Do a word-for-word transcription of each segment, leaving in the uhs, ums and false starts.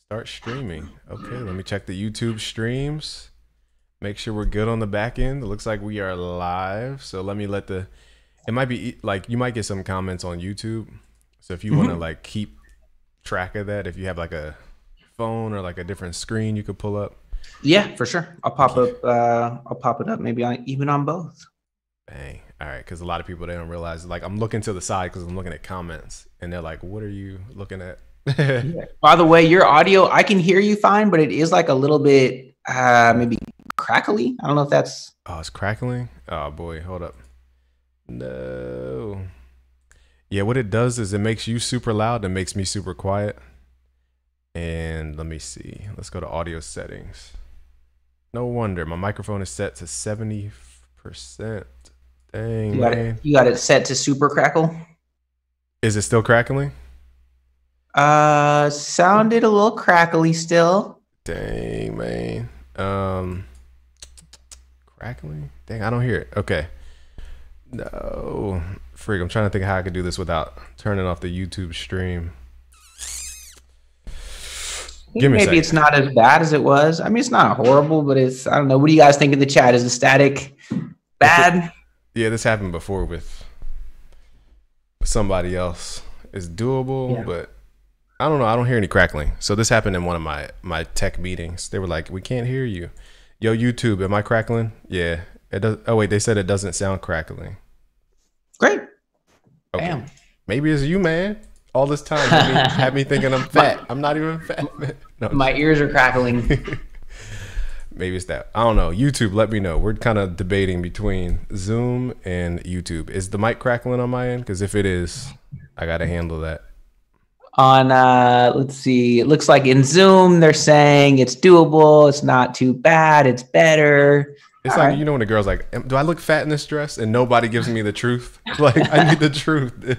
Start streaming. Okay, let me check the YouTube streams. Make sure we're good on the back end. It looks like we are live. So let me let the, it might be like, you might get some comments on YouTube. So if you Mm-hmm. want to like keep track of that, if you have like a phone or like a different screen you could pull up. Yeah, for sure. I'll pop up. Uh, I'll pop it up. Maybe on, even on both. Bang. All right. Because a lot of people, they don't realize, like I'm looking to the side because I'm looking at comments and they're like, what are you looking at? Yeah. By the way, your audio, I can hear you fine, but it is like a little bit, uh, maybe crackly. I don't know if that's. Oh, it's crackling. Oh boy. Hold up. No. Yeah. What it does is it makes you super loud and makes me super quiet. And let me see. Let's go to audio settings. No wonder my microphone is set to seventy percent. Dang, You got man. it. You got it set to super crackle. Is it still crackling? Uh, sounded a little crackly still. Dang, man. Um, crackling? Dang, I don't hear it. Okay. No. Freak, I'm trying to think how I could do this without turning off the YouTube stream. Give me a Maybe second. it's not as bad as it was. I mean, it's not horrible, but it's, I don't know. What do you guys think in the chat? Is the static bad? Yeah, this happened before with somebody else. It's doable, Yeah. but I don't know. I don't hear any crackling. So this happened in one of my my tech meetings. They were like, "We can't hear you." Yo, YouTube, am I crackling? Yeah. It does. Oh wait, they said it doesn't sound crackling. Great. Okay. Damn. Maybe it's you, man. All this time had me, had me thinking I'm fat. I'm not even fat. No, My ears are crackling. maybe it's that. I don't know. YouTube, let me know. We're kind of debating between Zoom and YouTube. Is the mic crackling on my end? Because if it is, I got to handle that. On uh let's see, it looks like in Zoom they're saying it's doable, it's not too bad, it's better. It's All like, right. you know, when the girl's like, "Am- do I look fat in this dress?" And nobody gives me the truth. Like, I need the truth.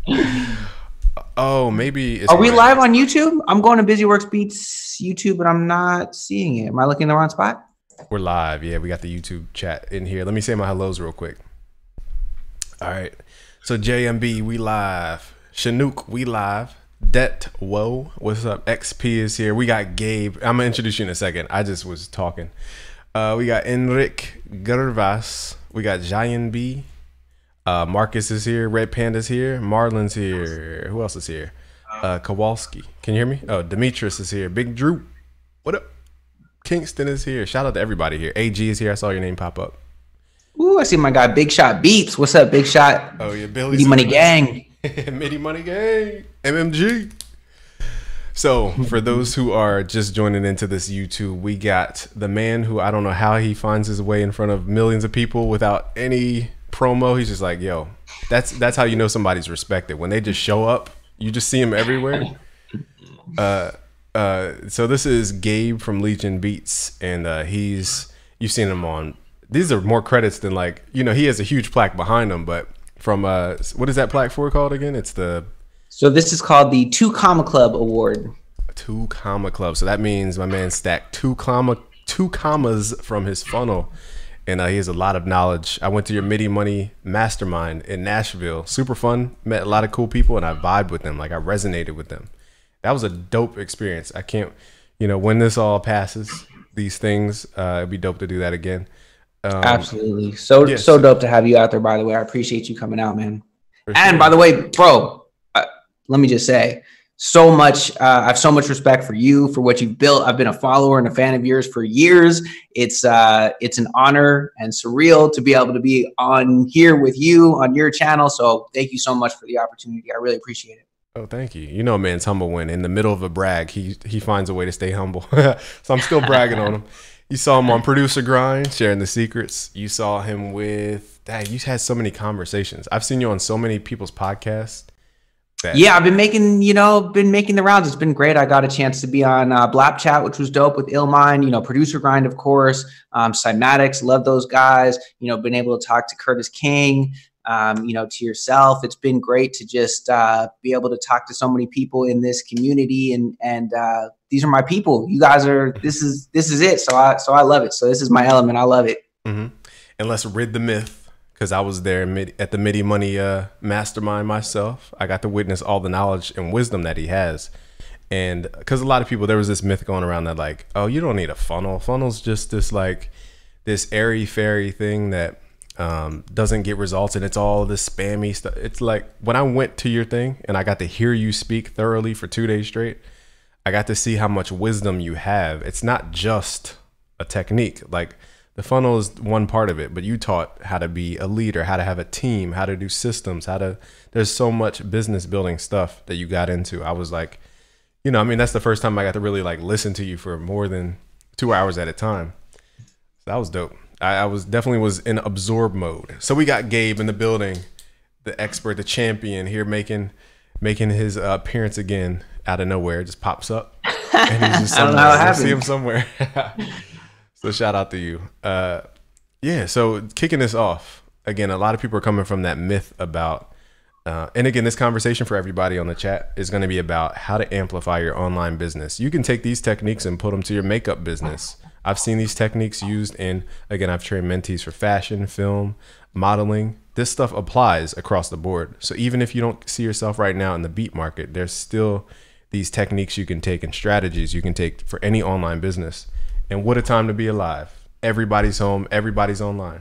Oh, maybe it's Are we my- live on YouTube? I'm going to BusyWorks Beats YouTube, but I'm not seeing it. Am I looking in the wrong spot? We're live. Yeah, we got the YouTube chat in here. Let me say my hellos real quick. All right. So J M B, we live. Chinook, we live. Det, whoa. What's up? X P is here. We got Gabe. I'm gonna introduce you in a second. I just was talking. Uh, we got Enric Gervas. We got Giant B. Uh, Marcus is here. Red Panda's here. Marlon's here. Who else is here? Uh, Kowalski. Can you hear me? Oh, Demetrius is here. Big Drew. What up? Kingston is here. Shout out to everybody here. A G is here. I saw your name pop up. Ooh, I see my guy Big Shot Beats. What's up, Big Shot? Oh yeah, Billy. Midi Money Gang. Midi Money Gang. M M G. So for those who are just joining into this YouTube, we got the man who I don't know how he finds his way in front of millions of people without any promo. He's just like, yo, that's that's how you know somebody's respected. When they just show up, you just see them everywhere. Uh, uh, so this is Gabe from Legion Beats, and uh, he's you've seen him on. These are more credits than like you know he has a huge plaque behind him, but from uh, what is that plaque for called again? It's the So this is called the Two Comma Club Award. Two Comma Club. So that means my man stacked two comma two commas from his funnel, and uh, he has a lot of knowledge. I went to your Midi Money Mastermind in Nashville. Super fun. Met a lot of cool people, and I vibed with them. Like I resonated with them. That was a dope experience. I can't, you know, when this all passes, these things, uh, it'd be dope to do that again. Um, Absolutely. So yeah, so so- dope to have you out there, by the way. I appreciate you coming out, man. for And sure. by the way, bro, uh, let me just say, so much. Uh, I have so much respect for you for what you've built. I've been a follower and a fan of yours for years. It's uh, it's an honor and surreal to be able to be on here with you on your channel. So thank you so much for the opportunity. I really appreciate it. Oh, thank you. You know, a man's humble when in the middle of a brag, he he finds a way to stay humble. So I'm still bragging on him. You saw him on Producer Grind, sharing the secrets. You saw him with, dang, you had so many conversations. I've seen you on so many people's podcasts. That, Yeah, I've been making, you know, been making the rounds. It's been great. I got a chance to be on uh, Blap Chat, which was dope with Illmind, you know, Producer Grind, of course, um, Cymatics, love those guys, you know, been able to talk to Curtis King, um, you know, to yourself. It's been great to just uh, be able to talk to so many people in this community. And, and uh, these are my people. You guys are, this is, this is it. So I, so I love it. So this is my element. I love it. Mm-hmm. And let's rid the myth, because I was there mid, at the Midi Money uh, Mastermind myself. I got to witness all the knowledge and wisdom that he has. And because a lot of people, there was this myth going around that like, oh, you don't need a funnel. Funnel's just this like this airy fairy thing that um, doesn't get results, and it's all this spammy stuff. It's like when I went to your thing and I got to hear you speak thoroughly for two days straight, I got to see how much wisdom you have. It's not just a technique. Like the funnel is one part of it, but you taught how to be a leader, how to have a team, how to do systems, how to, there's so much business building stuff that you got into. I was like, you know, I mean, that's the first time I got to really like listen to you for more than two hours at a time. So that was dope. I, I was definitely was in absorb mode. So we got Gabe in the building, the expert, the champion here making, making his uh, appearance again out of nowhere. Just pops up and he's just somewhere. I, I see him somewhere. So shout out to you. Uh, yeah. So kicking this off again, a lot of people are coming from that myth about, Uh, and again, this conversation for everybody on the chat is going to be about how to amplify your online business. You can take these techniques and put them to your makeup business. I've seen these techniques used in, again, I've trained mentees for fashion, film, modeling. This stuff applies across the board. So even if you don't see yourself right now in the beat market, there's still these techniques you can take and strategies you can take for any online business. And what a time to be alive. Everybody's home. Everybody's online.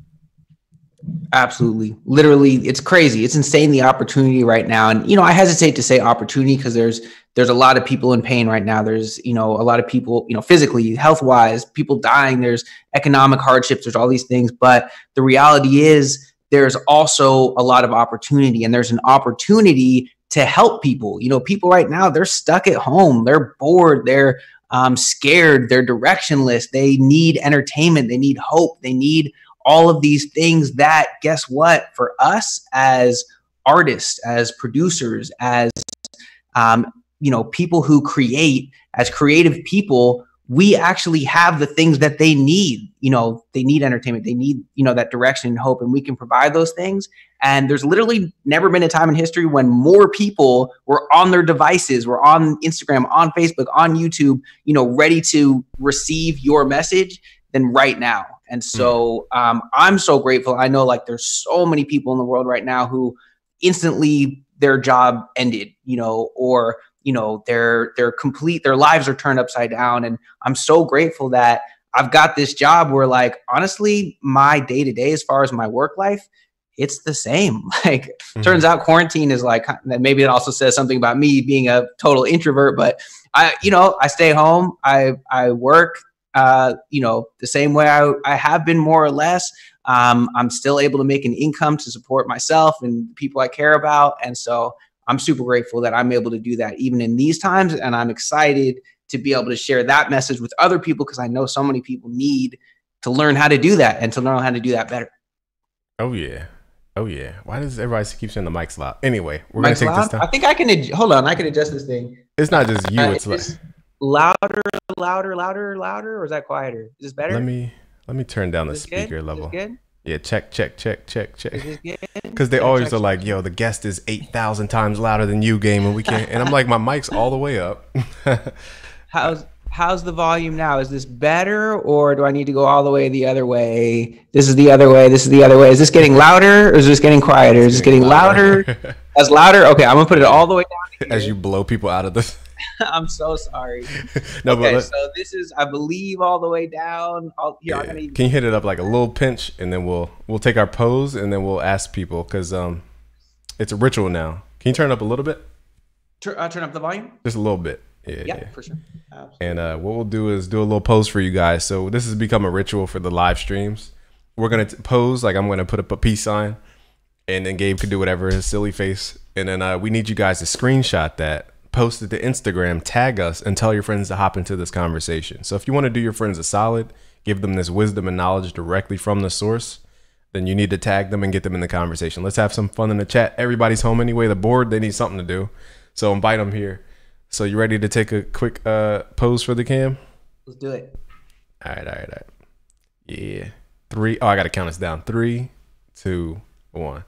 Absolutely. Literally, it's crazy. It's insane, the opportunity right now. And, you know, I hesitate to say opportunity because there's there's a lot of people in pain right now. There's, you know, a lot of people, you know, physically, health wise, people dying. There's economic hardships. There's all these things. But the reality is there's also a lot of opportunity, and there's an opportunity to help people. You know, people right now, they're stuck at home. They're bored. They're um, scared. They're directionless. They need entertainment. They need hope. They need all of these things that, guess what, for us as artists, as producers, as, um, you know, people who create, as creative people, we actually have the things that they need. You know, they need entertainment. They need, you know, that direction and hope, and we can provide those things. And there's literally never been a time in history when more people were on their devices, were on Instagram, on Facebook, on YouTube, you know, ready to receive your message than right now. And so um, I'm so grateful. I know like there's so many people in the world right now who instantly their job ended, you know, or, you know, they're, they're complete, their lives are turned upside down. And I'm so grateful that I've got this job where like, honestly, my day to day, as far as my work life, it's the same. Like, mm-hmm. Turns out quarantine is like, maybe it also says something about me being a total introvert, but I, you know, I stay home, I, I work, Uh, you know, the same way I, I have been, more or less. Um, I'm still able to make an income to support myself and people I care about. And so I'm super grateful that I'm able to do that even in these times. And I'm excited to be able to share that message with other people, because I know so many people need to learn how to do that and to learn how to do that better. Oh, yeah. Oh, yeah. Why does everybody keep saying the mic's loud? Anyway, we're going to take loud? this time. I think I can, ad- hold on, I can adjust this thing. It's not just you. Uh, it's like... louder, louder, louder, louder, or is that quieter? Is this better? Let me let me turn down the speaker level. Yeah, check, check, check, check, check. Because they always are like, yo, the guest is eight thousand times louder than you, game, and we can't. And I'm like, my mic's all the way up. how's how's the volume now? Is this better, or do I need to go all the way the other way? This is the other way. This is the other way. Is this getting louder, or is this getting quieter? Is this getting louder? That's louder. Okay, I'm gonna put it all the way down here. As you blow people out of the. I'm so sorry. No, okay, but so this is, I believe, all the way down. I'll, here, yeah. I'm gonna even... Can you hit it up like a little pinch, and then we'll we'll take our pose, and then we'll ask people, because um, it's a ritual now. Can you turn it up a little bit? Turn, uh, turn up the volume? Just a little bit. Yeah, yeah, yeah. for sure. Absolutely. And uh, what we'll do is do a little pose for you guys. So this has become a ritual for the live streams. We're gonna t- pose like I'm gonna put up a peace sign, and then Gabe can do whatever, his silly face, and then uh, we need you guys to screenshot that, post it to Instagram, tag us, and tell your friends to hop into this conversation. So if you want to do your friends a solid, give them this wisdom and knowledge directly from the source, then you need to tag them and get them in the conversation. Let's have some fun in the chat. Everybody's home anyway. The board, they need something to do. So invite them here. So you ready to take a quick uh, pose for the cam? Let's do it. All right, all right, all right. Yeah. Three. Oh, I got to count us down. Three, two, one.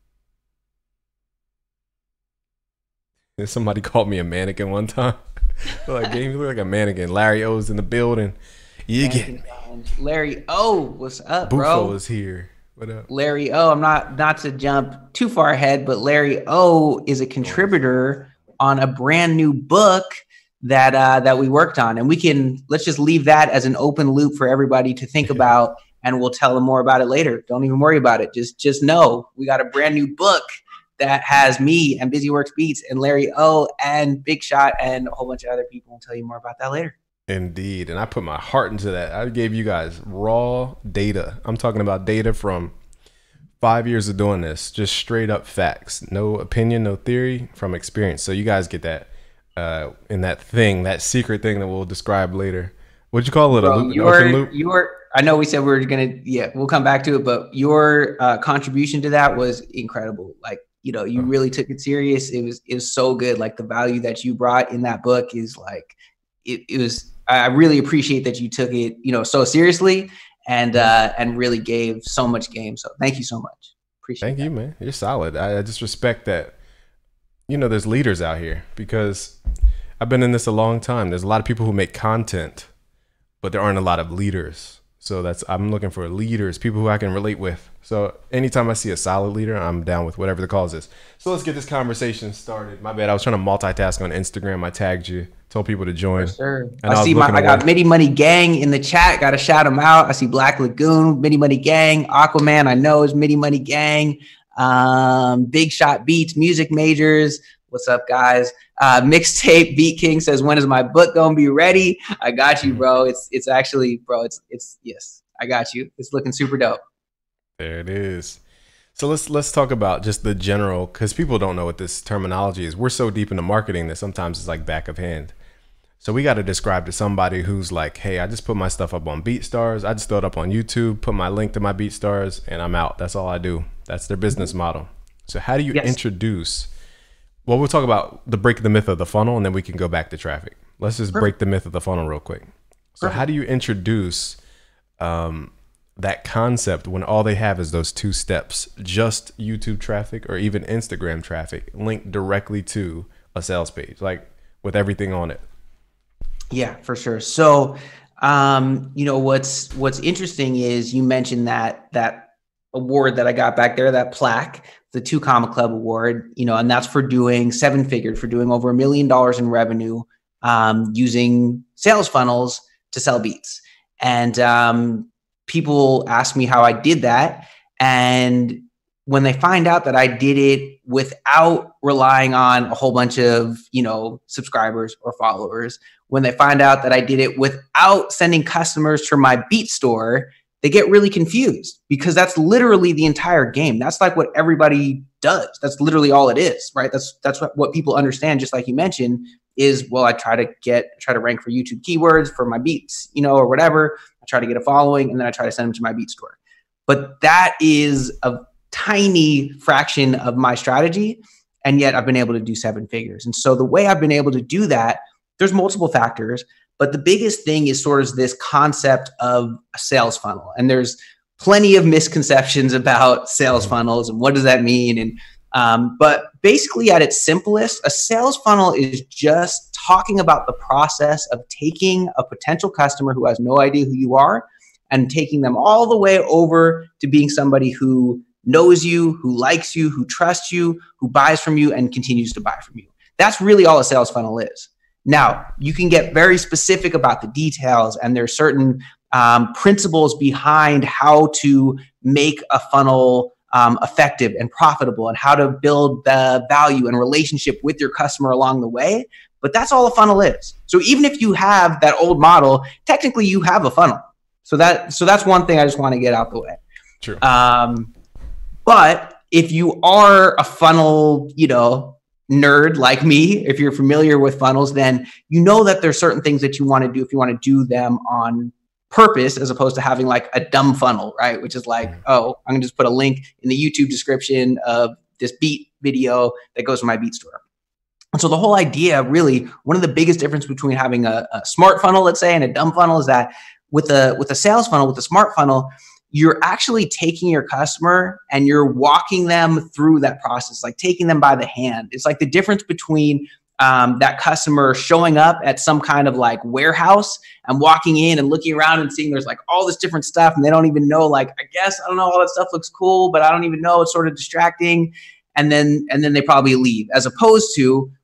Somebody called me a mannequin one time. Like, Gabe, you look like a mannequin. Larry O's in the building. You get me. Larry O, what's up, Bufo bro? Bufo is here. What up? Larry O, I'm not not to jump too far ahead, but Larry O is a contributor on a brand new book that uh, that we worked on. And we can, let's just leave that as an open loop for everybody to think about, and we'll tell them more about it later. Don't even worry about it. Just just know we got a brand new book that has me and BusyWorks Beats and Larry O and Big Shot and a whole bunch of other people. We'll tell you more about that later. Indeed. And I put my heart into that. I gave you guys raw data. I'm talking about data from five years of doing this, just straight up facts, no opinion, no theory, from experience. So you guys get that uh, in that thing, that secret thing that we'll describe later. What'd you call it? Bro, a loop, your, open loop? Your, I know we said we were going to, yeah, we'll come back to it, but your uh, contribution to that was incredible. Like, you know, you really took it serious. It was, it was so good. Like the value that you brought in that book is like, it, it was, I really appreciate that you took it, you know, so seriously and, uh, and really gave so much game. So thank you so much. Appreciate it. Thank that. you, man. You're solid. I, I just respect that, you know, there's leaders out here, because I've been in this a long time. There's a lot of people who make content, but there aren't a lot of leaders. So that's, I'm looking for leaders, people who I can relate with. So anytime I see a solid leader, I'm down with whatever the cause is. So let's get this conversation started. My bad. I was trying to multitask on Instagram. I tagged you, told people to join. For sure. And I, I see my, I got away. Midi Money Gang in the chat. Got to shout them out. I see Black Lagoon, Midi Money Gang, Aquaman, I know is Midi Money Gang, um, Big Shot Beats, Music Majors. What's up, guys? Uh, Mixtape Beat King says, when is my book gonna be ready? I got you, bro. It's it's actually, bro, it's it's yes, I got you. It's looking super dope. There it is. So let's let's talk about just the general, because people don't know what this terminology is. We're so deep into marketing that sometimes it's like back of hand. So we got to describe to somebody who's like, hey, I just put my stuff up on BeatStars. I just throw it up on YouTube, put my link to my BeatStars, and I'm out. That's all I do. That's their business model. So how do you Yes. introduce? Well, we'll talk about the break the myth of the funnel, and then we can go back to traffic. Let's just Perfect. break the myth of the funnel real quick. So Perfect. how do you introduce um, that concept when all they have is those two steps, just YouTube traffic or even Instagram traffic linked directly to a sales page, like with everything on it? Yeah, for sure. So, um, you know, what's what's interesting is you mentioned that that award that I got back there, that plaque, the Two Comma Club Award, you know, and that's for doing seven figured, for doing over a million dollars in revenue, um, using sales funnels to sell beats. And um, people ask me how I did that. And when they find out that I did it without relying on a whole bunch of, you know, subscribers or followers, when they find out that I did it without sending customers to my beat store, they get really confused, because that's literally the entire game. That's like what everybody does. That's literally all it is, right? That's that's what, what people understand, just like you mentioned, is, well, I try to get, try to rank for YouTube keywords for my beats, you know, or whatever. I try to get a following, and then I try to send them to my beat store. But that is a tiny fraction of my strategy. And yet I've been able to do seven figures. And so the way I've been able to do that, there's multiple factors, but the biggest thing is sort of this concept of a sales funnel. And there's plenty of misconceptions about sales funnels and what does that mean? And um, but basically at its simplest, a sales funnel is just talking about the process of taking a potential customer who has no idea who you are and taking them all the way over to being somebody who knows you, who likes you, who trusts you, who buys from you and continues to buy from you. That's really all a sales funnel is. Now, you can get very specific about the details, and there are certain um, principles behind how to make a funnel um, effective and profitable, and how to build the value and relationship with your customer along the way. But that's all a funnel is. So even if you have that old model, technically you have a funnel. So that so that's one thing I just want to get out the way. True. Um, but if you are a funnel, you know, nerd like me, if you're familiar with funnels, then you know that there's certain things that you want to do if you want to do them on purpose, as opposed to having like a dumb funnel, right? Which is like, oh, I'm gonna just put a link in the YouTube description of this beat video that goes to my beat store. And so the whole idea, really, one of the biggest difference between having a, a smart funnel, let's say, and a dumb funnel is that with a with a sales funnel, with a smart funnel, you're actually taking your customer and you're walking them through that process, like taking them by the hand. It's like the difference between um, that customer showing up at some kind of like warehouse and walking in and looking around and seeing there's like all this different stuff, and they don't even know, like, I guess, I don't know, all that stuff looks cool, but I don't even know, it's sort of distracting. And then, and then they probably leave, as opposed to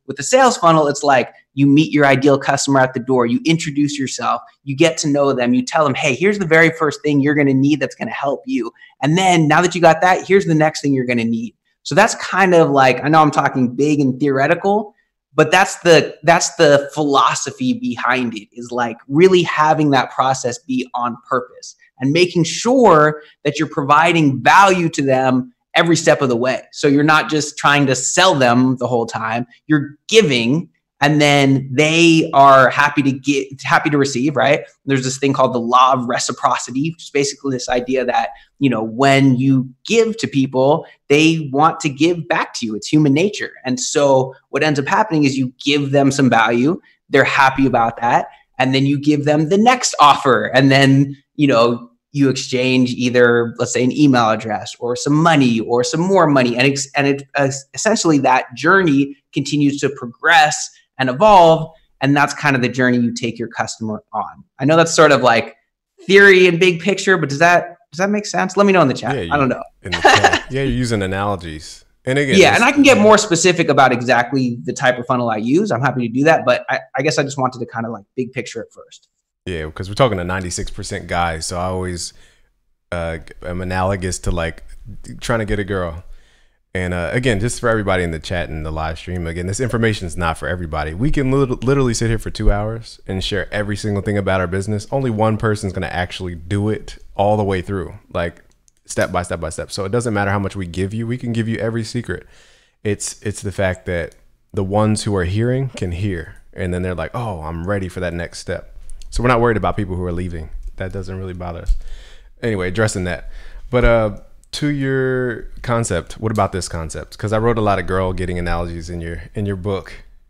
With the sales funnel, it's like you meet your ideal customer at the door, you introduce yourself, you get to know them, you tell them, hey, here's the very first thing you're going to need that's going to help you. And then now that you got that, here's the next thing you're going to need. So that's kind of like, I know I'm talking big and theoretical, but that's the that's the philosophy behind it, is like really having that process be on purpose and making sure that you're providing value to them every step of the way. So you're not just trying to sell them the whole time, you're giving, and then they are happy to get, happy to receive, right? There's this thing called the law of reciprocity, which is basically this idea that, you know, when you give to people, they want to give back to you. It's human nature. And so what ends up happening is you give them some value, they're happy about that, and then you give them the next offer, and then, you know, you exchange either, let's say, an email address or some money or some more money. And, ex- and it, uh, essentially that journey continues to progress and evolve. And that's kind of the journey you take your customer on. I know that's sort of like theory and big picture, but does that, does that make sense? Let me know in the chat. Yeah, you, I don't know. In the chat. Yeah, you're using analogies. And again, yeah, and I can get more specific about exactly the type of funnel I use. I'm happy to do that. But I, I guess I just wanted to kind of like big picture at first. Yeah, because we're talking to ninety-six percent guys. So I always uh, am analogous to like trying to get a girl. And uh, again, just for everybody in the chat and the live stream, again, this information is not for everybody. We can lit- literally sit here for two hours and share every single thing about our business. Only one person is going to actually do it all the way through, like step by step by step. So it doesn't matter how much we give you. We can give you every secret. It's it's the fact that the ones who are hearing can hear. And then they're like, oh, I'm ready for that next step. So we're not worried about people who are leaving. That doesn't really bother us. Anyway, addressing that. But uh, to your concept, what about this concept? Because I wrote a lot of girl getting analogies in your in your book.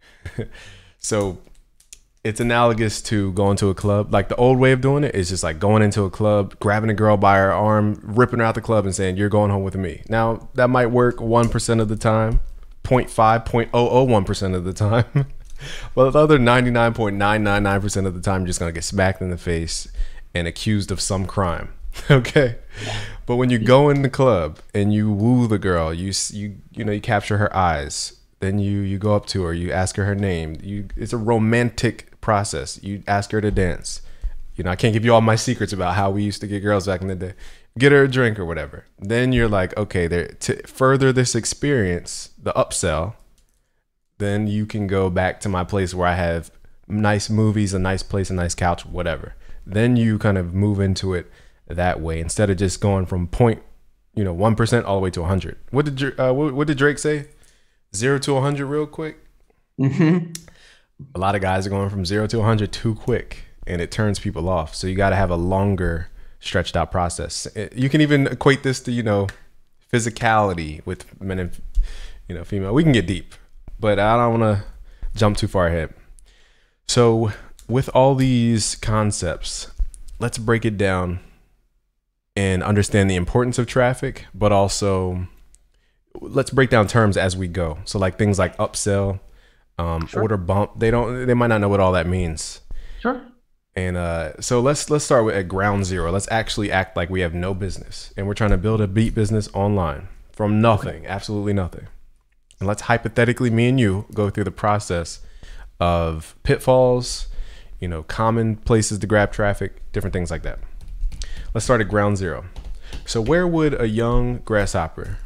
So it's analogous to going to a club. Like the old way of doing it is just like going into a club, grabbing a girl by her arm, ripping her out the club and saying, you're going home with me. Now, that might work one percent of the time, zero point five, zero point zero zero one percent of the time. Well, the other ninety-nine point nine nine nine percent of the time, you're just going to get smacked in the face and accused of some crime. Okay. But when you go in the club and you woo the girl, you, you, you know, you capture her eyes, then you, you go up to her, you ask her her name. You, it's a romantic process. You ask her to dance. You know, I can't give you all my secrets about how we used to get girls back in the day. Get her a drink or whatever. Then you're like, okay, there, to further this experience, the upsell, then you can go back to my place where I have nice movies, a nice place, a nice couch, whatever. Then you kind of move into it that way instead of just going from point, you know, one percent all the way to a hundred. What did uh, what, what did Drake say? Zero to a hundred, real quick. Mm-hmm. A lot of guys are going from zero to a hundred too quick, and it turns people off. So you got to have a longer, stretched out process. You can even equate this to, you know, physicality with men and, you know, female. We can get deep. But I don't want to jump too far ahead. So with all these concepts, let's break it down and understand the importance of traffic, but also let's break down terms as we go. So like things like upsell, um, sure. order bump, they don't, they might not know what all that means. Sure. And uh, so let's let's start with at ground zero. Let's actually act like we have no business and we're trying to build a beat business online from nothing, okay. Absolutely nothing. And let's hypothetically, me and you, go through the process of pitfalls, you know, common places to grab traffic, different things like that. Let's start at ground zero. So where would a young grasshopper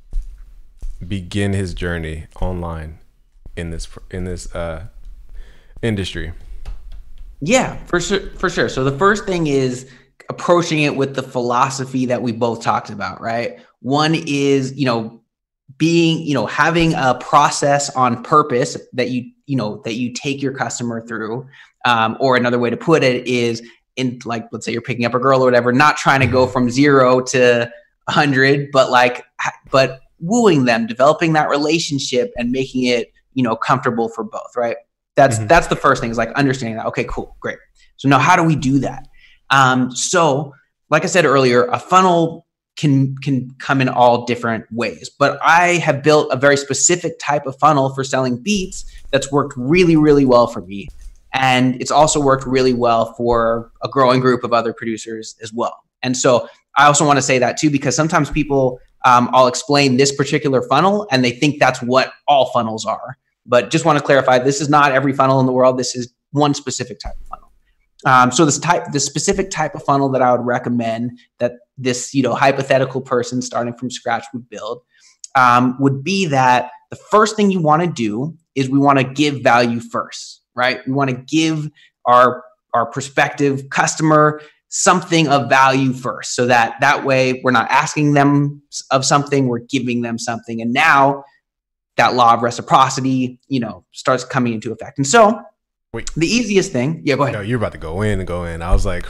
begin his journey online in this in this uh, industry? Yeah, for sure, for sure. So the first thing is approaching it with the philosophy that we both talked about, right? One is, you know, being, you know, having a process on purpose that you, you know, that you take your customer through. Um, or another way to put it is in like, let's say you're picking up a girl or whatever, not trying to go from zero to a hundred, but like, but wooing them, developing that relationship and making it, you know, comfortable for both, right? That's, mm-hmm. that's the first thing is like understanding that. Okay, cool, great. So now how do we do that? Um, so like I said earlier, a funnel can can come in all different ways. But I have built a very specific type of funnel for selling beats that's worked really, really well for me. And it's also worked really well for a growing group of other producers as well. And so I also want to say that too, because sometimes people, um, I'll explain this particular funnel and they think that's what all funnels are. But just want to clarify, this is not every funnel in the world. This is one specific type of funnel. Um, so this type, the specific type of funnel that I would recommend that this, you know, hypothetical person starting from scratch would build um, would be that the first thing you want to do is we want to give value first, right? We want to give our, our prospective customer something of value first, so that that way we're not asking them of something, we're giving them something. And now that law of reciprocity, you know, starts coming into effect. And so Wait. the easiest thing, yeah, go ahead. No, you're about to go in and go in. I was like,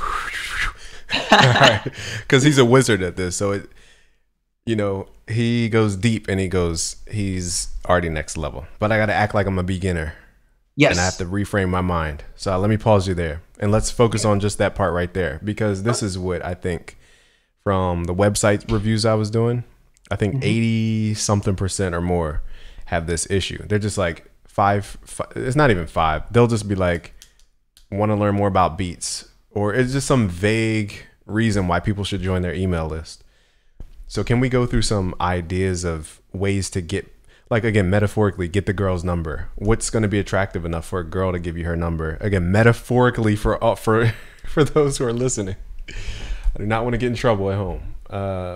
because he's a wizard at this. So, it, you know, he goes deep and he goes, he's already next level. But I got to act like I'm a beginner. Yes. And I have to reframe my mind. So let me pause you there. And let's focus on just that part right there. Because this is what I think from the website reviews I was doing, I think mm-hmm. eighty something percent or more have this issue. They're just like, Five, five, it's not even five. They'll just be like, want to learn more about Beats, or it's just some vague reason why people should join their email list. So can we go through some ideas of ways to get, like, again, metaphorically, get the girl's number? What's going to be attractive enough for a girl to give you her number? Again, metaphorically for uh, for for those who are listening. I do not want to get in trouble at home. Uh,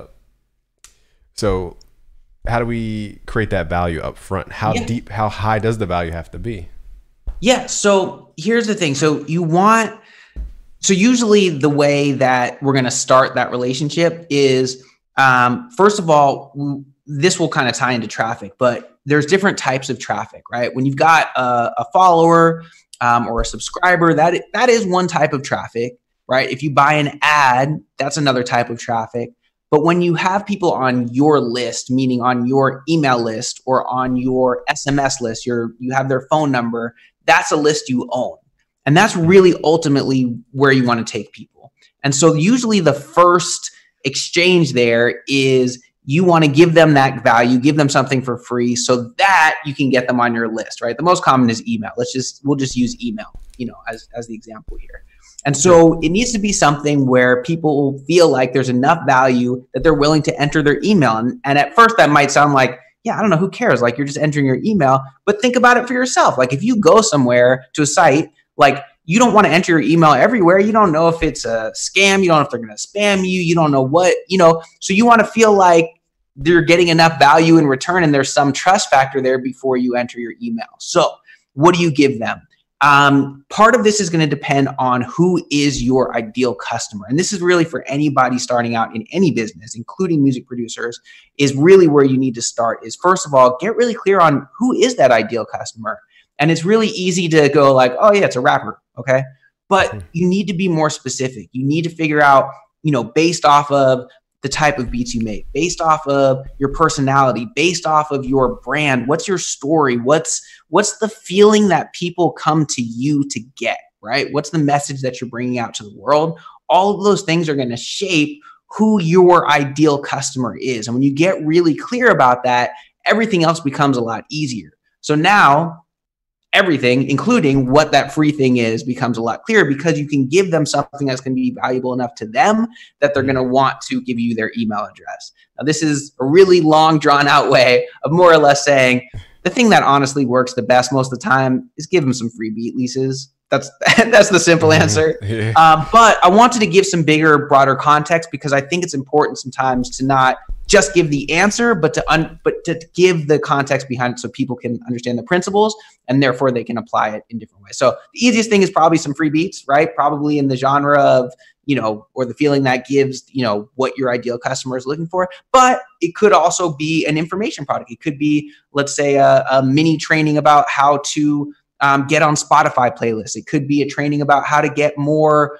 so. How do we create that value up front? How yeah. deep, how high does the value have to be? Yeah. So here's the thing. So you want, so usually the way that we're going to start that relationship is, um, first of all, this will kind of tie into traffic, but there's different types of traffic, right? When you've got a, a follower um, or a subscriber, that that is one type of traffic, right? If you buy an ad, that's another type of traffic. But when you have people on your list, meaning on your email list or on your S M S list, your, you have their phone number, that's a list you own. And that's really ultimately where you want to take people. And so usually the first exchange there is you want to give them that value, give them something for free so that you can get them on your list, right? The most common is email. Let's just, we'll just use email, you know, as, as the example here. And so it needs to be something where people feel like there's enough value that they're willing to enter their email. And, and at first that might sound like, yeah, I don't know, who cares? Like, you're just entering your email, but think about it for yourself. Like, if you go somewhere to a site, like, you don't want to enter your email everywhere. You don't know if it's a scam. You don't know if they're going to spam you. You don't know what, you know, so you want to feel like they're getting enough value in return and there's some trust factor there before you enter your email. So what do you give them? Um, part of this is going to depend on who is your ideal customer. And this is really for anybody starting out in any business, including music producers, is really where you need to start is, first of all, get really clear on who is that ideal customer. And it's really easy to go like, oh yeah, it's a rapper. Okay. But you need to be more specific. You need to figure out, you know, based off of the type of beats you make, based off of your personality, based off of your brand, what's your story? What's, what's the feeling that people come to you to get, right? What's the message that you're bringing out to the world? All of those things are going to shape who your ideal customer is. And when you get really clear about that, everything else becomes a lot easier. So now everything, including what that free thing is, becomes a lot clearer because you can give them something that's going to be valuable enough to them that they're going to want to give you their email address. Now, this is a really long, drawn out way of more or less saying the thing that honestly works the best most of the time is give them some free beat leases. That's that's the simple answer. Yeah. Um, but I wanted to give some bigger, broader context because I think it's important sometimes to not just give the answer, but to un, but to give the context behind it so people can understand the principles and therefore they can apply it in different ways. So the easiest thing is probably some free beats, right? Probably in the genre of, you know, or the feeling that gives, you know, what your ideal customer is looking for. But it could also be an information product. It could be, let's say, a, a mini training about how to um, get on Spotify playlists. It could be a training about how to get more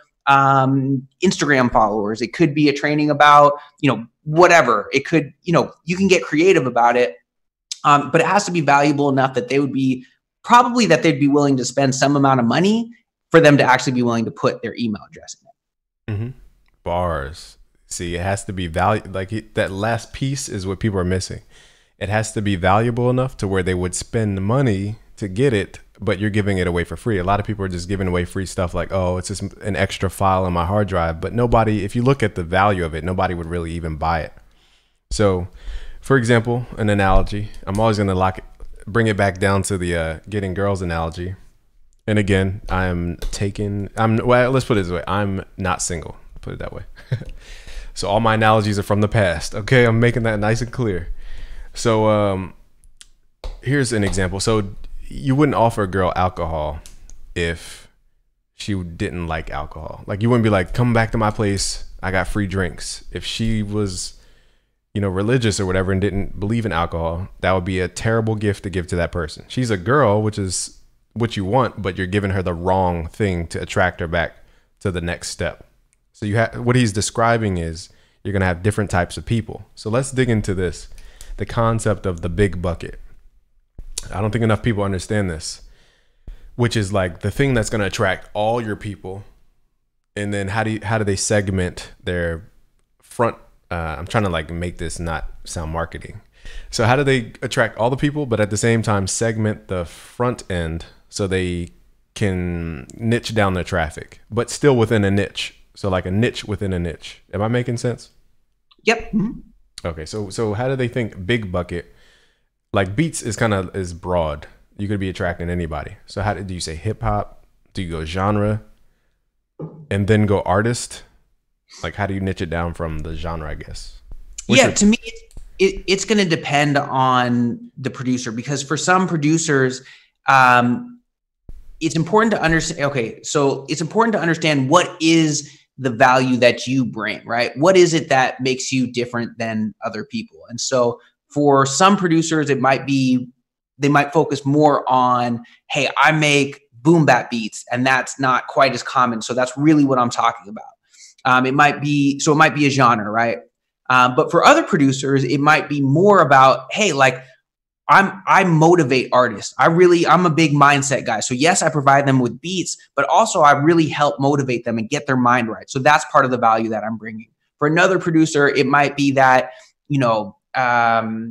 um, Instagram followers. It could be a training about, you know, whatever. It could, you know, you can get creative about it, um, but it has to be valuable enough that they would be probably that they'd be willing to spend some amount of money for them to actually be willing to put their email address in it. Mm-hmm. Bars. See, it has to be valuable. Like it, that last piece is what people are missing. It has to be valuable enough to where they would spend the money to get it, but you're giving it away for free. A lot of people are just giving away free stuff like, oh, it's just an extra file on my hard drive. But nobody, if you look at the value of it, nobody would really even buy it. So, for example, an analogy, I'm always going to lock it, bring it back down to the uh, getting girls analogy. And again, I'm taking, I'm, well, let's put it this way. I'm not single. Put it that way. So all my analogies are from the past. Okay. I'm making that nice and clear. So um, here's an example. So you wouldn't offer a girl alcohol if she didn't like alcohol. Like you wouldn't be like, come back to my place, I got free drinks. If she was, you know, religious or whatever and didn't believe in alcohol, that would be a terrible gift to give to that person. She's a girl, which is what you want, but you're giving her the wrong thing to attract her back to the next step. So you have, what he's describing is you're going to have different types of people. So let's dig into this, the concept of the big bucket. I don't think enough people understand this, which is like the thing that's going to attract all your people. And then how do you, how do they segment their front? Uh, I'm trying to like make this not sound marketing. So how do they attract all the people, but at the same time segment the front end so they can niche down their traffic, but still within a niche. So like a niche within a niche. Am I making sense? Yep. Mm-hmm. Okay. So, so how do they think big bucket? Like beats is kind of is broad. You could be attracting anybody. So how do, do you say hip hop? Do you go genre and then go artist? Like how do you niche it down from the genre, I guess? What's yeah, your- to me, it, it's going to depend on the producer, because for some producers, um, it's important to understand. Okay, so it's important to understand what is the value that you bring, right? What is it that makes you different than other people? And so for some producers, it might be, they might focus more on, hey, I make boom bap beats, and that's not quite as common. So that's really what I'm talking about. Um, it might be, so it might be a genre, right? Um, but for other producers, it might be more about, hey, like I'm, I motivate artists. I really, I'm a big mindset guy. So yes, I provide them with beats, but also I really help motivate them and get their mind right. So that's part of the value that I'm bringing. For another producer, it might be that, you know, um,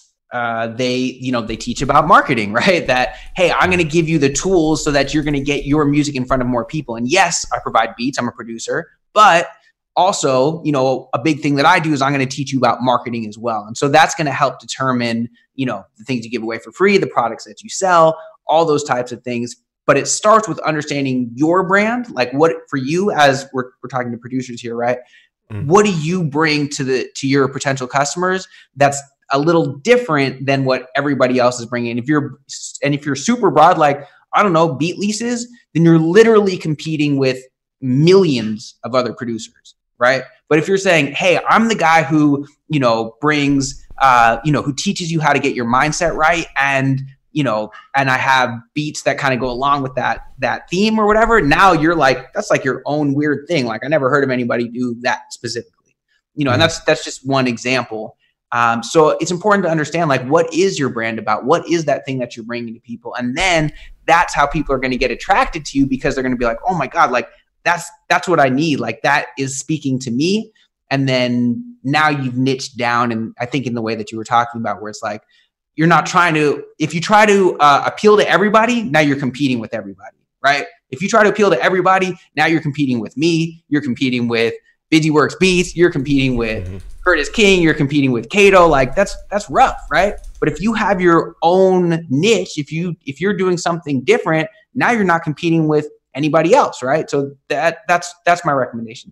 uh, they, you know, they teach about marketing, right? That, hey, I'm going to give you the tools so that you're going to get your music in front of more people. And yes, I provide beats. I'm a producer, but also, you know, a big thing that I do is I'm going to teach you about marketing as well. And so that's going to help determine, you know, the things you give away for free, the products that you sell, all those types of things. But it starts with understanding your brand, like what for you, as we're, we're talking to producers here, right? Mm-hmm. What do you bring to the, to your potential customers that's a little different than what everybody else is bringing? If you're, and if you're super broad, like, I don't know, beat leases, then you're literally competing with millions of other producers, right? But if you're saying, hey, I'm the guy who, you know, brings, uh, you know, who teaches you how to get your mindset right, and, you know, and I have beats that kind of go along with that, that theme or whatever, now you're like, that's like your own weird thing. Like I never heard of anybody do that specifically, you know, mm-hmm. and that's, that's just one example. Um, so it's important to understand, like, what is your brand about? What is that thing that you're bringing to people? And then that's how people are going to get attracted to you, because they're going to be like, oh my God, like that's, that's what I need. Like that is speaking to me. And then now you've niched down. And I think in the way that you were talking about, where it's like, you're not trying to, if you try to uh, appeal to everybody, now you're competing with everybody, right? If you try to appeal to everybody, now you're competing with me, you're competing with Busy Works Beats, you're competing with mm-hmm. Curtis King, you're competing with Kato. Like that's that's rough, right? But if you have your own niche, if you if you're doing something different, now you're not competing with anybody else, right? So that that's that's my recommendation.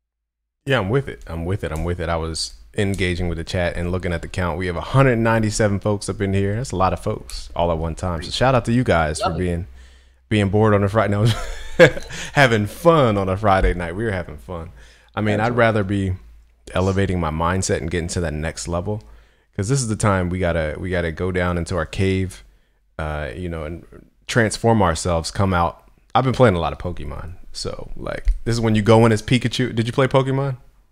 Yeah, I'm with it. I'm with it. I'm with it. I was engaging with the chat and looking at the count. We have one hundred ninety-seven folks up in here. That's a lot of folks all at one time. So shout out to you guys Love for it. being being bored on a Friday night, having fun on a Friday night. We were having fun. I mean, I'd rather be elevating my mindset and getting to that next level, because this is the time we gotta we gotta go down into our cave, uh, you know, and transform ourselves. Come out. I've been playing a lot of Pokemon, so like this is when you go in as Pikachu. Did you play Pokemon?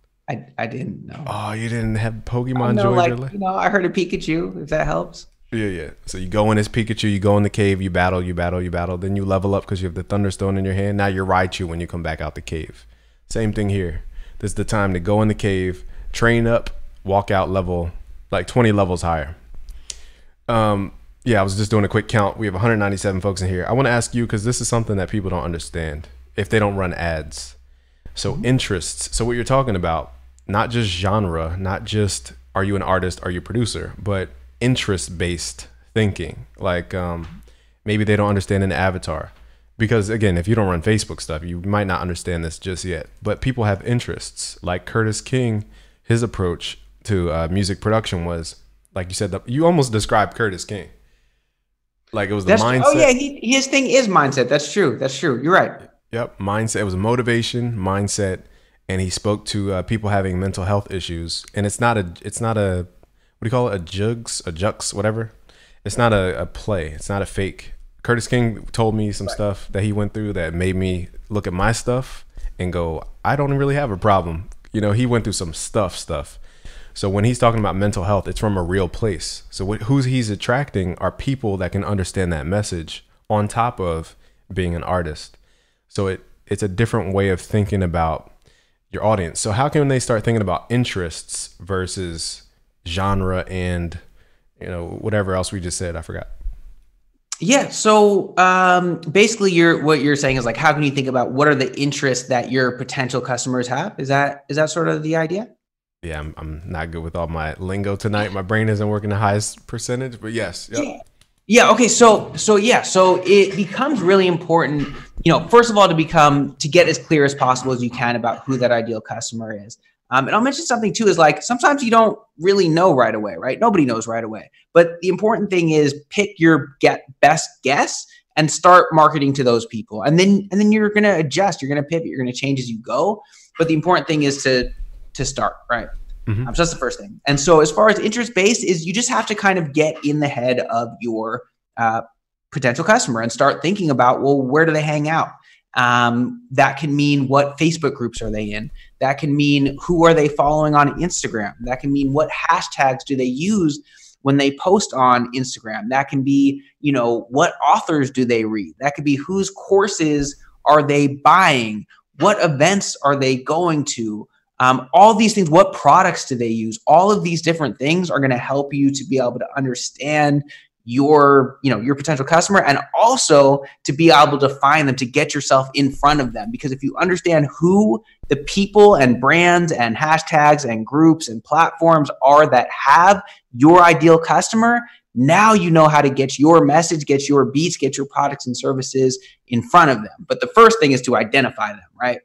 I I didn't know. Oh, you didn't have Pokemon know, joy? Like, really? You know, I heard of Pikachu. If that helps. Yeah, yeah. So you go in as Pikachu. You go in the cave. You battle. You battle. You battle. Then you level up because you have the Thunderstone in your hand. Now you're Raichu when you come back out the cave. Same thing here. This is the time to go in the cave, train up, walk out level, like twenty levels higher. Um, yeah, I was just doing a quick count. We have one hundred ninety-seven folks in here. I want to ask you, because this is something that people don't understand if they don't run ads. So mm-hmm. interests. So what you're talking about, not just genre, not just are you an artist, are you a producer, but interest-based thinking. Like um, maybe they don't understand an avatar. Because again, if you don't run Facebook stuff, you might not understand this just yet. But people have interests. Like Curtis King, his approach to uh, music production was, like you said, the, you almost described Curtis King. Like it was the That's, mindset. oh yeah, he, his thing is mindset. That's true. That's true. You're right. Yep, mindset. It was motivation, mindset, and he spoke to uh, people having mental health issues. And it's not a, it's not a, what do you call it? A jugs, a jux, whatever. It's not a, a play. It's not a fake. Curtis King told me some stuff that he went through that made me look at my stuff and go, I don't really have a problem. You know, he went through some stuff, stuff. So when he's talking about mental health, it's from a real place. So what, who he's attracting are people that can understand that message on top of being an artist. So it it's a different way of thinking about your audience. So how can they start thinking about interests versus genre and, you know, whatever else we just said? I forgot. Yeah. So um, basically, you're what you're saying is like, how can you think about what are the interests that your potential customers have? Is that is that sort of the idea? Yeah, I'm I'm not good with all my lingo tonight. My brain isn't working the highest percentage, but yes. Yep. Yeah. Yeah. Okay. So so yeah. So it becomes really important, you know, first of all, to become to get as clear as possible as you can about who that ideal customer is. Um, and I'll mention something too, is like, sometimes you don't really know right away, right? Nobody knows right away. But the important thing is pick your get best guess and start marketing to those people. And then, and then you're going to adjust, you're going to pivot, you're going to change as you go. But the important thing is to, to start, right? Mm-hmm. Um, so that's the first thing. And so as far as interest-based is, you just have to kind of get in the head of your uh, potential customer and start thinking about, well, where do they hang out? Um, that can mean what Facebook groups are they in? That can mean who are they following on Instagram? That can mean what hashtags do they use when they post on Instagram? That can be, you know, what authors do they read? That could be whose courses are they buying? What events are they going to? Um, all these things, what products do they use? All of these different things are going to help you to be able to understand your, you know, your potential customer, and also to be able to find them, to get yourself in front of them. Because if you understand who the people and brands and hashtags and groups and platforms are that have your ideal customer, now you know how to get your message, get your beats, get your products and services in front of them. But the first thing is to identify them, right?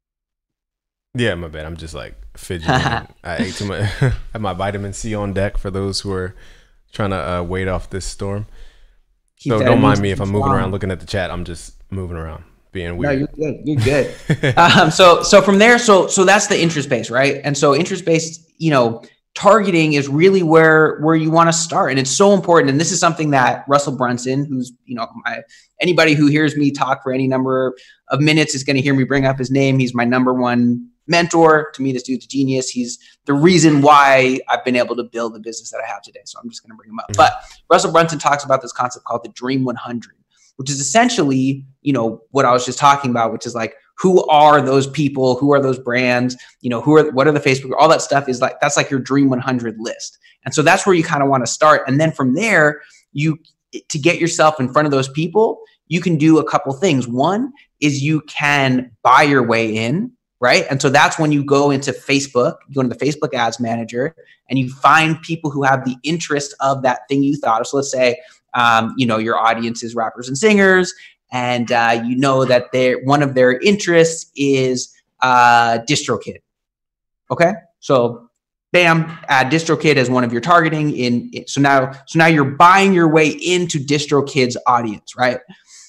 Yeah, my bad. I'm just like fidgeting. I ate too much. I have my vitamin C on deck for those who are trying to uh, wait off this storm. Keep so don't mind me if I'm moving around looking at the chat. I'm just moving around, being weird. No, you're good. You're good. um, so so from there, so so that's the interest base, right? And so interest based, you know, targeting is really where where you want to start, and it's so important. And this is something that Russell Brunson, who's, you know, my, anybody who hears me talk for any number of minutes is going to hear me bring up his name. He's my number one mentor. To me, this dude's a genius. He's the reason why I've been able to build the business that I have today. So I'm just going to bring him up. Mm-hmm. But Russell Brunson talks about this concept called the Dream one hundred, which is essentially, you know, what I was just talking about, which is like, who are those people? Who are those brands? You know, who are, what are the Facebook, all that stuff is like, that's like your Dream one hundred list. And so that's where you kind of want to start. And then from there, you, to get yourself in front of those people, you can do a couple things. One is you can buy your way in. Right. And so that's when you go into Facebook, you go into the Facebook ads manager, and you find people who have the interest of that thing you thought of. So let's say, um, you know, your audience is rappers and singers, and uh, you know that they're, one of their interests is uh, DistroKid. Okay. So bam, add DistroKid as one of your targeting in. So now, so now you're buying your way into DistroKid's audience, right?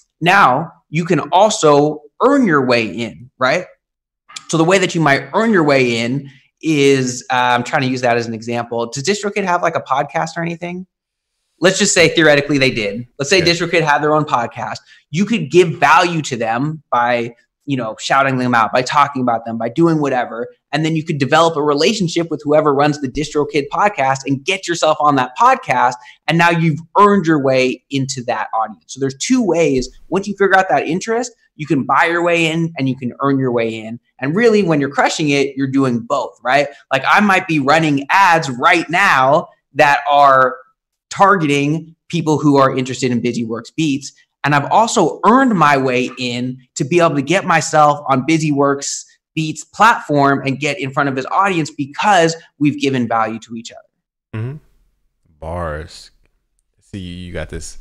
Now you can also earn your way in, right? So the way that you might earn your way in is, uh, I'm trying to use that as an example. Does DistroKid have like a podcast or anything? Let's just say theoretically they did. Let's say okay. DistroKid had their own podcast. You could give value to them by, you know, shouting them out, by talking about them, by doing whatever. And then you could develop a relationship with whoever runs the DistroKid podcast and get yourself on that podcast. And now you've earned your way into that audience. So there's two ways. Once you figure out that interest, you can buy your way in and you can earn your way in. And really, when you're crushing it, you're doing both, right? Like I might be running ads right now that are targeting people who are interested in BusyWorks Beats. And I've also earned my way in to be able to get myself on BusyWorks Beats platform and get in front of his audience because we've given value to each other. Mm-hmm. Bars. See, you got this.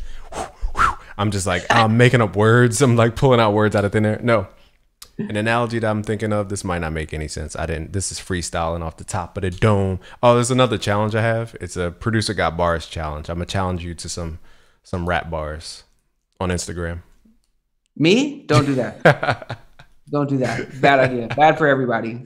I'm just like, I'm making up words. I'm like pulling out words out of thin air. No. An analogy that I'm thinking of, this might not make any sense. I didn't, this is freestyling off the top of the dome. Oh, there's another challenge I have. It's a producer got bars challenge. I'm gonna challenge you to some, some rap bars on Instagram. Me? Don't do that. Don't do that. Bad idea. Bad for everybody.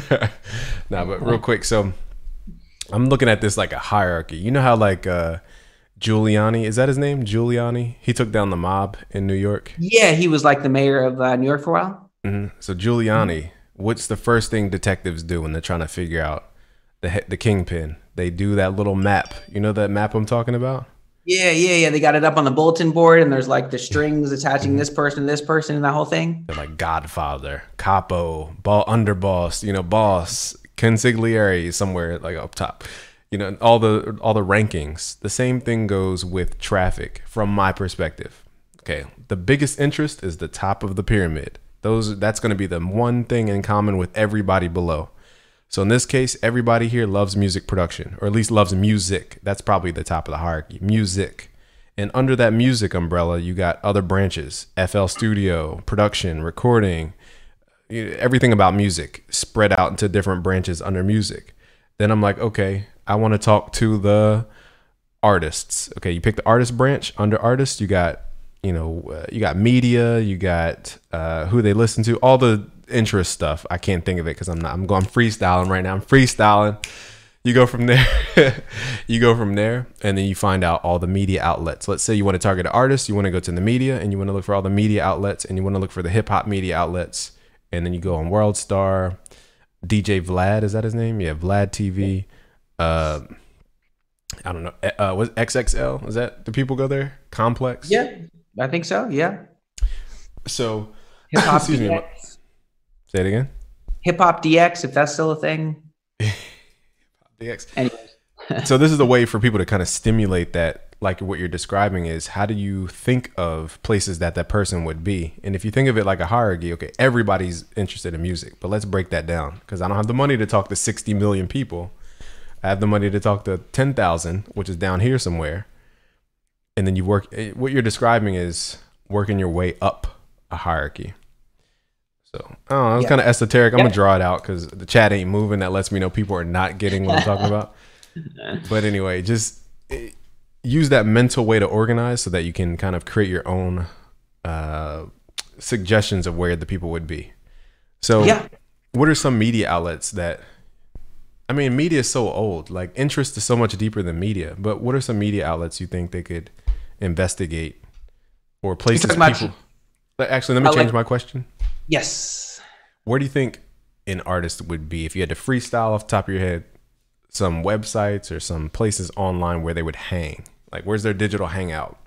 Nah, but real quick. So I'm looking at this like a hierarchy. You know how like, uh, Giuliani, is that his name? Giuliani? He took down the mob in New York. Yeah. He was like the mayor of uh, New York for a while. Mm-hmm. So Giuliani, what's the first thing detectives do when they're trying to figure out the the kingpin? They do that little map. You know that map I'm talking about? Yeah, yeah, yeah. They got it up on the bulletin board, and there's like the strings attaching this person to this person and that whole thing. They're like Godfather, Capo, ball underboss, you know, boss, consigliere somewhere like up top. You know, all the all the rankings. The same thing goes with traffic from my perspective. Okay, the biggest interest is the top of the pyramid. Those, that's going to be the one thing in common with everybody below. So in this case, everybody here loves music production, or at least loves music. That's probably the top of the hierarchy, music. And under that music umbrella, you got other branches, F L Studio, production, recording, everything about music spread out into different branches under music. Then I'm like, okay, I want to talk to the artists. Okay, you pick the artist branch. Under artists, you got you know, uh, you got media, you got uh, who they listen to, all the interest stuff. I can't think of it because I'm not, I'm going freestyling right now. I'm freestyling. You go from there, you go from there, and then you find out all the media outlets. Let's say you want to target an artist, you want to go to the media, and you want to look for all the media outlets, and you want to look for the hip hop media outlets, and then you go on World Star, D J Vlad, is that his name? Yeah, Vlad T V. Uh, I don't know. Uh, was X X L? Is that, do people go there? Complex? Yeah. I think so. Yeah. So, Hip Hop excuse D X. me. Say it again. Hip Hop D X, if that's still a thing. Hip Hop D X. Anyways. So this is the way for people to kind of stimulate that, like what you're describing is, how do you think of places that that person would be? And if you think of it like a hierarchy, okay, everybody's interested in music, but let's break that down because I don't have the money to talk to sixty million people. I have the money to talk to ten thousand, which is down here somewhere. And then you work, what you're describing is working your way up a hierarchy. So, I don't know, it was yeah. kind of esoteric. I'm yeah. going to draw it out because the chat ain't moving. That lets me know people are not getting what I'm talking about. But anyway, just use that mental way to organize so that you can kind of create your own uh, suggestions of where the people would be. So, yeah. what are some media outlets that, I mean, media is so old. Like, interest is so much deeper than media. But what are some media outlets you think they could investigate, or places people? Actually, let me change my question. Yes. Where do you think an artist would be if you had to freestyle off the top of your head? Some websites or some places online where they would hang? Like, where's their digital hangout?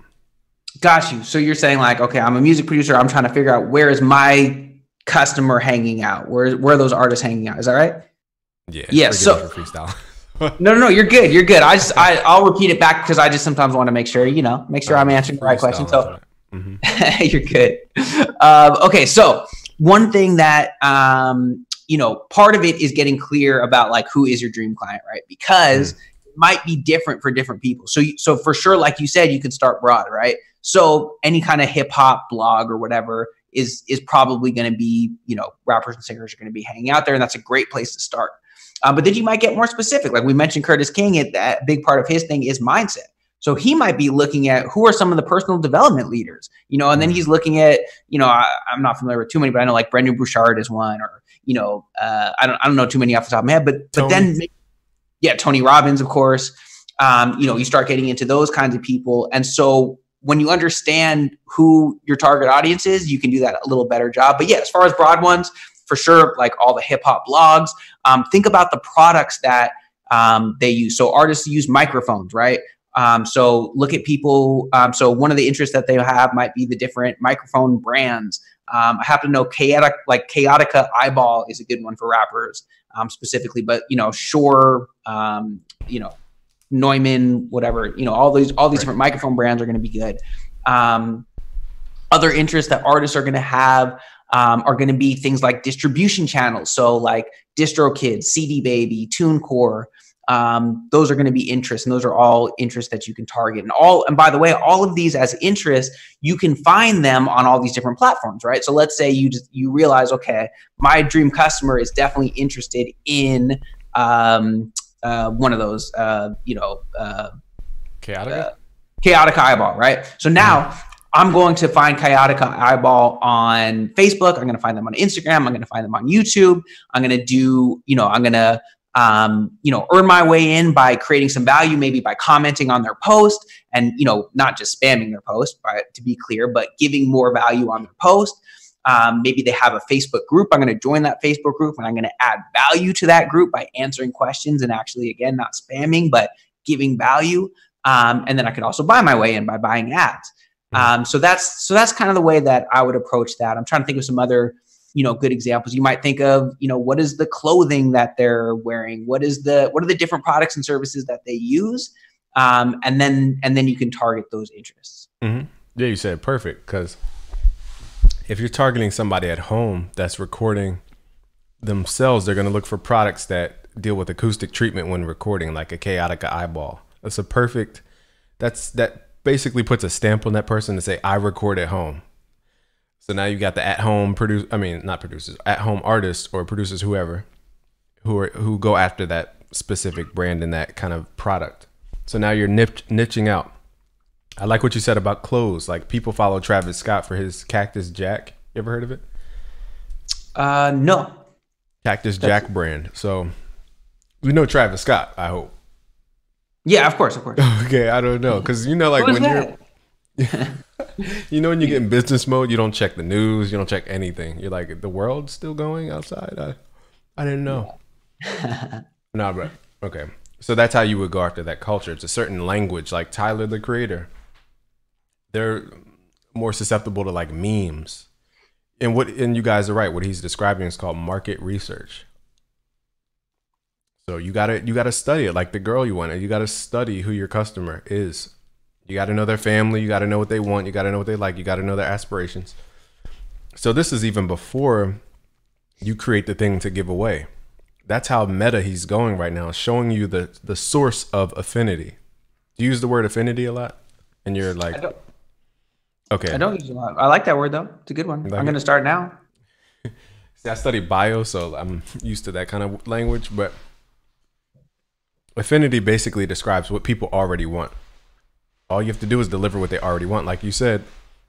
Got you. So you're saying like, okay, I'm a music producer. I'm trying to figure out where is my customer hanging out? Where where are those artists hanging out? Is that right? Yeah. Yeah. So freestyle. no, no, no, you're good. You're good. I just, I, I'll repeat it back because I just sometimes want to make sure, you know, make sure I'm answering the right question. So mm-hmm. You're good. Um, okay. So one thing that, um, you know, part of it is getting clear about like, who is your dream client, right? Because mm-hmm. it might be different for different people. So, so for sure, like you said, you could start broad, right? So any kind of hip hop blog or whatever is, is probably going to be, you know, rappers and singers are going to be hanging out there. And that's a great place to start. Uh, but then you might get more specific. Like we mentioned, Curtis King, it, that big part of his thing is mindset. So he might be looking at who are some of the personal development leaders, you know, and then he's looking at, you know, I, I'm not familiar with too many, but I know like Brendon Burchard is one, or, you know, uh, I don't, I don't know too many off the top of my head, but, but then, yeah, Tony Robbins, of course, um, you know, you start getting into those kinds of people. And so when you understand who your target audience is, you can do that a little better job. But yeah, as far as broad ones, for sure, like all the hip hop blogs, um, think about the products that um, they use. So artists use microphones, right? Um, so look at people. Um, so one of the interests that they have might be the different microphone brands. Um, I happen to know Chaotic, like Chaotica Eyeball is a good one for rappers um, specifically, but you know, Shure, um, you know, Neumann, whatever, you know, all these, all these different microphone brands are going to be good. Um, other interests that artists are going to have um, are going to be things like distribution channels. So like DistroKid, C D Baby, TuneCore, Um, those are going to be interests, and those are all interests that you can target. And all, and by the way, all of these as interests, you can find them on all these different platforms, right? So let's say you just, you realize, okay, my dream customer is definitely interested in um, uh, one of those, uh, you know, uh, Chaotic, uh, chaotic eyeball, right? So now mm-hmm. I'm going to find chaotic eyeball on Facebook. I'm going to find them on Instagram. I'm going to find them on YouTube. I'm going to do, you know, I'm going to um, you know, earn my way in by creating some value, maybe by commenting on their post and, you know, not just spamming their post, but to be clear, but giving more value on their post. Um, maybe they have a Facebook group. I'm going to join that Facebook group and I'm going to add value to that group by answering questions and actually, again, not spamming, but giving value. Um, and then I could also buy my way in by buying ads. Um, so that's, so that's kind of the way that I would approach that. I'm trying to think of some other, you know, good examples. You might think of, you know, what is the clothing that they're wearing? What is the, what are the different products and services that they use? Um, and then, and then you can target those interests. Mm-hmm. Yeah, you said perfect. Because if you're targeting somebody at home that's recording themselves, they're going to look for products that deal with acoustic treatment when recording, like a chaotic eyeball. That's a perfect, that's, that basically puts a stamp on that person to say, I record at home. So now you got the at-home produce. I mean, not producers, at-home artists or producers, whoever, who are who go after that specific brand and that kind of product. So now you're nip, niching out. I like what you said about clothes. Like people follow Travis Scott for his Cactus Jack. You ever heard of it? Uh, no. Cactus Jack That's... brand. So we know Travis Scott, I hope. Yeah, of course, of course. Okay, I don't know, because you know, like when that? you're. You know, when you get in business mode, you don't check the news, you don't check anything. You're like, the world's still going outside? I I didn't know. No, but okay. So that's how you would go after that culture. It's a certain language, like Tyler, the Creator. They're more susceptible to like memes. And what and you guys are right, what he's describing is called market research. So you gotta you gotta study it like the girl you want. You gotta study who your customer is. You got to know their family. You got to know what they want. You got to know what they like. You got to know their aspirations. So this is even before you create the thing to give away. That's how meta he's going right now, showing you the, the source of affinity. Do you use the word affinity a lot? And you're like, I don't, okay. I don't use it a lot. I like that word though. It's a good one. Like I'm going to start now. See, I studied bio, so I'm used to that kind of language. But affinity basically describes what people already want. All you have to do is deliver what they already want. Like you said,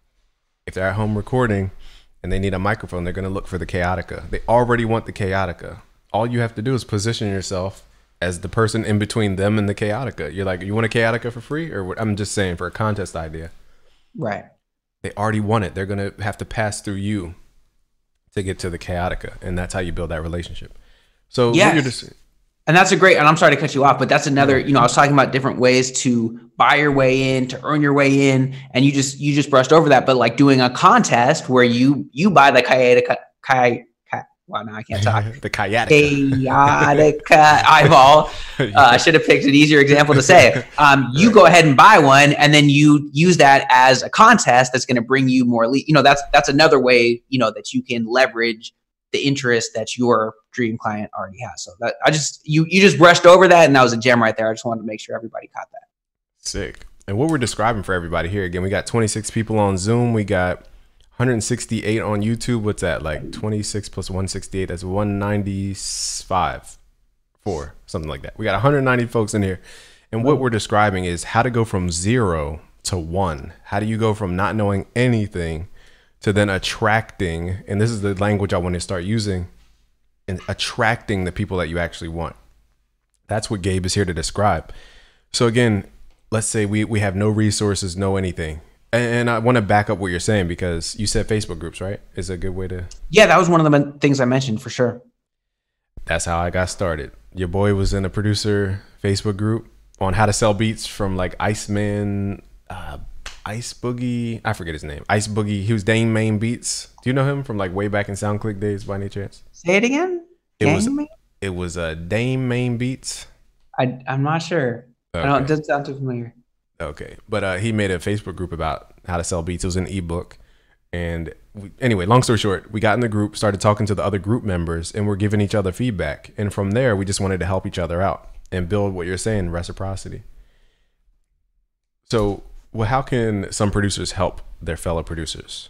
if they're at home recording and they need a microphone, they're going to look for the Chaotica. They already want the Chaotica. All you have to do is position yourself as the person in between them and the Chaotica. You're like, you want a Chaotica for free? Or what? I'm just saying for a contest idea. Right. They already want it. They're going to have to pass through you to get to the Chaotica. And that's how you build that relationship. So yes. what you're just And that's a great, and I'm sorry to cut you off, but that's another, you know, I was talking about different ways to buy your way in, to earn your way in, and you just, you just brushed over that, but like doing a contest where you, you buy the Chaotica, Chi, Chi, well, no, I can't talk. the Chaotica. Chaotica eyeball. Uh, I should have picked an easier example to say. Um, you right. Go ahead and buy one, and then you use that as a contest that's going to bring you more, le- you know, that's, that's another way, you know, that you can leverage the interest that your dream client already has. So that I just, you, you just brushed over that and that was a gem right there. I just wanted to make sure everybody caught that. Sick. And what we're describing for everybody here, again, we got twenty-six people on Zoom. We got one hundred sixty-eight on YouTube. What's that? Like twenty-six plus one sixty-eight. That's one ninety-five, four, something like that. We got one hundred ninety folks in here. And what we're describing is how to go from zero to one. How do you go from not knowing anything to then attracting, and this is the language I want to start using, and attracting the people that you actually want. That's what Gabe is here to describe. So again, let's say we, we have no resources, no anything. And, and I want to back up what you're saying because you said Facebook groups, right? Is a good way to... Yeah, that was one of the things I mentioned for sure. That's how I got started. Your boy was in a producer Facebook group on how to sell beats from like Iceman, uh, Ice Boogie, I forget his name. Ice Boogie. He was Dame Main Beats. Do you know him from like way back in SoundClick days by any chance? Say it again. It Dame was Main? it was a uh, Dame Main Beats. I I'm not sure. Okay. I don't. It doesn't sound too familiar. Okay, but uh, he made a Facebook group about how to sell beats. It was an ebook, and we, anyway, long story short, we got in the group, started talking to the other group members, and we're giving each other feedback. And from there, we just wanted to help each other out. and build what you're saying, reciprocity. So, well, how can some producers help their fellow producers?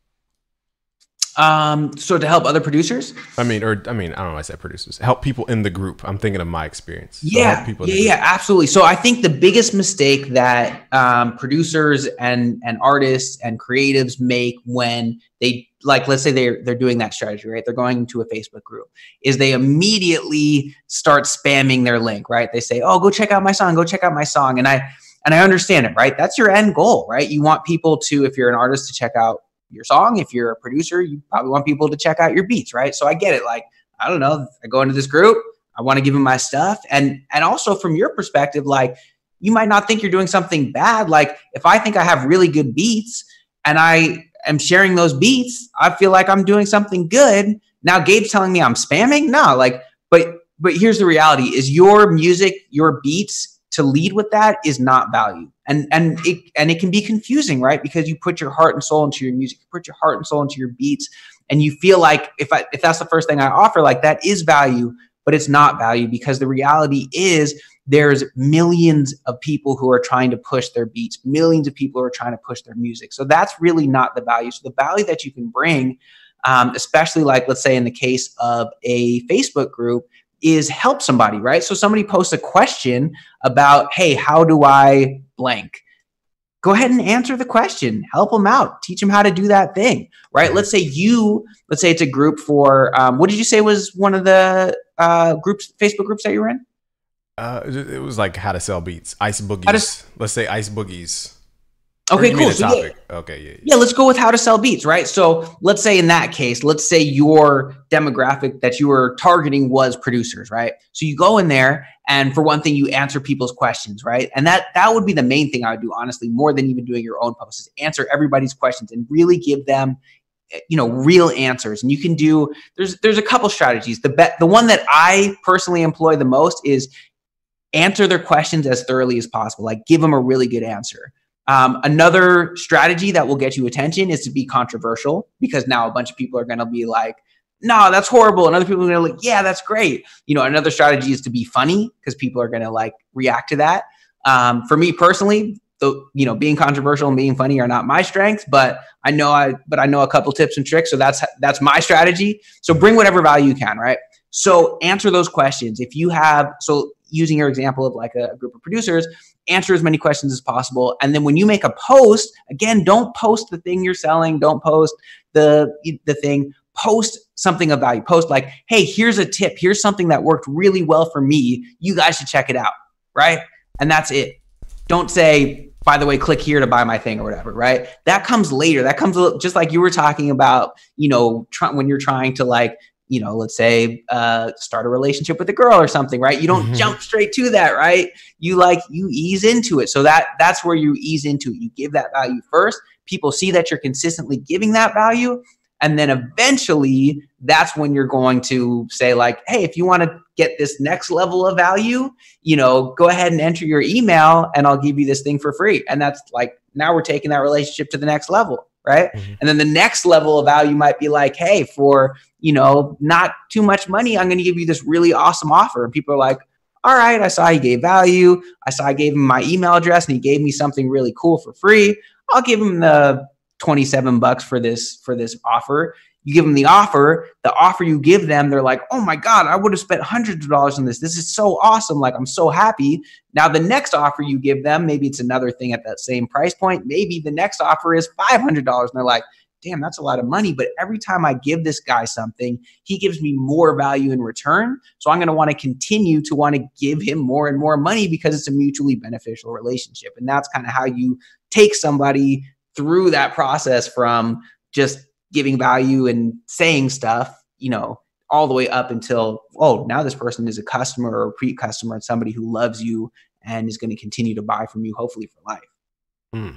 Um, so to help other producers? I mean, or I mean, I don't know. I said producers. Help people in the group. I'm thinking of my experience. So Yeah, people yeah, yeah, absolutely. So I think the biggest mistake that um, producers and and artists and creatives make when they, like, let's say they're they're doing that strategy, right? They're going into a Facebook group, is they immediately start spamming their link, right? They say, "Oh, go check out my song. Go check out my song." And I and I understand it, right? That's your end goal, right? You want people to, if you're an artist, to check out your song. If you're a producer, you probably want people to check out your beats, right? So I get it. Like, I don't know, I go into this group, I want to give them my stuff. And, and also from your perspective, like, you might not think you're doing something bad. Like, if I think I have really good beats and I am sharing those beats, I feel like I'm doing something good. Now Gabe's telling me I'm spamming. No, like, but, but here's the reality is your music, your beats, to lead with that is not value. And and it and it can be confusing, right? Because you put your heart and soul into your music, you put your heart and soul into your beats, and you feel like if I if that's the first thing I offer, like, that is value, but it's not value, because the reality is there's millions of people who are trying to push their beats, millions of people who are trying to push their music. So that's really not the value. So the value that you can bring, um, especially like, let's say in the case of a Facebook group, is help somebody, right? So somebody posts a question about, hey, how do I blank? Go ahead and answer the question, help them out, teach them how to do that thing, right? Let's say you, let's say it's a group for, um, what did you say was one of the uh, groups, Facebook groups that you were in? Uh, it was like how to sell beats, Ice Boogies. To, let's say Ice Boogies. Okay, cool. So yeah, okay, yeah, yeah. Yeah, let's go with how to sell beats, right? So let's say in that case, let's say your demographic that you were targeting was producers, right? So you go in there, and for one thing, you answer people's questions, right? And that that would be the main thing I would do, honestly, more than even doing your own posts, is answer everybody's questions and really give them, you know, real answers. And you can do, there's there's a couple strategies. The be, the one that I personally employ the most is answer their questions as thoroughly as possible. Like, give them a really good answer. Um, another strategy that will get you attention is to be controversial, because now a bunch of people are going to be like, no, that's horrible. And other people are going to be like, yeah, that's great. You know, another strategy is to be funny, because people are going to like react to that. Um, for me personally, the, you know, being controversial and being funny are not my strengths, but I know I, but I know a couple tips and tricks. So that's, that's my strategy. So bring whatever value you can, right? So answer those questions. If you have, so using your example of like a, a group of producers, answer as many questions as possible. And then when you make a post, again, don't post the thing you're selling. Don't post the, the thing, post something of value. Post like, hey, here's a tip. Here's something that worked really well for me. You guys should check it out, right? And that's it. Don't say, by the way, click here to buy my thing or whatever, right? That comes later. That comes just like you were talking about, you know, try, when you're trying to like, you know, let's say uh, start a relationship with a girl or something, right? You don't mm-hmm. jump straight to that, right? You like, you ease into it. So that that's where you ease into it. You give that value first. People see that you're consistently giving that value. And then eventually that's when you're going to say like, hey, if you want to get this next level of value, you know, go ahead and enter your email and I'll give you this thing for free. And that's like, now we're taking that relationship to the next level. Right. Mm-hmm. And then the next level of value might be like, hey, for, you know, not too much money, I'm going to give you this really awesome offer. And people are like, all right, I saw he gave value. I saw I gave him my email address and he gave me something really cool for free. I'll give him the twenty-seven bucks for this, for this offer. You give them the offer, the offer you give them, they're like, oh my God, I would have spent hundreds of dollars on this. This is so awesome. Like, I'm so happy. Now the next offer you give them, maybe it's another thing at that same price point. Maybe the next offer is five hundred dollars. And they're like, damn, that's a lot of money. But every time I give this guy something, he gives me more value in return. So I'm going to want to continue to want to give him more and more money because it's a mutually beneficial relationship. And that's kind of how you take somebody through that process from just giving value and saying stuff, you know, all the way up until, oh, now this person is a customer or a pre-customer and somebody who loves you and is going to continue to buy from you, hopefully for life. Mm,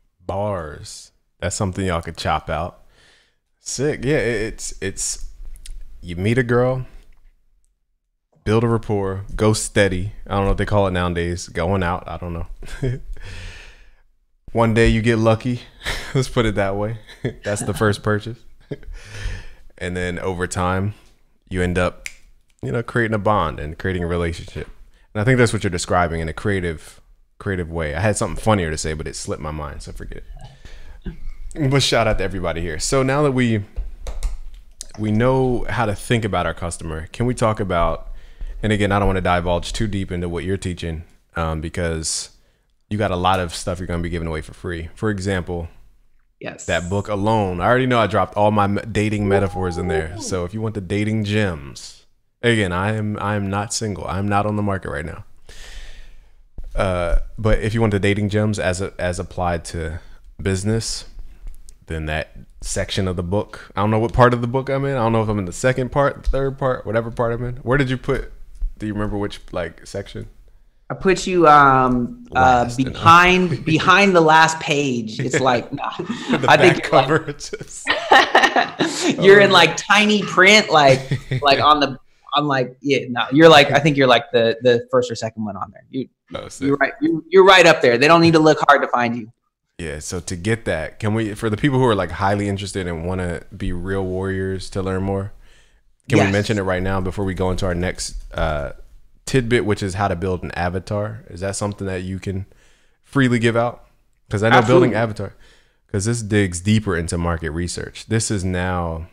bars. That's something y'all could chop out. Sick. Yeah, it's, it's, you meet a girl, build a rapport, go steady. I don't know what they call it nowadays. Going out. I don't know. One day you get lucky. Let's put it that way. That's the first purchase. And then over time, you end up, you know, creating a bond and creating a relationship. And I think that's what you're describing in a creative, creative way. I had something funnier to say, but it slipped my mind, so forget it. But shout out to everybody here. So now that we we know how to think about our customer, can we talk about, and again, I don't want to divulge too deep into what you're teaching, um, because you got a lot of stuff you're going to be giving away for free. For example, yes, that book alone. I already know I dropped all my dating metaphors in there. So if you want the dating gems, again, I am I am not single. I'm not on the market right now. Uh, but if you want the dating gems as a, as applied to business, then that section of the book. I don't know what part of the book I'm in. I don't know if I'm in the second part, third part, whatever part I'm in. Where did you put? Do you remember which like section? I put you um uh behind behind the last page. It's like nah, I think you're, cover like, just... you're in like tiny print, like like on the. I'm like yeah no. You're like I think you're like the the first or second one on there. You oh, you're right. You, you're right up there. They don't need to look hard to find you. Yeah, so to get that, can we, for the people who are like highly interested and want to be real warriors to learn more, can yes. we mention it right now before we go into our next uh, tidbit, which is how to build an avatar? Is that something that you can freely give out? Because I know Absolutely. building avatar, because this digs deeper into market research. This is now,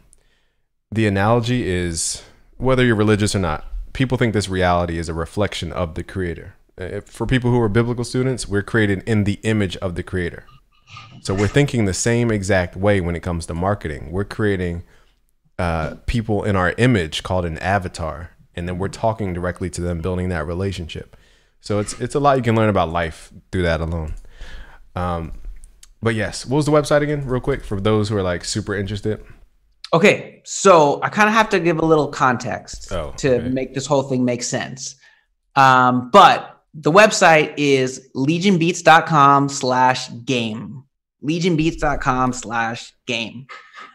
the analogy is, whether you're religious or not, people think this reality is a reflection of the creator. If, for people who are biblical students, we're created in the image of the creator. So we're thinking the same exact way when it comes to marketing. We're creating uh, people in our image called an avatar, and then we're talking directly to them, building that relationship. So it's it's a lot you can learn about life through that alone. Um, but yes, what was the website again, real quick, for those who are like super interested? Okay, so I kind of have to give a little context oh, to okay. make this whole thing make sense. Um, but the website is legionbeats.com slash game. legionbeats.com slash game.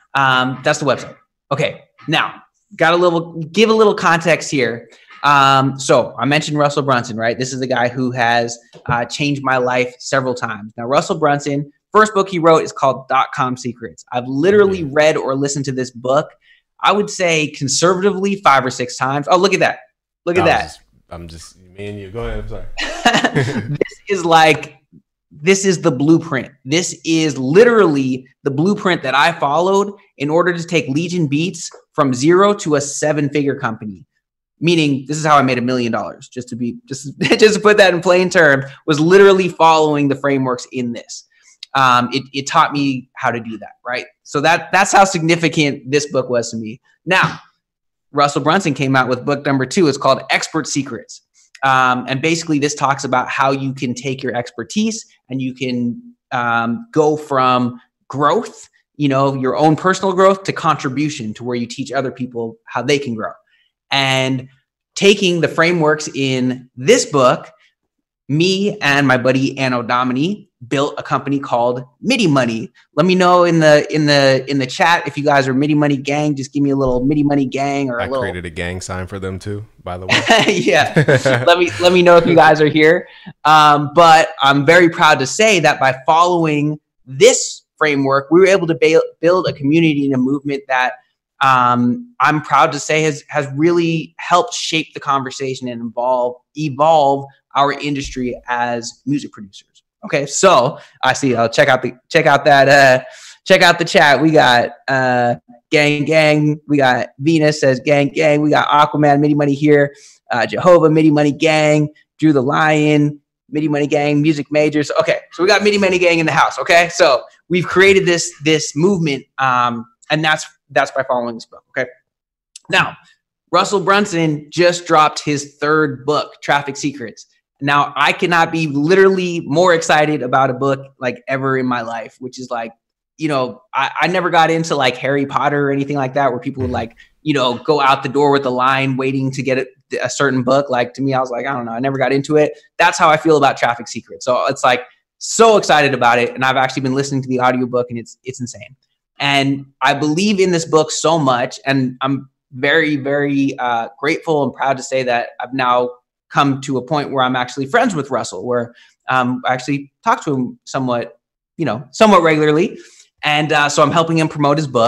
Um, that's the website. Okay. Now, got a little, give a little context here. Um, so I mentioned Russell Brunson, right? This is the guy who has uh, changed my life several times. Now, Russell Brunson, first book he wrote is called Dot-Com Secrets. I've literally mm-hmm. read or listened to this book, I would say conservatively five or six times. Oh, look at that. Look at that. Just, I'm just, me and you. Go ahead. I'm sorry. This is like, this is the blueprint. This is literally the blueprint that I followed in order to take Legion Beats from zero to a seven figure company. Meaning this is how I made a million dollars, just to be, just, just to put that in plain terms, was literally following the frameworks in this. Um, it, it taught me how to do that. Right. So that, that's how significant this book was to me. Now, Russell Brunson came out with book number two. It's called Expert Secrets. Um, and basically this talks about how you can take your expertise and you can um, go from growth, you know, your own personal growth, to contribution, to where you teach other people how they can grow. And taking the frameworks in this book, me and my buddy Anno Domini built a company called MIDI Money. Let me know in the in the in the chat if you guys are MIDI Money gang. Just give me a little MIDI Money gang, or a I little. created a gang sign for them too, by the way. Yeah, let me let me know if you guys are here. Um, but I'm very proud to say that by following this framework, we were able to ba- build a community and a movement that um, I'm proud to say has has really helped shape the conversation and evolve evolve our industry as music producers. Okay, so I see. I'll check out the check out that uh, check out the chat. We got uh, gang gang. We got Venus says gang gang. We got Aquaman MIDI Money here. Uh, Jehovah MIDI Money gang. Drew the Lion MIDI Money gang. Music Majors. Okay, so we got MIDI Money gang in the house. Okay, so we've created this this movement, um, and that's that's by following this book. Okay, now Russell Brunson just dropped his third book, Traffic Secrets. Now, I cannot be literally more excited about a book like ever in my life, which is like, you know, I, I never got into like Harry Potter or anything like that, where people would like, you know, go out the door with a line waiting to get a, a certain book. Like, to me, I was like, I don't know, I never got into it. That's how I feel about Traffic Secrets. So it's like, so excited about it. And I've actually been listening to the audiobook, and it's, it's insane. And I believe in this book so much. And I'm very, very uh, grateful and proud to say that I've now come to a point where I'm actually friends with Russell, where um, I actually talk to him somewhat, you know, somewhat regularly. And uh, so I'm helping him promote his book.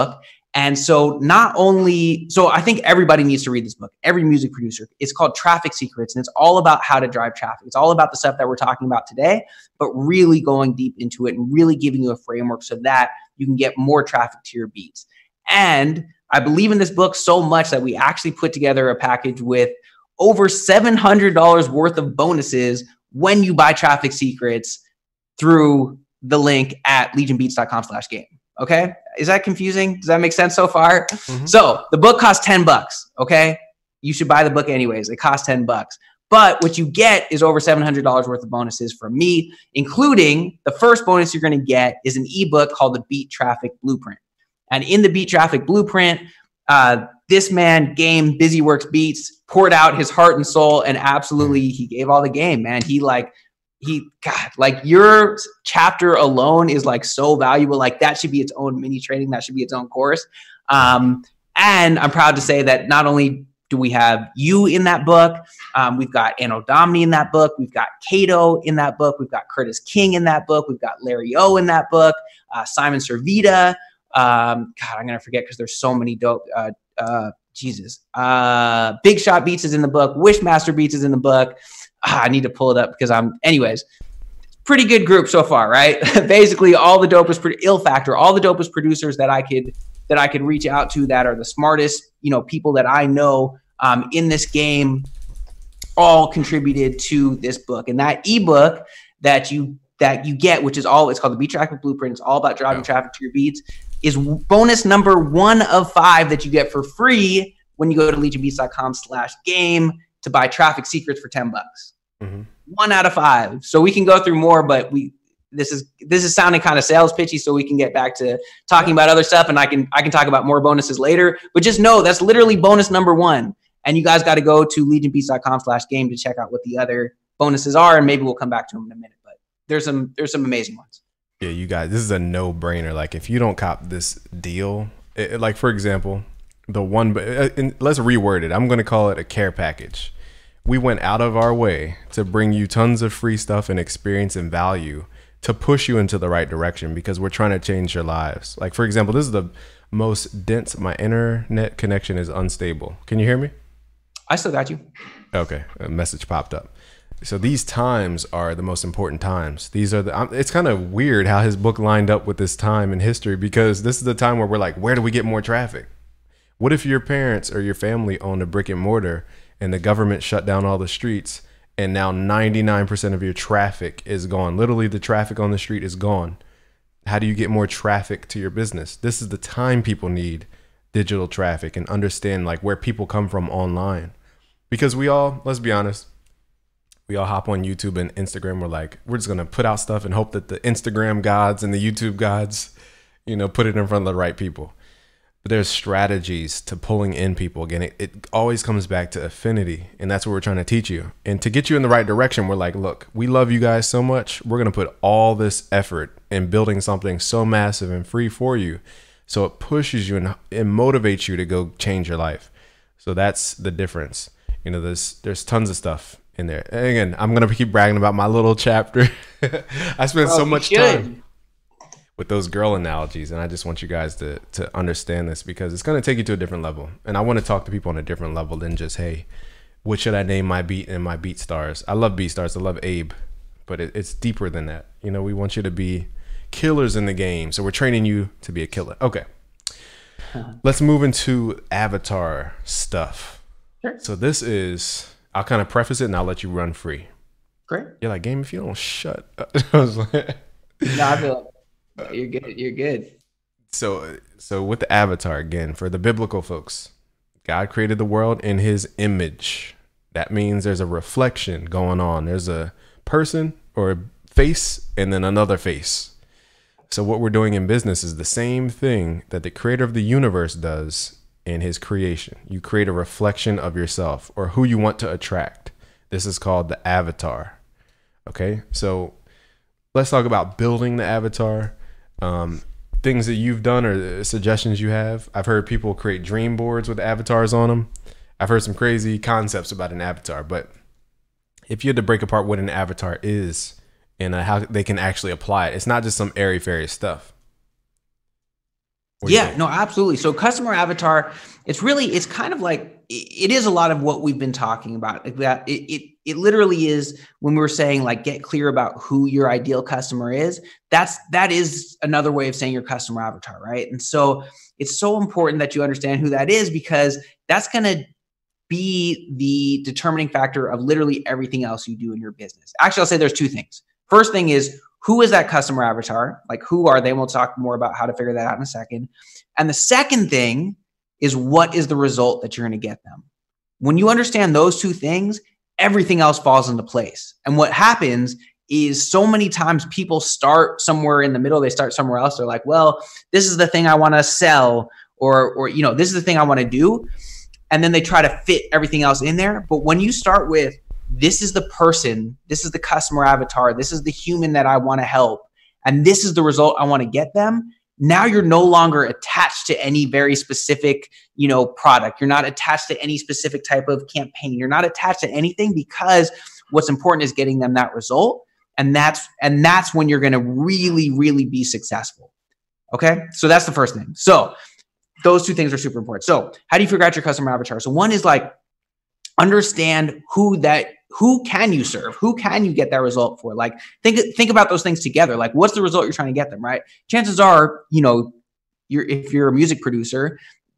And so not only, so I think everybody needs to read this book, every music producer. It's called Traffic Secrets, and it's all about how to drive traffic. It's all about the stuff that we're talking about today, but really going deep into it and really giving you a framework so that you can get more traffic to your beats. And I believe in this book so much that we actually put together a package with over seven hundred dollars worth of bonuses when you buy Traffic Secrets through the link at legionbeats.com slash game. Okay. Is that confusing? Does that make sense so far? Mm-hmm. So the book costs ten bucks. Okay. You should buy the book anyways. It costs ten bucks. But what you get is over seven hundred dollars worth of bonuses from me, including the first bonus you're going to get is an ebook called the Beat Traffic Blueprint. And in the Beat Traffic Blueprint, uh, this man, Game, BusyWorks Beats, poured out his heart and soul, and absolutely he gave all the game, man. He like, he, God, like your chapter alone is like so valuable. Like that should be its own mini training. That should be its own course. Um, and I'm proud to say that not only do we have you in that book, um, we've got Anno Domini in that book. We've got Cato in that book. We've got Curtis King in that book. We've got Larry O in that book, uh, Simon Servita. Um, God, I'm going to forget because there's so many dope, uh, uh, Jesus, uh, Big Shot Beats is in the book. Wishmaster Beats is in the book. Ah, I need to pull it up because I'm, anyways, pretty good group so far, right? Basically all the dopest, Ill Factor, all the dopest producers that I could, that I could reach out to that are the smartest, you know, people that I know um, in this game all contributed to this book. And that ebook that you, that you get, which is all, it's called the Beat Traffic Blueprint. It's all about driving oh. traffic to your beats, is bonus number one of five that you get for free when you go to legionbeats.com slash game to buy Traffic Secrets for ten bucks. Mm-hmm. One out of five. So we can go through more, but we, this is, this is sounding kind of sales pitchy, so we can get back to talking about other stuff, and I can, I can talk about more bonuses later, but just know that's literally bonus number one. And you guys got to go to legionbeats.com slash game to check out what the other bonuses are. And maybe we'll come back to them in a minute, but there's some, there's some amazing ones. Yeah, you guys, this is a no brainer. Like if you don't cop this deal, it, like for example, the one, and let's reword it. I'm going to call it a care package. We went out of our way to bring you tons of free stuff and experience and value to push you into the right direction because we're trying to change your lives. Like, for example, this is the most dense. My internet connection is unstable. Can you hear me? I still got you. Okay. A message popped up. So these times are the most important times. These are the, it's kind of weird how his book lined up with this time in history, because this is the time where we're like, where do we get more traffic? What if your parents or your family owned a brick and mortar and the government shut down all the streets, and now ninety-nine percent of your traffic is gone? Literally the traffic on the street is gone. How do you get more traffic to your business? This is the time people need digital traffic and understand like where people come from online. Because we all, let's be honest, we all hop on YouTube and Instagram. We're like, we're just going to put out stuff and hope that the Instagram gods and the YouTube gods, you know, put it in front of the right people. But there's strategies to pulling in people. Again, it, it always comes back to affinity, and that's what we're trying to teach you. And to get you in the right direction, we're like, look, we love you guys so much. We're going to put all this effort in building something so massive and free for you, so it pushes you and it motivates you to go change your life. So that's the difference. You know, there's there's tons of stuff in there. And again, I'm going to keep bragging about my little chapter. I spent well, so much time with those girl analogies, and I just want you guys to to understand this, because it's going to take you to a different level. And I want to talk to people on a different level than just, hey, what should I name my beat and my beat stars? I love beat stars. I love Abe, but it, it's deeper than that. You know, we want you to be killers in the game, so we're training you to be a killer. Okay, let's move into avatar stuff. Sure. So this is, I'll kind of preface it and I'll let you run free. Great. You're like, game, if you don't shut up. I was like, no, I feel like you're good. You're good. So, so with the avatar, again, for the biblical folks, God created the world in his image. That means there's a reflection going on. There's a person or a face and then another face. So what we're doing in business is the same thing that the creator of the universe does in his creation. You create a reflection of yourself or who you want to attract. This is called the avatar. Okay, so let's talk about building the avatar. Um, things that you've done or suggestions you have. I've heard people create dream boards with avatars on them. I've heard some crazy concepts about an avatar, but if you had to break apart what an avatar is and uh, how they can actually apply it, it's not just some airy fairy stuff. Yeah, no, absolutely. So customer avatar, it's really, it's kind of like, it is a lot of what we've been talking about. Like that, it, it, it literally is when we were saying like, get clear about who your ideal customer is. That's, that is another way of saying your customer avatar, right? And so it's so important that you understand who that is, because that's going to be the determining factor of literally everything else you do in your business. Actually, I'll say there's two things. First thing is, who is that customer avatar? Like, who are they? And we'll talk more about how to figure that out in a second. And the second thing is, what is the result that you're going to get them? When you understand those two things, everything else falls into place. And what happens is, so many times people start somewhere in the middle. They start somewhere else. They're like, well, this is the thing I want to sell, or, or, you know, this is the thing I want to do. And then they try to fit everything else in there. But when you start with, this is the person, this is the customer avatar, this is the human that I want to help, and this is the result I want to get them, now you're no longer attached to any very specific, you know, product. You're not attached to any specific type of campaign. You're not attached to anything, because what's important is getting them that result. And that's, and that's when you're going to really, really be successful. Okay. So that's the first thing. So those two things are super important. So how do you figure out your customer avatar? So one is like, understand who that, who can you serve? Who can you get that result for? Like, think, think about those things together. Like, what's the result you're trying to get them, right? Chances are, you know, you're, if you're a music producer,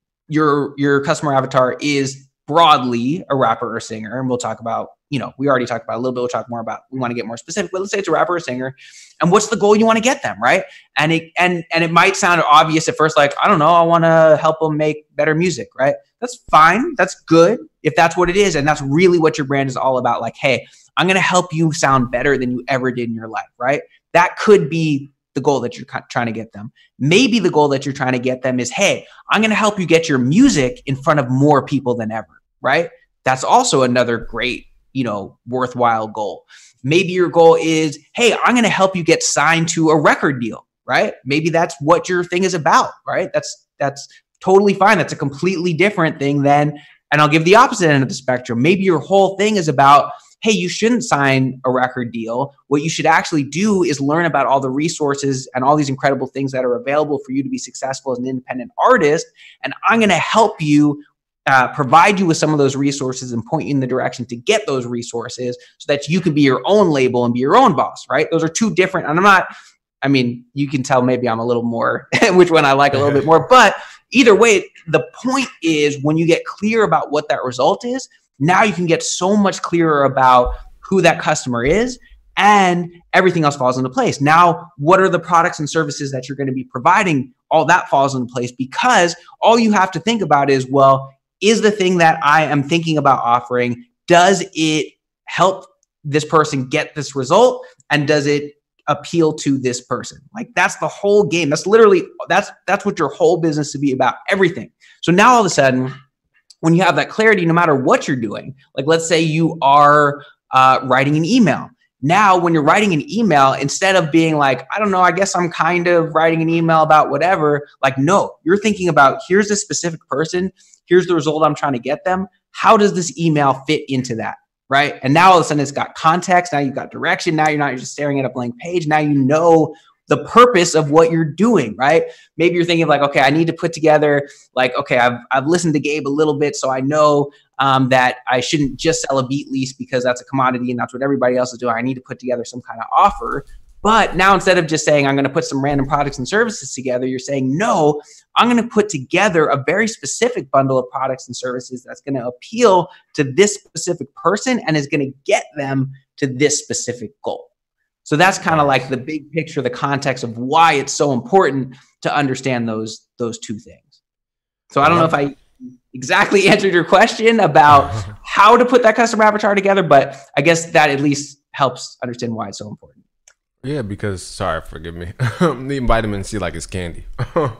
your, your customer avatar is broadly a rapper or singer. And we'll talk about, you know, we already talked about a little bit. We'll talk more about, we want to get more specific, but let's say it's a rapper or singer. And what's the goal you want to get them, right? And it, and, and it might sound obvious at first, like, I don't know, I want to help them make better music, right? That's fine. That's good if that's what it is. And that's really what your brand is all about. Like, hey, I'm going to help you sound better than you ever did in your life, right? That could be the goal that you're trying to get them. Maybe the goal that you're trying to get them is, hey, I'm going to help you get your music in front of more people than ever, right? That's also another great, you know, worthwhile goal. Maybe your goal is, hey, I'm going to help you get signed to a record deal, right? Maybe that's what your thing is about, right? That's, that's totally fine. That's a completely different thing than, and I'll give the opposite end of the spectrum. Maybe your whole thing is about, hey, you shouldn't sign a record deal. What you should actually do is learn about all the resources and all these incredible things that are available for you to be successful as an independent artist. And I'm going to help you uh, provide you with some of those resources and point you in the direction to get those resources so that you can be your own label and be your own boss, right? Those are two different, and I'm not, I mean, you can tell maybe I'm a little more, which one I like a little bit more, but either way, the point is, when you get clear about what that result is, now you can get so much clearer about who that customer is, and everything else falls into place. Now, what are the products and services that you're going to be providing? All that falls into place, because all you have to think about is, well, is the thing that I am thinking about offering, does it help this person get this result? And does it appeal to this person? Like, that's the whole game. That's literally, that's, that's what your whole business should be about, everything. So now all of a sudden, when you have that clarity, no matter what you're doing, like let's say you are uh, writing an email. Now, when you're writing an email, instead of being like, I don't know, I guess I'm kind of writing an email about whatever, like, no, you're thinking about, here's a specific person, here's the result I'm trying to get them. How does this email fit into that? Right? And now all of a sudden it's got context. Now you've got direction. Now you're not just staring at a blank page. Now you know the purpose of what you're doing, right? Maybe you're thinking of like, okay, I need to put together like, okay, I've, I've listened to Gabe a little bit, so I know um, that I shouldn't just sell a beat lease because that's a commodity and that's what everybody else is doing. I need to put together some kind of offer. But now, instead of just saying, I'm going to put some random products and services together, you're saying, no, I'm going to put together a very specific bundle of products and services that's going to appeal to this specific person and is going to get them to this specific goal. So that's kind of like the big picture, the context of why it's so important to understand those, those two things. So I don't know if I exactly answered your question about how to put that customer avatar together, but I guess that at least helps understand why it's so important. Yeah, because, sorry, forgive me. I'm eating vitamin C like it's candy. At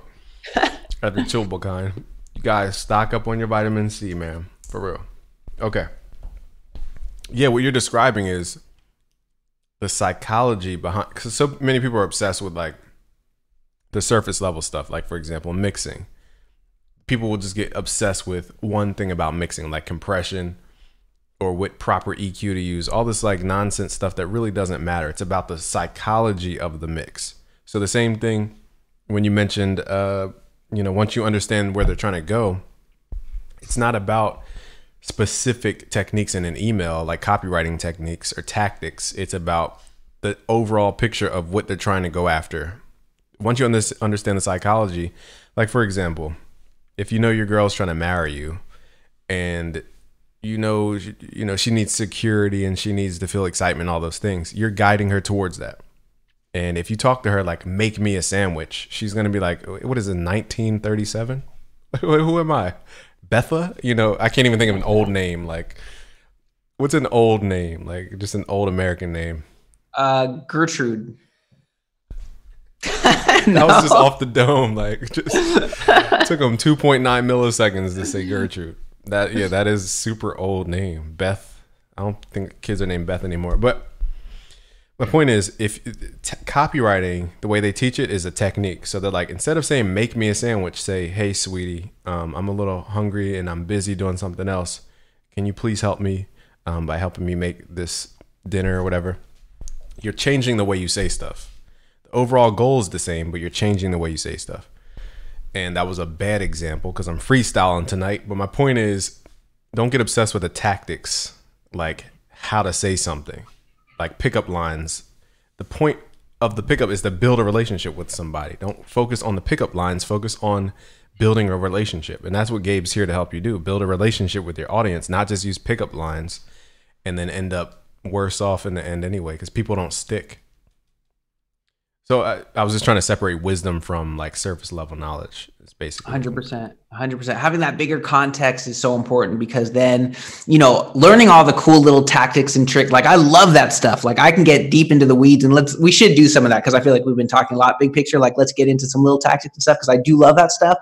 the chewable kind. You guys, stock up on your vitamin C, man. For real. Okay. Yeah, what you're describing is the psychology behind, because so many people are obsessed with like the surface level stuff. Like, for example, mixing. People will just get obsessed with one thing about mixing, like compression, or what proper E Q to use, all this like nonsense stuff that really doesn't matter. It's about the psychology of the mix. So the same thing when you mentioned, uh, you know, once you understand where they're trying to go, it's not about specific techniques in an email, like copywriting techniques or tactics. It's about the overall picture of what they're trying to go after. Once you under- understand the psychology, like for example, if you know your girl's trying to marry you and you know, you know, she needs security and she needs to feel excitement, all those things, you're guiding her towards that. And if you talk to her like, make me a sandwich, she's going to be like, what is it, nineteen thirty-seven? Who am I? Betha? You know, I can't even think of an old name. Like, what's an old name? Like, just an old American name. Uh, Gertrude. That no. was just off the dome. Like, just took them two point nine milliseconds to say Gertrude. That, yeah, that is super old name. Beth. I don't think kids are named Beth anymore. But my point is, if t- copywriting, the way they teach it is a technique. So they're like, instead of saying, make me a sandwich, say, hey, sweetie, um, I'm a little hungry and I'm busy doing something else. Can you please help me um, by helping me make this dinner or whatever? You're changing the way you say stuff. The overall goal is the same, but you're changing the way you say stuff. And that was a bad example because I'm freestyling tonight. But my point is, don't get obsessed with the tactics, like how to say something, like pickup lines. The point of the pickup is to build a relationship with somebody. Don't focus on the pickup lines. Focus on building a relationship. And that's what Gabe's here to help you do. Build a relationship with your audience, not just use pickup lines and then end up worse off in the end anyway, because people don't stick. So I, I was just trying to separate wisdom from like surface level knowledge. It's basically one hundred percent. one hundred percent. Having that bigger context is so important because then, you know, learning all the cool little tactics and tricks. Like I love that stuff. Like I can get deep into the weeds and let's, we should do some of that because I feel like we've been talking a lot big picture. Like let's get into some little tactics and stuff because I do love that stuff.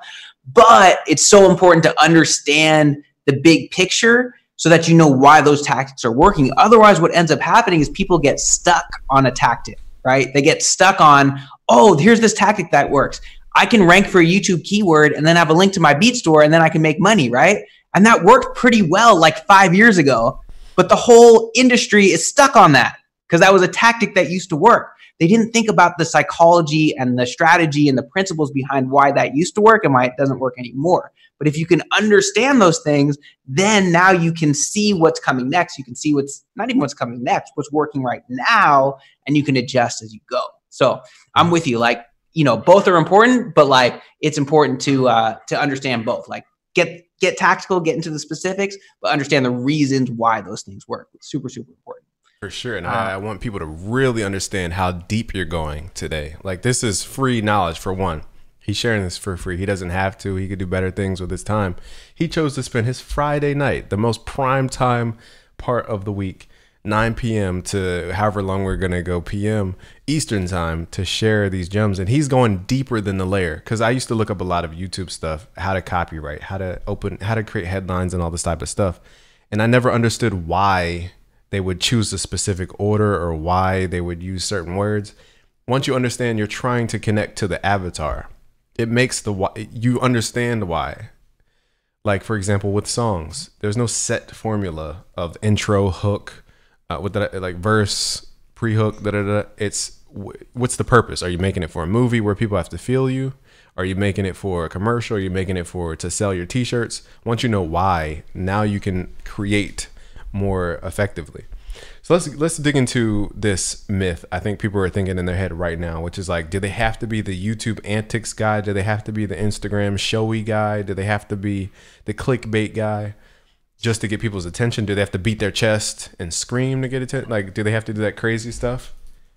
But it's so important to understand the big picture so that you know why those tactics are working. Otherwise, what ends up happening is people get stuck on a tactic. Right? They get stuck on, oh, here's this tactic that works. I can rank for a YouTube keyword and then have a link to my beat store and then I can make money, right? And that worked pretty well like five years ago, but the whole industry is stuck on that because that was a tactic that used to work. They didn't think about the psychology and the strategy and the principles behind why that used to work and why it doesn't work anymore. But if you can understand those things, then now you can see what's coming next. You can see what's not even what's coming next, what's working right now, and you can adjust as you go. So I'm with you. Like, you know, both are important, but like it's important to uh, to understand both. Like get get tactical, get into the specifics, but understand the reasons why those things work. It's super, super important. For sure. And uh, I, I want people to really understand how deep you're going today. Like this is free knowledge for one. He's sharing this for free. He doesn't have to. He could do better things with his time. He chose to spend his Friday night, the most prime time part of the week, nine p.m. to however long we're going to go P M Eastern time to share these gems. And he's going deeper than the layer because I used to look up a lot of YouTube stuff, how to copyright, how to open, how to create headlines and all this type of stuff. And I never understood why they would choose a specific order or why they would use certain words. Once you understand, you're trying to connect to the avatar. It makes the why, you understand why. Like, for example, with songs, there's no set formula of intro, hook, uh, with the, like verse, pre-hook, da da da. It's what's the purpose? Are you making it for a movie where people have to feel you? Are you making it for a commercial? Are you making it for to sell your t-shirts? Once you know why, now you can create more effectively. So let's let's dig into this myth I think people are thinking in their head right now, which is like, do they have to be the YouTube antics guy? Do they have to be the Instagram showy guy? Do they have to be the clickbait guy just to get people's attention? Do they have to beat their chest and scream to get attention? Like, do they have to do that crazy stuff?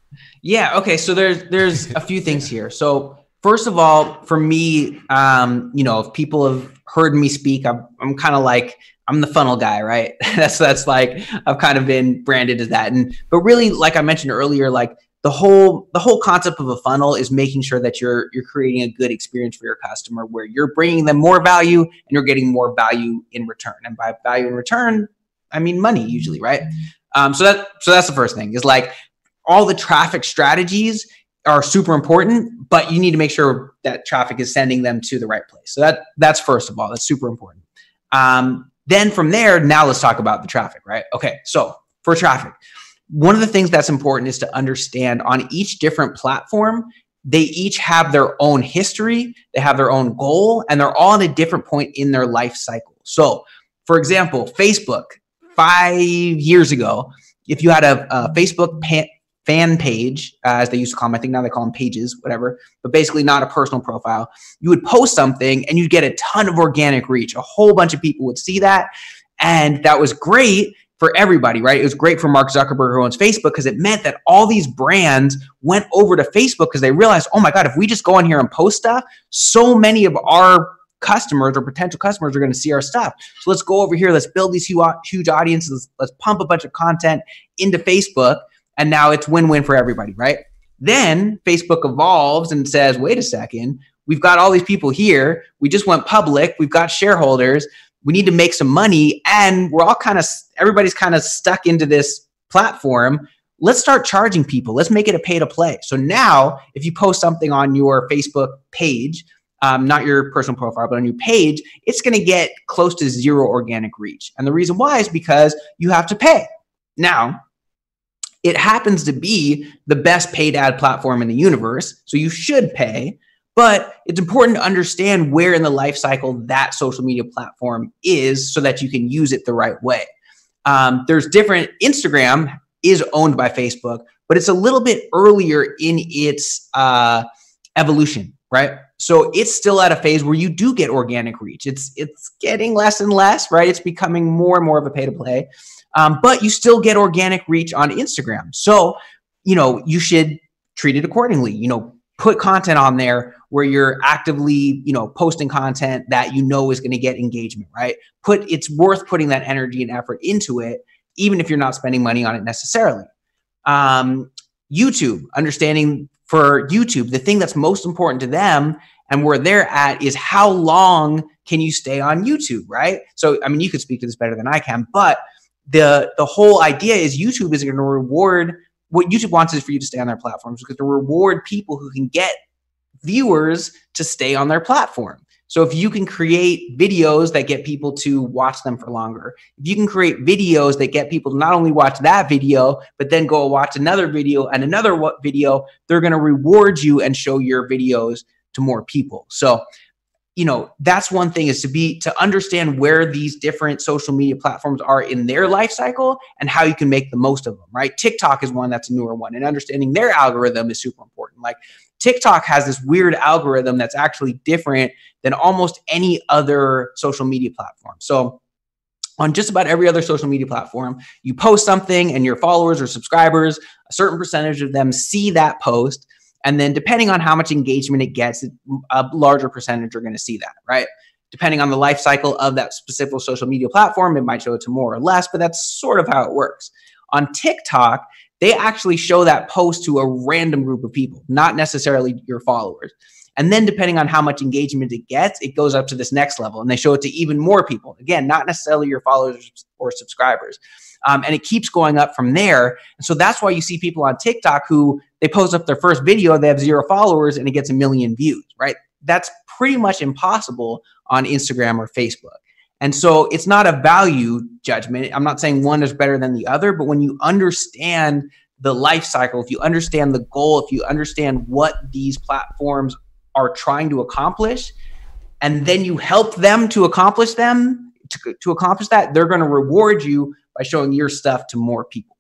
Yeah. Okay. So there's there's a few things here. So first of all, for me, um, you know, if people have heard me speak, I'm, I'm kind of like, I'm the funnel guy, right? that's, that's like, I've kind of been branded as that. And, but really, like I mentioned earlier, like the whole, the whole concept of a funnel is making sure that you're, you're creating a good experience for your customer where you're bringing them more value and you're getting more value in return. And by value in return, I mean money usually, right? Um, so that, so that's the first thing is like all the traffic strategies are super important, but you need to make sure that traffic is sending them to the right place. So that, that's first of all, that's super important. Um, Then from there, now let's talk about the traffic, right? Okay, so for traffic, one of the things that's important is to understand on each different platform, they each have their own history, they have their own goal, and they're all at a different point in their life cycle. So, for example, Facebook, five years ago, if you had a, a Facebook pa- fan page, uh, as they used to call them, I think now they call them pages, whatever, but basically not a personal profile, you would post something and you'd get a ton of organic reach. A whole bunch of people would see that. And that was great for everybody, right? It was great for Mark Zuckerberg, who owns Facebook, because it meant that all these brands went over to Facebook because they realized, oh my God, if we just go on here and post stuff, so many of our customers or potential customers are going to see our stuff. So let's go over here. Let's build these huge, huge audiences. Let's pump a bunch of content into Facebook. And now it's win-win for everybody, right? Then Facebook evolves and says, wait a second, we've got all these people here. We just went public. We've got shareholders. We need to make some money. And we're all kind of, everybody's kind of stuck into this platform. Let's start charging people. Let's make it a pay to play. So now if you post something on your Facebook page, um, not your personal profile, but on your page, it's going to get close to zero organic reach. And the reason why is because you have to pay. Now, it happens to be the best paid ad platform in the universe, so you should pay, but it's important to understand where in the life cycle that social media platform is so that you can use it the right way. Um, there's different, Instagram is owned by Facebook, but it's a little bit earlier in its uh, evolution, right? So it's still at a phase where you do get organic reach. It's, it's getting less and less, right? It's becoming more and more of a pay to play. Um, but you still get organic reach on Instagram. So, you know, you should treat it accordingly. You know, put content on there where you're actively, you know, posting content that you know is going to get engagement, right? Put, it's worth putting that energy and effort into it, even if you're not spending money on it necessarily. Um, YouTube, understanding for YouTube, the thing that's most important to them and where they're at is how long can you stay on YouTube, right? So, I mean, you could speak to this better than I can, but The the whole idea is YouTube is going to reward, what YouTube wants is for you to stay on their platforms, because to reward people who can get viewers to stay on their platform. So if you can create videos that get people to watch them for longer, if you can create videos that get people to not only watch that video, but then go watch another video and another video, they're going to reward you and show your videos to more people. So, you know, that's one thing, is to be, to understand where these different social media platforms are in their life cycle and how you can make the most of them, right? TikTok is one that's a newer one, and understanding their algorithm is super important. Like TikTok has this weird algorithm that's actually different than almost any other social media platform. So on just about every other social media platform, you post something and your followers or subscribers, a certain percentage of them see that post. And then depending on how much engagement it gets, a larger percentage are going to see that, right? Depending on the life cycle of that specific social media platform, it might show it to more or less, but that's sort of how it works. On TikTok, they actually show that post to a random group of people, not necessarily your followers. And then depending on how much engagement it gets, it goes up to this next level, and they show it to even more people. Again, not necessarily your followers or subscribers. Um, and it keeps going up from there. And so that's why you see people on TikTok who they post up their first video, they have zero followers, and it gets a million views, right? That's pretty much impossible on Instagram or Facebook. And so it's not a value judgment. I'm not saying one is better than the other, but when you understand the life cycle, if you understand the goal, if you understand what these platforms are trying to accomplish, and then you help them to accomplish them, to, to accomplish that, they're going to reward you by showing your stuff to more people.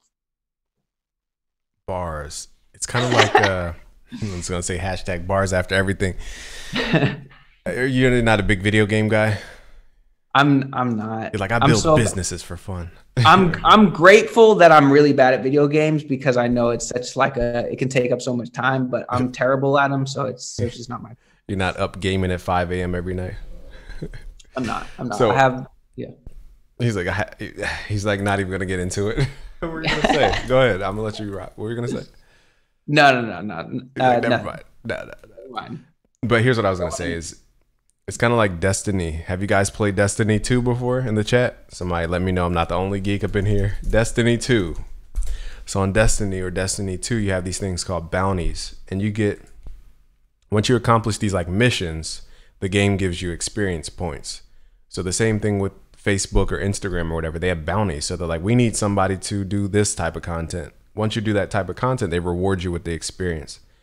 Bars. It's kind of like, uh, I was going to say hashtag bars after everything. You're not a big video game guy? I'm I'm not. You're like, I build so, businesses for fun. I'm I'm grateful that I'm really bad at video games, because I know it's such like a, it can take up so much time, but I'm terrible at them. So it's, it's just not my. You're not up gaming at five a m every night? I'm not. I'm not. So, I have, yeah. He's like, I, he's like not even going to get into it. What were you going to say? Go ahead. I'm going to let you rock. What were you going to say? No, no, no, no. Uh, like, never no. mind. No, no, no. Never mind. But here's what I was going to say is, it's kind of like Destiny. Have you guys played Destiny two before in the chat? Somebody let me know I'm not the only geek up in here. Destiny two. So on Destiny or Destiny two, you have these things called bounties. And you get, once you accomplish these like missions, the game gives you experience points. So the same thing with Facebook or Instagram or whatever, they have bounties. So they're like, we need somebody to do this type of content. Once you do that type of content, they reward you with the experience.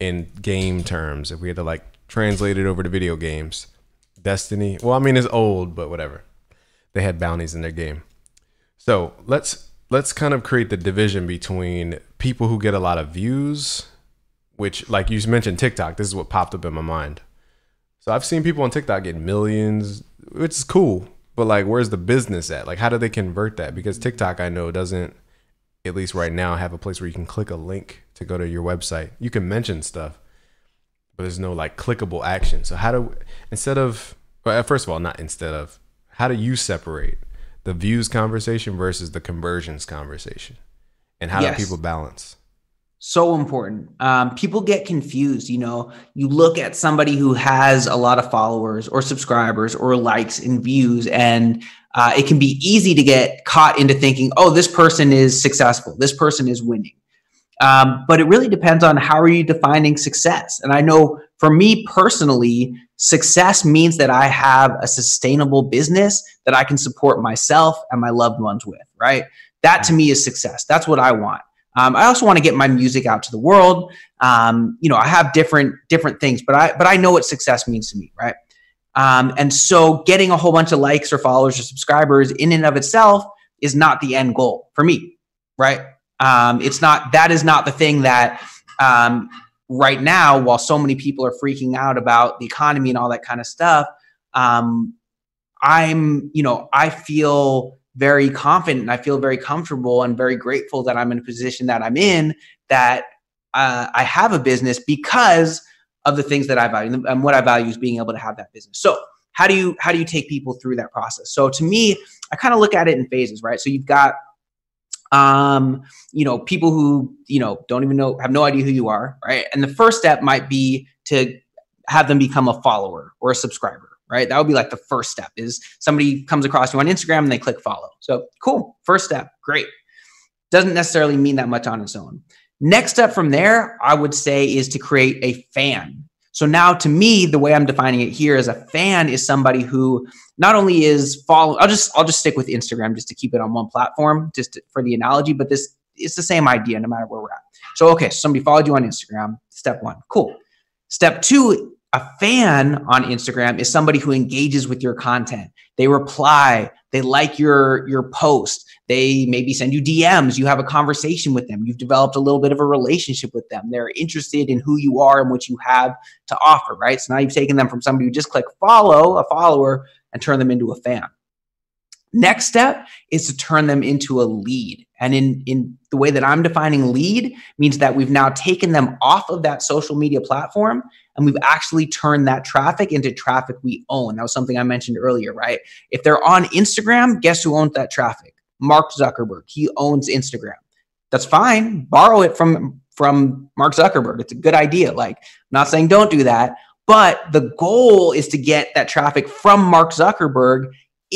in game terms, if we had to like translate it over to video games, Destiny, well, I mean, it's old, but whatever. They had bounties in their game. So let's let's kind of create the division between people who get a lot of views, which, like you mentioned, TikTok. This is what popped up in my mind. So I've seen people on TikTok get millions, which is cool. But like, where's the business at? Like, how do they convert that? Because TikTok, I know, doesn't, at least right now, have a place where you can click a link to go to your website. You can mention stuff, but there's no like clickable action. So how do, instead of, well, first of all, not instead of, how do you separate the views conversation versus the conversions conversation? And how yes. do people balance? So important. Um, people get confused. You know, you look at somebody who has a lot of followers or subscribers or likes and views, and uh, it can be easy to get caught into thinking, oh, this person is successful. This person is winning. Um, but it really depends on how are you defining success. And I know for me personally, success means that I have a sustainable business that I can support myself and my loved ones with, right? That to me is success. That's what I want. Um, I also want to get my music out to the world. Um, you know, I have different different things, but I but I know what success means to me, right? Um, and so getting a whole bunch of likes or followers or subscribers in and of itself is not the end goal for me, right? Um, it's not, that is not the thing that um, right now, while so many people are freaking out about the economy and all that kind of stuff, um, I'm, you know, I feel very confident and I feel very comfortable and very grateful that I'm in a position that I'm in, that uh, I have a business because of the things that I value, and what I value is being able to have that business. So how do you, how do you take people through that process? So to me, I kind of look at it in phases, right? So you've got, um, you know, people who, you know, don't even know, have no idea who you are, right? And the first step might be to have them become a follower or a subscriber. Right? That would be like the first step, is somebody comes across you on Instagram and they click follow. So cool. First step. Great. Doesn't necessarily mean that much on its own. Next step from there, I would say, is to create a fan. So now to me, the way I'm defining it here is a fan is somebody who not only is follow, I'll just, I'll just stick with Instagram just to keep it on one platform, just to, for the analogy, but this it's the same idea no matter where we're at. So, okay. So somebody followed you on Instagram. Step one. Cool. Step two, a fan on Instagram is somebody who engages with your content. They reply, they like your, your post, they maybe send you D Ms, you have a conversation with them, you've developed a little bit of a relationship with them. They're interested in who you are and what you have to offer, right? So now you've taken them from somebody who just click follow, a follower, and turn them into a fan. Next step is to turn them into a lead. And in, in the way that I'm defining lead means that we've now taken them off of that social media platform and we've actually turned that traffic into traffic we own. That was something I mentioned earlier, right? If they're on Instagram, guess who owns that traffic? Mark Zuckerberg. He owns Instagram. That's fine. Borrow it from, from Mark Zuckerberg. It's a good idea. Like, I'm not saying don't do that, but the goal is to get that traffic from Mark Zuckerberg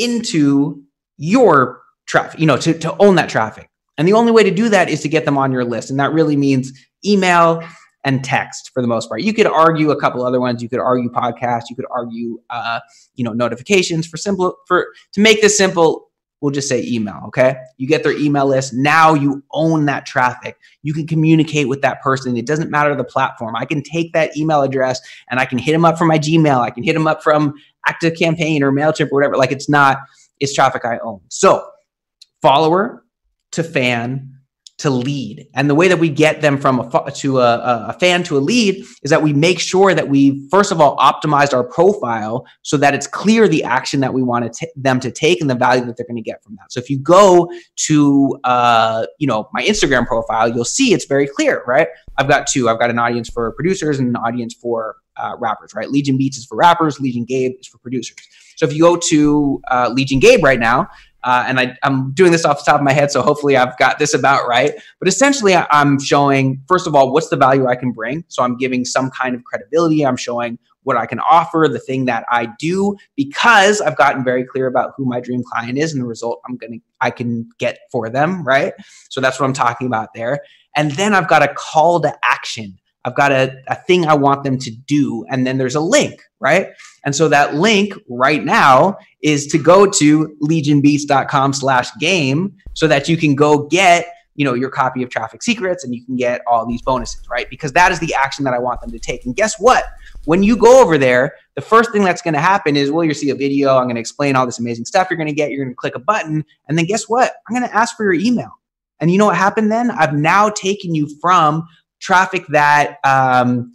into your traffic, you know, to, to own that traffic. And the only way to do that is to get them on your list. And that really means email and text for the most part. You could argue a couple other ones. You could argue podcasts. You could argue, uh, you know, notifications. For simple, for to make this simple, we'll just say email. Okay. You get their email list. Now you own that traffic. You can communicate with that person. It doesn't matter the platform. I can take that email address and I can hit them up from my Gmail. I can hit them up from ActiveCampaign or MailChimp or whatever. Like, it's not, it's traffic I own. So follower to fan to lead. And the way that we get them from a to a, a fan to a lead is that we make sure that we, first of all, optimized our profile so that it's clear the action that we want to them to take and the value that they're going to get from that. So if you go to, uh, you know, my Instagram profile, you'll see it's very clear, right? I've got two. I've got an audience for producers and an audience for uh, rappers, right? Legion Beats is for rappers. Legion Gabe is for producers. So if you go to uh, Legion Gabe right now, Uh, and I, I'm doing this off the top of my head, so hopefully I've got this about right. But essentially, I'm showing, first of all, what's the value I can bring. So I'm giving some kind of credibility. I'm showing what I can offer, the thing that I do, because I've gotten very clear about who my dream client is and the result I'm gonna, I can get for them, right? So that's what I'm talking about there. And then I've got a call to action. I've got a, a thing I want them to do, and then there's a link, right? And so that link right now is to go to legionbeats dot com slash game so that you can go get, you know, your copy of Traffic Secrets, and you can get all these bonuses, right? Because that is the action that I want them to take. And guess what? When you go over there, the first thing that's going to happen is, well, you'll see a video. I'm going to explain all this amazing stuff you're going to get. You're going to click a button. And then guess what? I'm going to ask for your email. And you know what happened then? I've now taken you from traffic that, um,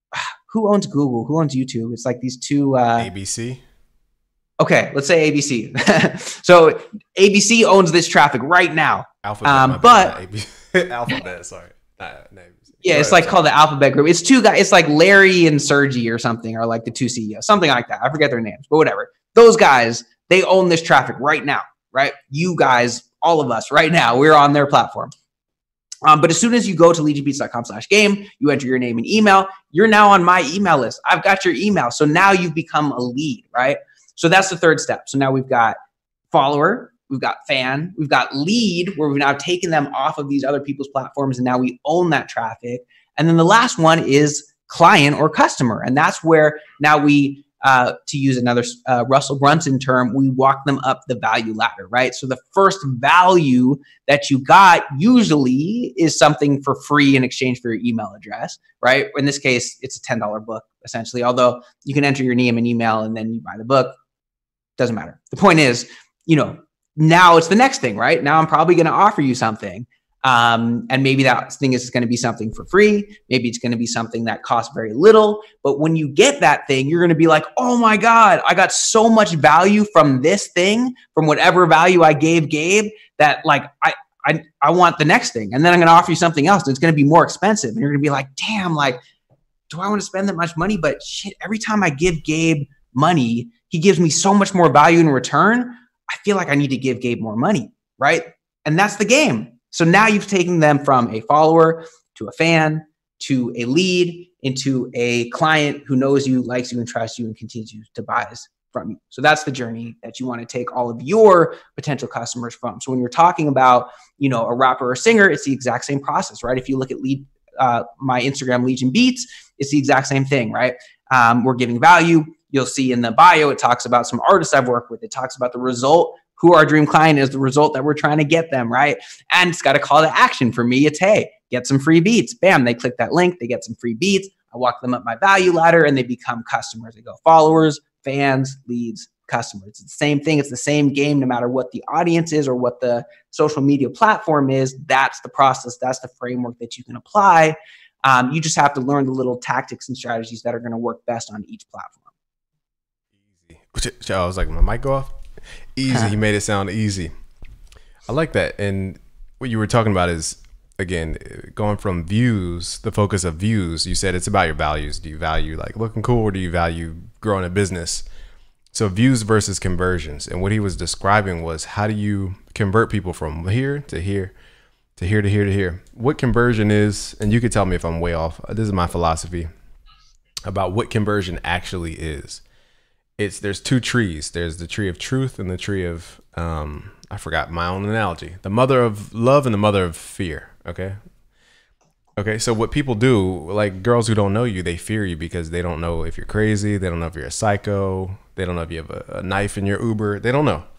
who owns Google? Who owns YouTube? It's like these two. Uh, A B C. Okay, let's say A B C. So A B C owns this traffic right now. Alphabet, um, but Alphabet, sorry. Not, not yeah, it's like called the Alphabet Group. It's two guys. It's like Larry and Sergey or something, or like the two C E Os, something like that. I forget their names, but whatever. Those guys, they own this traffic right now, right? You guys, all of us right now, we're on their platform. Um, but as soon as you go to legion beats dot com slash game, you enter your name and email, you're now on my email list. I've got your email. So now you've become a lead, right? So that's the third step. So now we've got follower, we've got fan, we've got lead, where we've now taken them off of these other people's platforms, and now we own that traffic. And then the last one is client or customer. And that's where now we, uh, to use another uh, Russell Brunson term, we walk them up the value ladder, right? So the first value that you got usually is something for free in exchange for your email address, right? In this case, it's a ten dollar book, essentially, although you can enter your name and email and then you buy the book. Doesn't matter. The point is, you know, now it's the next thing, right? Now I'm probably going to offer you something. Um, and maybe that thing is going to be something for free. Maybe it's going to be something that costs very little. But when you get that thing, you're going to be like, oh my God, I got so much value from this thing, from whatever value I gave Gabe, that like, I, I, I want the next thing. And then I'm going to offer you something else. And it's going to be more expensive. And you're going to be like, damn, like, do I want to spend that much money? But shit, every time I give Gabe money, he gives me so much more value in return. I feel like I need to give Gabe more money, right? And that's the game. So now you've taken them from a follower to a fan to a lead into a client who knows you, likes you, and trusts you, and continues to buy from you. So that's the journey that you want to take all of your potential customers from. So when you're talking about, you know, a rapper or singer, it's the exact same process, right? If you look at lead, uh, my Instagram Legion Beats, it's the exact same thing, right? Um, we're giving value. You'll see in the bio, it talks about some artists I've worked with. It talks about the result, who our dream client is, the result that we're trying to get them, right? And it's got a call to action. For me, it's, hey, get some free beats. Bam, they click that link, they get some free beats. I walk them up my value ladder and they become customers. They go followers, fans, leads, customers. It's the same thing. It's the same game no matter what the audience is or what the social media platform is. That's the process. That's the framework that you can apply. Um, you just have to learn the little tactics and strategies that are going to work best on each platform. Easy. I was like, my mic go off? Easy. He made it sound easy. I like that. And what you were talking about is, again, going from views, the focus of views. You said it's about your values. Do you value like looking cool, or do you value growing a business? So views versus conversions. And what he was describing was, how do you convert people from here to here to here to here to here? What conversion is, and you could tell me if I'm way off. This is my philosophy about what conversion actually is. It's, there's two trees. There's the tree of truth and the tree of, um, I forgot my own analogy, the mother of love and the mother of fear. Okay. Okay. So what people do, like girls who don't know you, they fear you because they don't know if you're crazy. They don't know if you're a psycho. They don't know if you have a, a knife in your Uber. They don't know.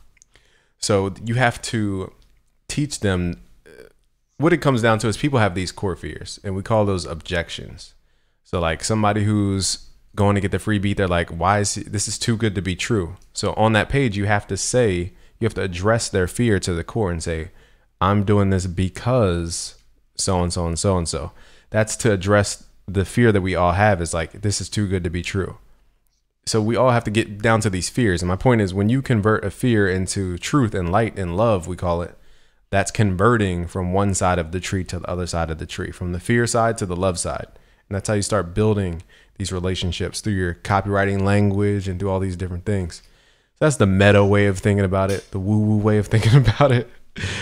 So you have to teach them. What it comes down to is people have these core fears, and we call those objections. So like somebody who's going to get the free beat, they're like, why is he, this is too good to be true. So on that page, you have to say, you have to address their fear to the core and say, I'm doing this because so and so and so and so. That's to address the fear that we all have, is like, this is too good to be true. So we all have to get down to these fears. And my point is, when you convert a fear into truth and light and love, we call it, that's converting from one side of the tree to the other side of the tree, from the fear side to the love side. And that's how you start building these relationships, through your copywriting language and do all these different things. So that's the meta way of thinking about it, the woo-woo way of thinking about it.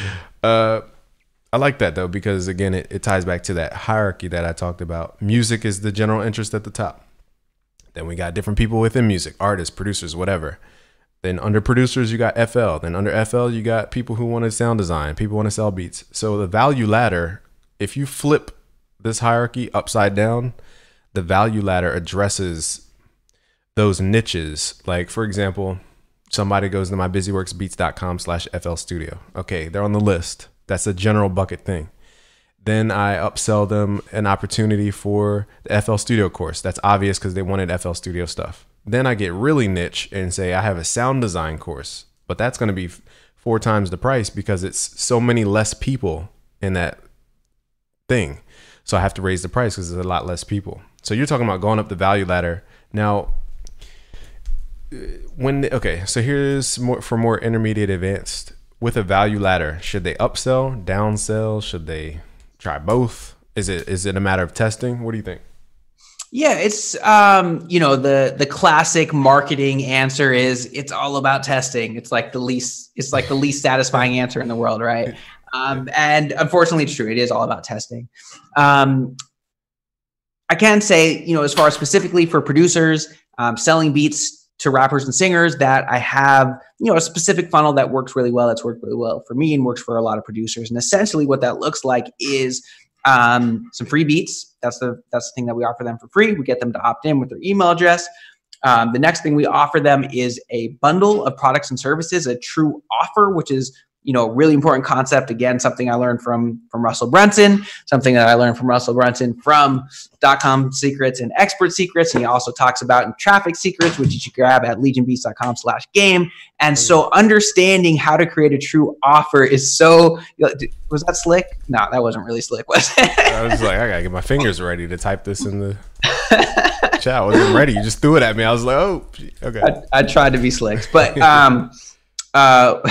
Uh, I like that though, because again, it, it ties back to that hierarchy that I talked about. Music is the general interest at the top. Then we got different people within music, artists, producers, whatever. Then under producers, you got F L. Then under F L, you got people who want to sound design, people want to sell beats. So the value ladder, if you flip this hierarchy upside down, the value ladder addresses those niches. Like for example, somebody goes to my busyworksbeats dot com slash F L studio. Okay, they're on the list. That's a general bucket thing. Then I upsell them an opportunity for the F L Studio course. That's obvious because they wanted F L Studio stuff. Then I get really niche and say I have a sound design course, but that's going to be four times the price because it's so many less people in that thing. So I have to raise the price because there's a lot less people. So you're talking about going up the value ladder. Now, when, okay, so here's more for more intermediate advanced. With a value ladder, should they upsell, downsell? Should they try both? Is it is it a matter of testing? What do you think? Yeah, it's um, you know, the the classic marketing answer is it's all about testing. It's like the least it's like the least satisfying answer in the world, right? Um, and unfortunately, it's true. It is all about testing. Um, I can say, you know, as far as specifically for producers um, selling beats to rappers and singers, that I have, you know, a specific funnel that works really well. That's worked really well for me and works for a lot of producers. And essentially what that looks like is um, some free beats. That's the, that's the thing that we offer them for free. We get them to opt in with their email address. Um, the next thing we offer them is a bundle of products and services, a true offer, which is, you know, really important concept. Again, something I learned from, from Russell Brunson, something that I learned from Russell Brunson from dot-com secrets and expert secrets. And he also talks about in traffic secrets, which you should grab at legionbeats.com slash game. And so understanding how to create a true offer is so, was that slick? No, that wasn't really slick, was it? I was like, I gotta get my fingers ready to type this in the chat. I wasn't ready. You just threw it at me. I was like, oh, okay. I, I tried to be slick, but, um, uh,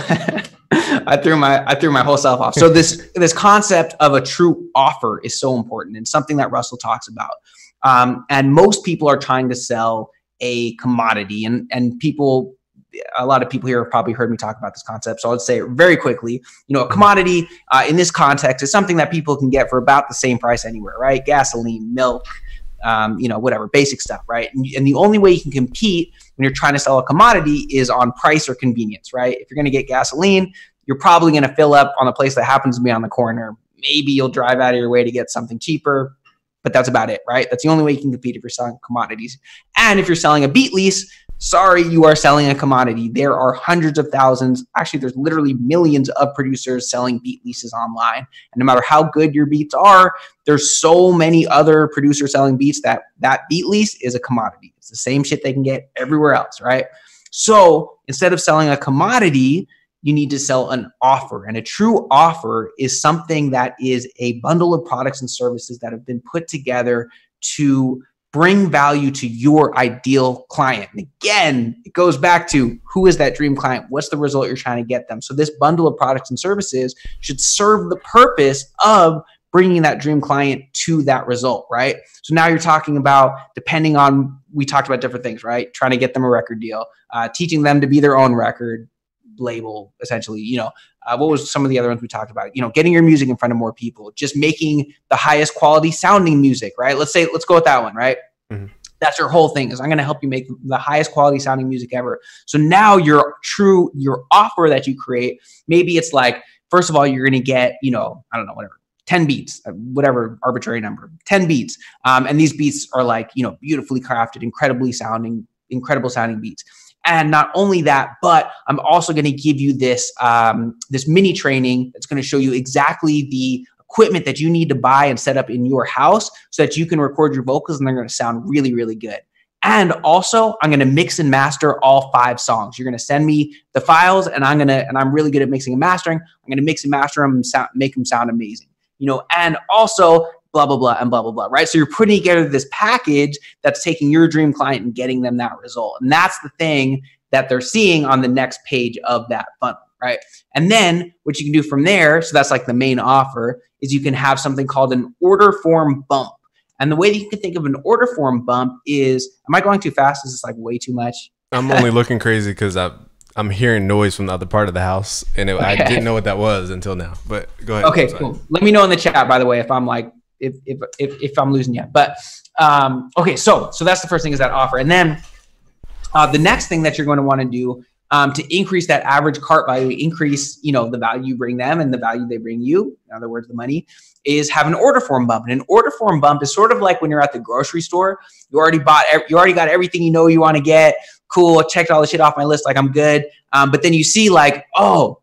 I threw my I threw my whole self off. So this this concept of a true offer is so important and something that Russell talks about. Um, and most people are trying to sell a commodity, and and people, a lot of people here have probably heard me talk about this concept. So I'll say it very quickly. You know, a commodity uh, in this context is something that people can get for about the same price anywhere, right? Gasoline, milk, um, you know, whatever, basic stuff, right? And, and the only way you can compete when you're trying to sell a commodity is on price or convenience, right? If you're going to get gasoline, you're probably going to fill up on a place that happens to be on the corner. Maybe you'll drive out of your way to get something cheaper, but that's about it, right? That's the only way you can compete if you're selling commodities. And if you're selling a beat lease, sorry, you are selling a commodity. There are hundreds of thousands. Actually, there's literally millions of producers selling beat leases online. And no matter how good your beats are, there's so many other producers selling beats that that beat lease is a commodity. It's the same shit they can get everywhere else, right? So instead of selling a commodity, you need to sell an offer. And a true offer is something that is a bundle of products and services that have been put together to bring value to your ideal client. And again, it goes back to who is that dream client? What's the result you're trying to get them? So this bundle of products and services should serve the purpose of bringing that dream client to that result, right? So now you're talking about, depending on, we talked about different things, right? Trying to get them a record deal, uh, teaching them to be their own record label, essentially, you know, uh, what was some of the other ones we talked about? You know, getting your music in front of more people, just making the highest quality sounding music, right? Let's say, let's go with that one, right? Mm-hmm. That's your whole thing, is I'm going to help you make the highest quality sounding music ever. So now your true, your offer that you create, maybe it's like, first of all, you're going to get, you know, I don't know, whatever, ten beats, whatever arbitrary number, ten beats. Um, and these beats are like, you know, beautifully crafted, incredibly sounding, incredible sounding beats. And not only that, but I'm also going to give you this, um, this mini training that's going to show you exactly the equipment that you need to buy and set up in your house so that you can record your vocals and they're going to sound really, really good. And also, I'm going to mix and master all five songs. You're going to send me the files, and I'm going to, and I'm really good at mixing and mastering. I'm going to mix and master them and sound, make them sound amazing. You know, and also blah, blah, blah, and blah, blah, blah, right? So you're putting together this package that's taking your dream client and getting them that result. And that's the thing that they're seeing on the next page of that funnel, right? And then what you can do from there, so that's like the main offer, is you can have something called an order form bump. And the way that you can think of an order form bump is, am I going too fast? Is this like way too much? I'm only looking crazy because I'm, I'm hearing noise from the other part of the house, and it, okay. I didn't know what that was until now, but go ahead. Okay, cool. Let me know in the chat, by the way, if I'm like, if, if, if, if I'm losing you. But um, okay, so, so that's the first thing, is that offer. And then uh, the next thing that you're going to want to do um, to increase that average cart value, increase, you know, the value you bring them and the value they bring you, in other words, the money, is have an order form bump. And an order form bump is sort of like when you're at the grocery store, you already bought, you already got everything you know you want to get. Cool, I checked all the shit off my list, like I'm good. Um, but then you see like, oh,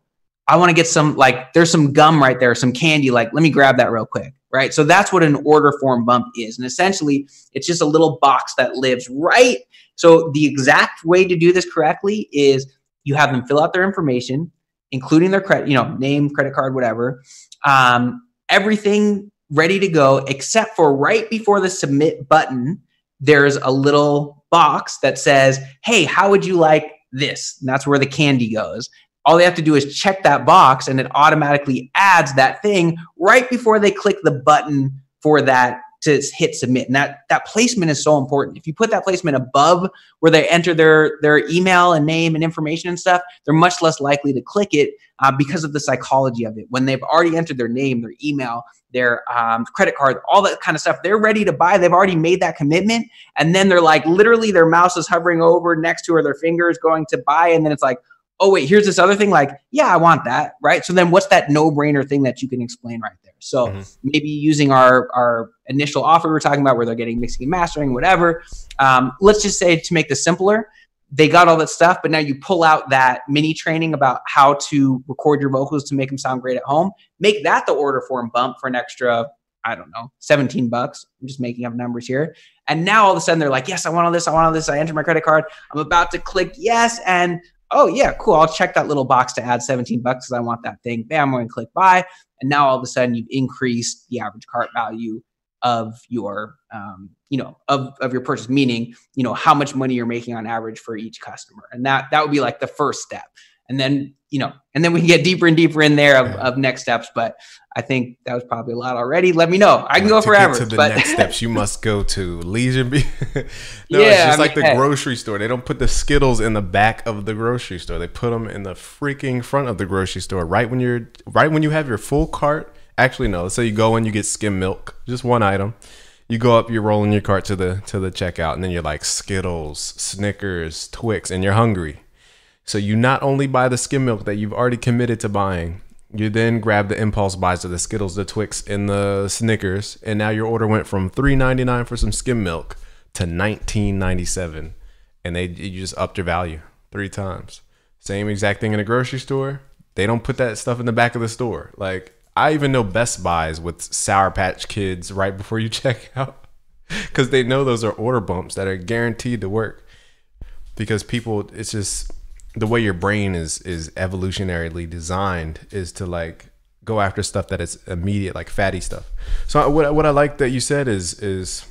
I want to get some, like, there's some gum right there, some candy. Like, let me grab that real quick. Right. So that's what an order form bump is. And essentially, it's just a little box that lives right. So the exact way to do this correctly is you have them fill out their information, including their credit, you know, name, credit card, whatever, um, everything ready to go, except for right before the submit button, there's a little box that says, hey, how would you like this? And that's where the candy goes. All they have to do is check that box and it automatically adds that thing right before they click the button for that to hit submit. And that, that placement is so important. If you put that placement above where they enter their, their email and name and information and stuff, they're much less likely to click it uh, because of the psychology of it. When they've already entered their name, their email, their um, credit card, all that kind of stuff, they're ready to buy. They've already made that commitment. And then they're like, literally their mouse is hovering over next to her, their fingers going to buy. And then it's like, oh, wait, here's this other thing. Like, yeah, I want that, right? So then what's that no-brainer thing that you can explain right there? So mm-hmm. maybe using our, our initial offer we were talking about where they're getting mixing and mastering, whatever. Um, let's just say, to make this simpler, they got all that stuff, but now you pull out that mini training about how to record your vocals to make them sound great at home. Make that the order form bump for an extra, I don't know, seventeen bucks. I'm just making up numbers here. And now all of a sudden they're like, yes, I want all this. I want all this. I enter my credit card. I'm about to click yes. And oh yeah, cool. I'll check that little box to add seventeen bucks because I want that thing. Bam, I'm going to click buy. And now all of a sudden you've increased the average cart value of your, um, you know, of, of your purchase, meaning, you know, how much money you're making on average for each customer. And that, that would be like the first step. And then, you know, and then we can get deeper and deeper in there of, yeah. of next steps. But I think that was probably a lot already. Let me know. I can go to forever. Get to the but next steps, you must go to Legion. no, yeah, it's just I like mean, the hey. grocery store. They don't put the Skittles in the back of the grocery store. They put them in the freaking front of the grocery store. Right when you're, right when you have your full cart. Actually, no. Let's say you go in, you get skim milk, just one item. You go up, you're rolling your cart to the to the checkout, and then you're like Skittles, Snickers, Twix, and you're hungry. So you not only buy the skim milk that you've already committed to buying, you then grab the impulse buys of the Skittles, the Twix, and the Snickers, and now your order went from three ninety-nine for some skim milk to nineteen ninety-seven, and they you just upped your value three times. Same exact thing in a grocery store. They don't put that stuff in the back of the store. Like, I even know Best Buys with Sour Patch Kids right before you check out because they know those are order bumps that are guaranteed to work because people, it's just the way your brain is is evolutionarily designed is to like go after stuff that is immediate, like fatty stuff. So what, what I like that you said is is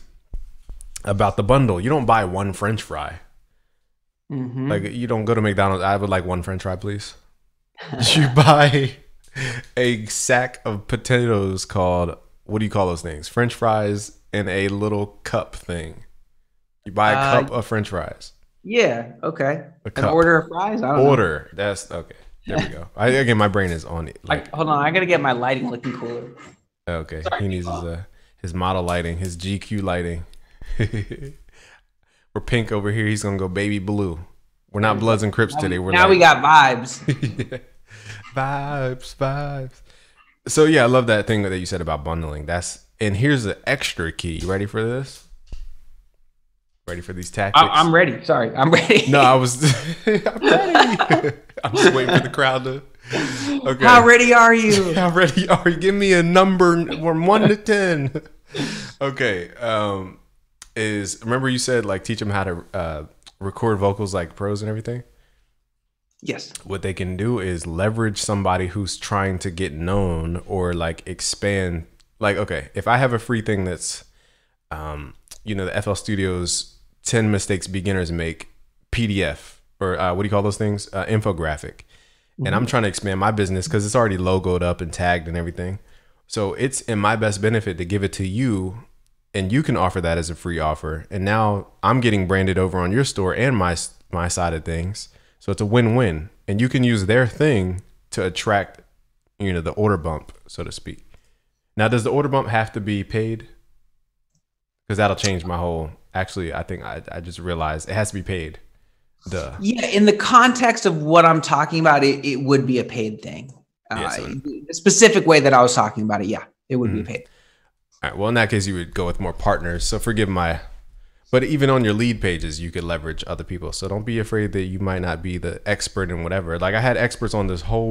about the bundle. You don't buy one French fry. Mm-hmm. Like you don't go to McDonald's. I would like one French fry, please. You buy a sack of potatoes called, what do you call those things? French fries in a little cup thing. You buy a uh, cup of French fries. Yeah. Okay. An order of fries. I don't order. know. That's okay. There we go. I, again, my brain is on it. Like, I, hold on. I gotta get my lighting looking cooler. Okay. Sorry, he needs his uh, his model lighting, his G Q lighting. We're pink over here. He's gonna go baby blue. We're not Bloods and Crips today. We're now like, we got vibes. Yeah. Vibes, vibes. So yeah, I love that thing that you said about bundling. That's and here's the extra key. You ready for this? Ready for these tactics? I, I'm ready. Sorry, I'm ready. No, I was. I'm ready. I'm just waiting for the crowd to. Okay. How ready are you? How ready are you? Give me a number from one to ten. Okay. Um, is remember you said like teach them how to uh, record vocals like pros and everything. Yes. What they can do is leverage somebody who's trying to get known or like expand. Like, okay, if I have a free thing that's, um, you know, the F L Studios ten mistakes beginners make P D F or uh, what do you call those things? Uh, infographic. Mm-hmm. And I'm trying to expand my business because it's already logoed up and tagged and everything. So it's in my best benefit to give it to you and you can offer that as a free offer. And now I'm getting branded over on your store and my my side of things. So it's a win-win, and you can use their thing to attract, you know, the order bump, so to speak. Now, does the order bump have to be paid? Because that'll change my whole. Actually, I think I, I just realized it has to be paid. Duh. Yeah, in the context of what I'm talking about, it, it would be a paid thing. Yeah, uh, so, the specific way that I was talking about it, yeah, it would mm-hmm. be paid. All right. Well, in that case, you would go with more partners. So forgive my. But even on your lead pages, you could leverage other people. So don't be afraid that you might not be the expert in whatever. Like I had experts on this whole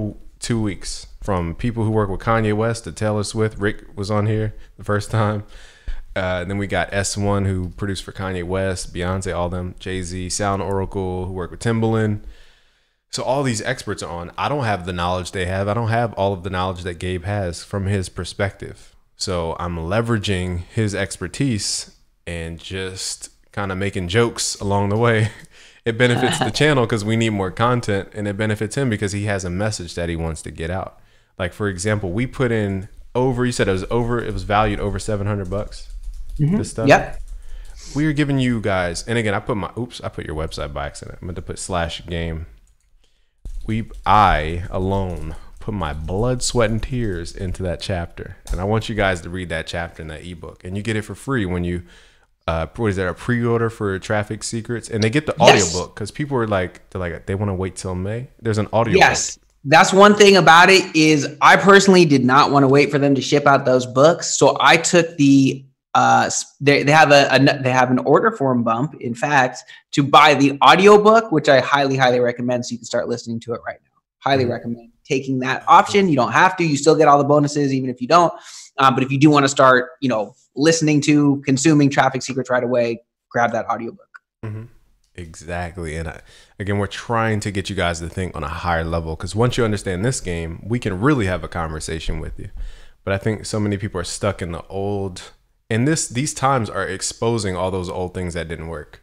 two weeks. From people who work with Kanye West to Taylor Swift. Rick was on here the first time. Uh, then we got S one, who produced for Kanye West, Beyonce, all them, Jay-Z, Sound Oracle, who work with Timbaland. So all these experts are on. I don't have the knowledge they have. I don't have all of the knowledge that Gabe has from his perspective. So I'm leveraging his expertise and just kind of making jokes along the way. It benefits the channel because we need more content, and it benefits him because he has a message that he wants to get out. Like, for example, we put in over, you said it was over, it was valued over seven hundred bucks. Mm-hmm. This stuff. Yep. We are giving you guys, and again, I put my, oops, I put your website by accident. I meant to put slash game. We, I alone put my blood, sweat, and tears into that chapter. And I want you guys to read that chapter in that ebook. And you get it for free when you, uh, what is that, a pre-order for Traffic Secrets? And they get the Yes. audiobook because people are like, they're like, they want to wait till May. There's an audiobook. Yes. That's one thing about it is I personally did not want to wait for them to ship out those books. So I took the, uh, they, they have a, a, they have an order form bump, in fact, to buy the audiobook, which I highly, highly recommend. So you can start listening to it right now. Highly mm-hmm. recommend taking that option. You don't have to, you still get all the bonuses, even if you don't. Um, but if you do want to start, you know, listening to, consuming Traffic Secrets right away, grab that audiobook. Mm-hmm. Exactly. And I, again, we're trying to get you guys to think on a higher level, because once you understand this game, we can really have a conversation with you. But I think so many people are stuck in the old, and this these times are exposing all those old things that didn't work.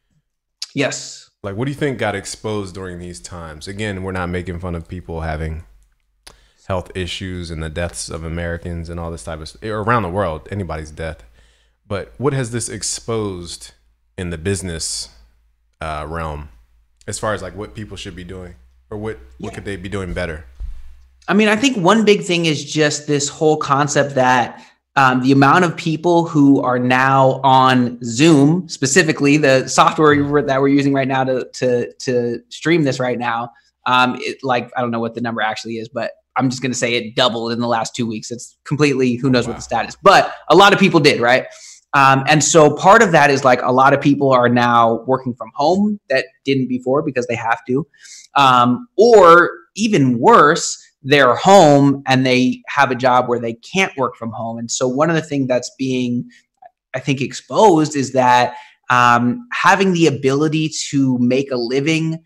Yes. Like, what do you think got exposed during these times? Again, we're not making fun of people having health issues and the deaths of Americans and all this type of stuff around the world, anybody's death. But what has this exposed in the business uh, realm, as far as like what people should be doing, or what, what yeah. could they be doing better? I mean, I think one big thing is just this whole concept that um, the amount of people who are now on Zoom, specifically the software that we're using right now to, to, to stream this right now, um, it, like, I don't know what the number actually is, but I'm just going to say it doubled in the last two weeks. It's completely, who knows wow. what the stat is, but a lot of people did, right? Um, and so part of that is like a lot of people are now working from home that didn't before because they have to, um, or even worse, they're home and they have a job where they can't work from home. And so one of the things that's being, I think, exposed is that um, having the ability to make a living,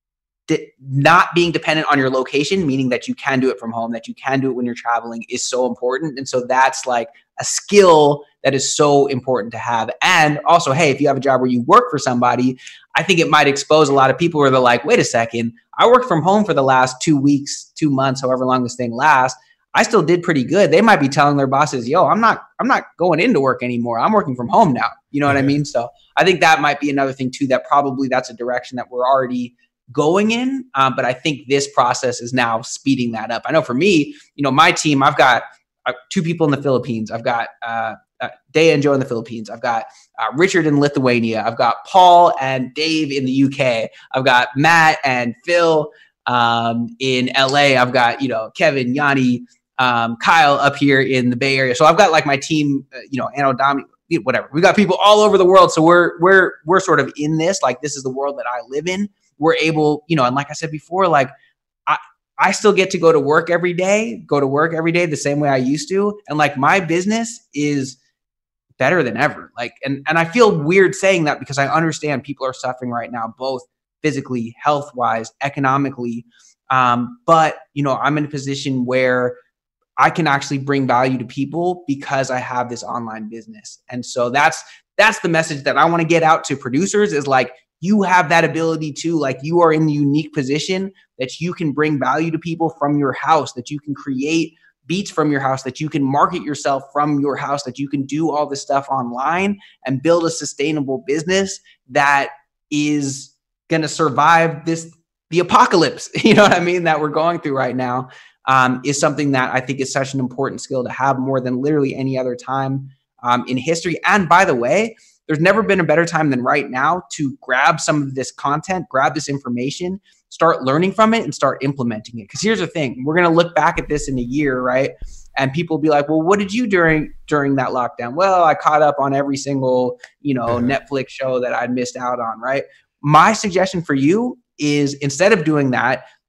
not being dependent on your location, meaning that you can do it from home, that you can do it when you're traveling, is so important. And so that's like a skill that is so important to have. And also, hey, if you have a job where you work for somebody, I think it might expose a lot of people where they're like, wait a second, I worked from home for the last two weeks, two months, however long this thing lasts. I still did pretty good. They might be telling their bosses, yo, I'm not, I'm not going into work anymore. I'm working from home now. You know what mm-hmm. I mean? So I think that might be another thing too, that probably that's a direction that we're already going in. Um, but I think this process is now speeding that up. I know for me, you know, my team, I've got uh, two people in the Philippines. I've got uh, uh, Dea and Joe in the Philippines. I've got uh, Richard in Lithuania. I've got Paul and Dave in the U K. I've got Matt and Phil um, in L A. I've got, you know, Kevin, Yanni, um, Kyle up here in the Bay Area. So I've got like my team, uh, you know, Anodami, whatever. We've got people all over the world. So we're, we're, we're sort of in this, like, this is the world that I live in. We're able, you know, and like I said before, like I, I still get to go to work every day, go to work every day the same way I used to. And like my business is better than ever. Like, and, and I feel weird saying that because I understand people are suffering right now, both physically, health wise, economically. Um, but, you know, I'm in a position where I can actually bring value to people because I have this online business. And so that's, that's the message that I want to get out to producers is like, you have that ability to, like, you are in the unique position that you can bring value to people from your house, that you can create beats from your house, that you can market yourself from your house, that you can do all this stuff online and build a sustainable business that is going to survive this, the apocalypse, you know what I mean, that we're going through right now, um, is something that I think is such an important skill to have more than literally any other time um, in history. And by the way, there's never been a better time than right now to grab some of this content, grab this information, start learning from it and start implementing it. Because here's the thing, we're going to look back at this in a year, right? And people will be like, well, what did you during during that lockdown? Well, I caught up on every single, you know, mm-hmm. Netflix show that I'd missed out on, right? My suggestion for you is instead of doing that,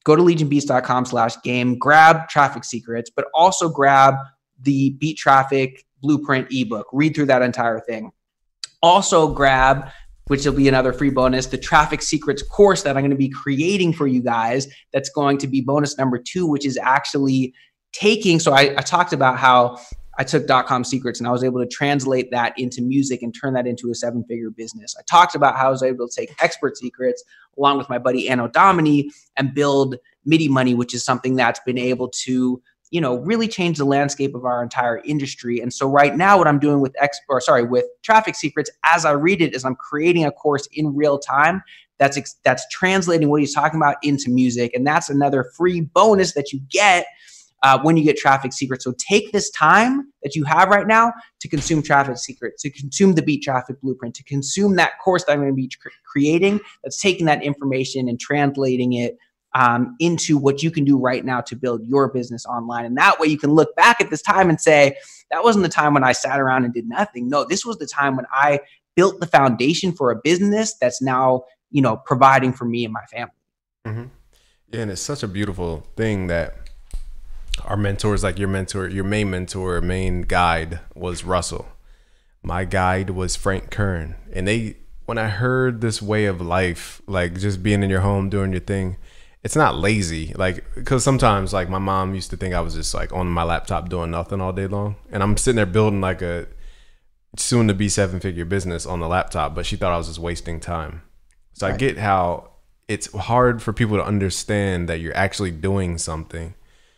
go to legionbeats.com slash game, grab Traffic Secrets, but also grab the Beat Traffic Blueprint ebook. Read through that entire thing. Also grab, which will be another free bonus, the Traffic Secrets course that I'm going to be creating for you guys. That's going to be bonus number two, which is actually taking, so I, I talked about how I took dot-com secrets and I was able to translate that into music and turn that into a seven-figure business. I talked about how I was able to take Expert Secrets along with my buddy Anno Domini and build MIDI Money, which is something that's been able to, you know, really change the landscape of our entire industry. And so right now what I'm doing with X, or sorry, with Traffic Secrets, as I read it, is I'm creating a course in real time that's ex- that's translating what he's talking about into music. And that's another free bonus that you get Uh, when you get Traffic Secrets. So take this time that you have right now to consume Traffic Secrets, to consume the Beat Traffic Blueprint, to consume that course that I'm going to be cr- creating that's taking that information and translating it um, into what you can do right now to build your business online. And that way you can look back at this time and say, that wasn't the time when I sat around and did nothing. No, this was the time when I built the foundation for a business that's now, you know, providing for me and my family. Mm-hmm. Yeah, and it's such a beautiful thing that our mentors, like your mentor, your main mentor, main guide was Russell. My guide was Frank Kern. And they, when I heard this way of life, like just being in your home, doing your thing, it's not lazy. Like, because sometimes like my mom used to think I was just like on my laptop doing nothing all day long. And I'm sitting there building like a soon to be seven figure business on the laptop, but she thought I was just wasting time. So right. I get how it's hard for people to understand that you're actually doing something.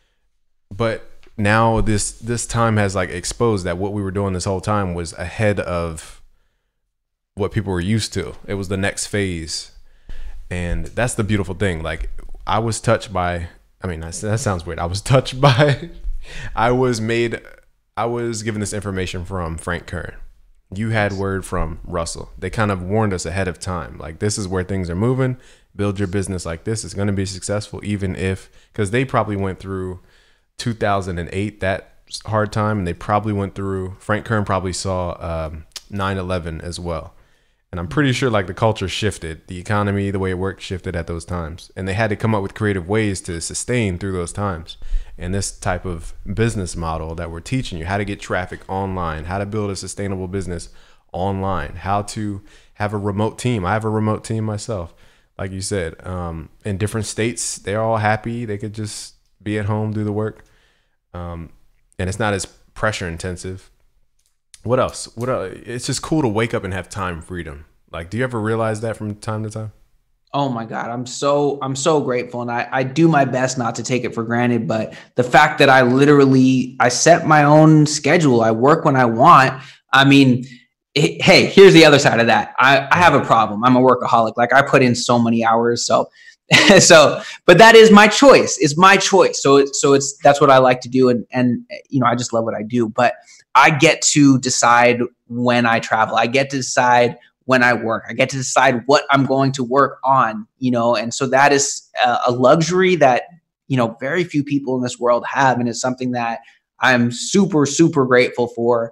But now this this time has like exposed that what we were doing this whole time was ahead of what people were used to. It was the next phase. And that's the beautiful thing. Like I was touched by, I mean, that, that sounds weird. I was touched by, I was made, I was given this information from Frank Kern. You had word from Russell. They kind of warned us ahead of time. Like, this is where things are moving. Build your business like this. It's going to be successful, even if, because they probably went through two thousand eight, that hard time. And they probably went through, Frank Kern probably saw um, nine eleven as well. And I'm pretty sure like the culture shifted, the economy, the way it worked shifted at those times. And they had to come up with creative ways to sustain through those times. And this type of business model that we're teaching you, how to get traffic online, how to build a sustainable business online, how to have a remote team. I have a remote team myself. Like you said, um, in different states, they're all happy. They could just be at home, do the work. Um, and it's not as pressure intensive. What else? What else? It's just cool to wake up and have time freedom. Like, do you ever realize that from time to time? Oh my God. I'm so, I'm so grateful. And I, I do my best not to take it for granted, but the fact that I literally, I set my own schedule. I work when I want. I mean, it, hey, here's the other side of that. I, I have a problem. I'm a workaholic. Like, I put in so many hours. So, so, but that is my choice. It's my choice. So, it, so it's, that's what I like to do. And, and, you know, I just love what I do, but I get to decide when I travel. I get to decide when I work. I get to decide what I'm going to work on, you know, and so that is a, a luxury that, you know, very few people in this world have. And it's something that I'm super, super grateful for.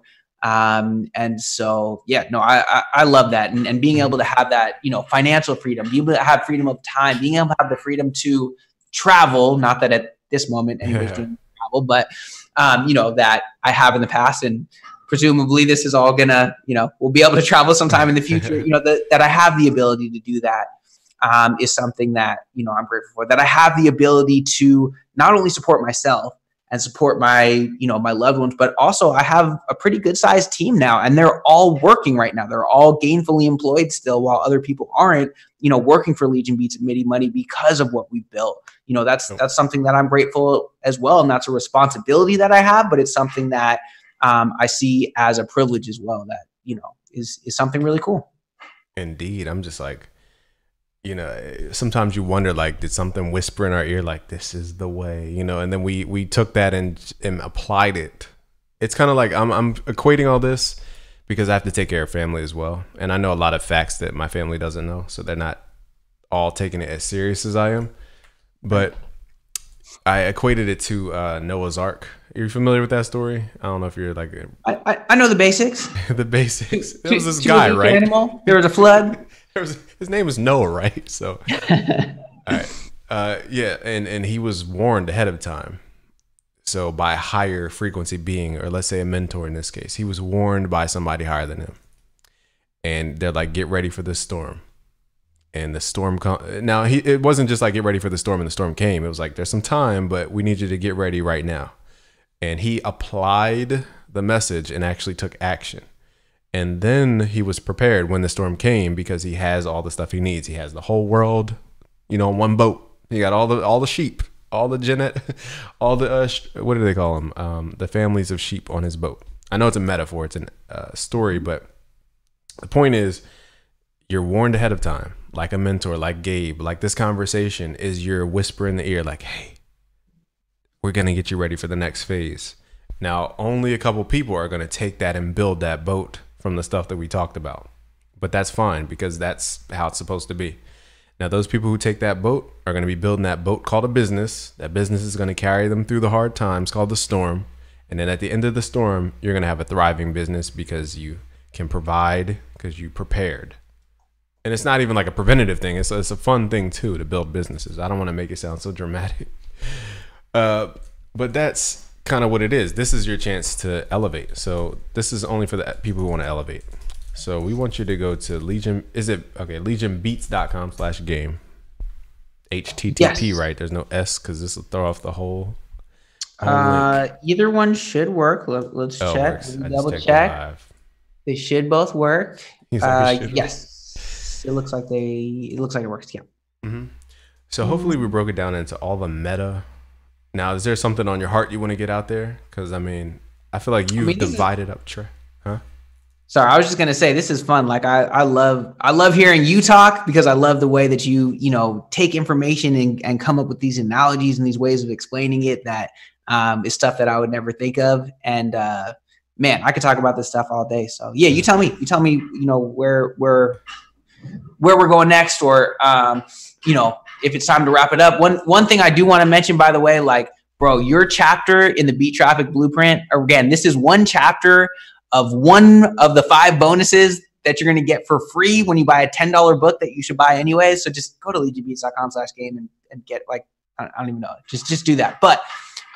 Um, and so, yeah, no, I, I, I love that. And, and being able to have that, you know, financial freedom, being able to have freedom of time, being able to have the freedom to travel, not that at this moment anybody's Yeah. doing travel, but, um, you know, that I have in the past, and presumably this is all gonna, you know, we'll be able to travel sometime in the future, you know, that, that I have the ability to do that, um, is something that, you know, I'm grateful for, that I have the ability to not only support myself and support my, you know, my loved ones, but also I have a pretty good sized team now, and they're all working right now. They're all gainfully employed still, while other people aren't, you know, working for Legion Beats and MIDI Money because of what we built. You know, that's, that's something that I'm grateful as well. And that's a responsibility that I have, but it's something that, Um, I see as a privilege as well, that, you know, is, is something really cool. Indeed. I'm just like, you know, sometimes you wonder, like, did something whisper in our ear, like, this is the way, you know, and then we, we took that and, and applied it. It's kind of like, I'm, I'm equating all this because I have to take care of family as well. And I know a lot of facts that my family doesn't know. So they're not all taking it as serious as I am, but I equated it to uh, Noah's Ark. Are you familiar with that story? I don't know if you're like a, I, I, I know the basics. the basics. There was this Two- guy, two-week right? Animal. There was a flood. There was, his name was Noah, right? So, all right. Uh, yeah, and and he was warned ahead of time. So by a higher frequency being, or let's say a mentor in this case, he was warned by somebody higher than him, and they're like, "Get ready for this storm." And the storm come. Now he it wasn't just like get ready for the storm, and the storm came. It was like there's some time, but we need you to get ready right now. And he applied the message and actually took action. And then he was prepared when the storm came because he has all the stuff he needs. He has the whole world, you know, in one boat. He got all the all the sheep, all the genet, all the uh, sh- what do they call them? Um, the families of sheep on his boat. I know it's a metaphor, it's a uh, story, but the point is, you're warned ahead of time, like a mentor, like Gabe, like this conversation is your whisper in the ear, like, hey, we're gonna get you ready for the next phase. Now, only a couple people are gonna take that and build that boat from the stuff that we talked about, but that's fine because that's how it's supposed to be. Now, those people who take that boat are going to be building that boat called a business. That business is going to carry them through the hard times called the storm. And then at the end of the storm, you're going to have a thriving business because you can provide, because you prepared. And it's not even like a preventative thing. It's, it's a fun thing, too, to build businesses. I don't want to make it sound so dramatic. Uh, but that's kind of what it is. This is your chance to elevate. So this is only for the people who want to elevate. So we want you to go to Legion. Is it okay? legionbeats.com slash game. H T T P, yes. Right? There's no S because this will throw off the whole. whole uh, either one should work. Let, let's oh, check. Let double check. They should both work. Like uh, yes, work. It looks like they. It looks like it works. Yeah. Mm-hmm. So hopefully we broke it down into all the meta. Now, is there something on your heart you want to get out there? Because I mean, I feel like you've I mean, divided is- up. Tra- huh? Sorry, I was just gonna say this is fun. Like I, I love, I love hearing you talk because I love the way that you, you know, take information and, and come up with these analogies and these ways of explaining it that um, is stuff that I would never think of. And uh, man, I could talk about this stuff all day. So yeah, you tell me, you tell me, you know, where where where we're going next, or um, you know, if it's time to wrap it up. One one thing I do want to mention, by the way, like, bro, your chapter in the Beat Traffic Blueprint. Again, this is one chapter of one of the five bonuses that you're going to get for free when you buy a ten dollar book that you should buy anyway. So just go to legionbeats.com slash game and, and get like, I don't even know, just, just do that. But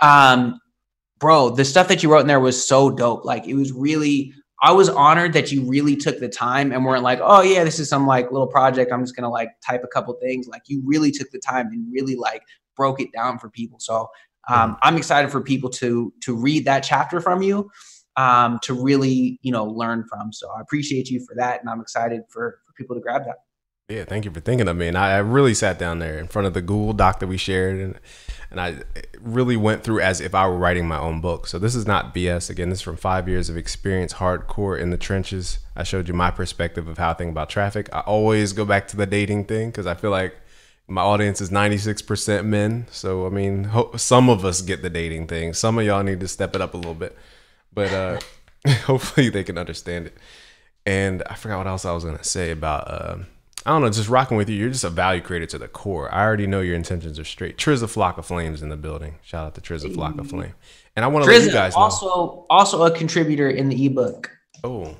um, bro, the stuff that you wrote in there was so dope. Like it was really, I was honored that you really took the time and weren't like, oh yeah, this is some like little project. I'm just going to like type a couple things. Like you really took the time and really like broke it down for people. So um, I'm excited for people to, to read that chapter from you. Um, to really, you know, learn from. So I appreciate you for that. And I'm excited for, for people to grab that. Yeah. Thank you for thinking of me. And I, I really sat down there in front of the Google Doc that we shared. And, and I really went through as if I were writing my own book. So this is not B S. Again, this is from five years of experience, hardcore in the trenches. I showed you my perspective of how I think about traffic. I always go back to the dating thing because I feel like my audience is ninety-six percent men. So, I mean, ho- some of us get the dating thing. Some of y'all need to step it up a little bit. But uh, hopefully they can understand it. And I forgot what else I was going to say about, uh, I don't know, just rocking with you. You're just a value creator to the core. I already know your intentions are straight. Triz a Flock of Flames in the building. Shout out to Triz a Flock of Flame. And I want to let you guys know. Also, also a contributor in the ebook. Oh,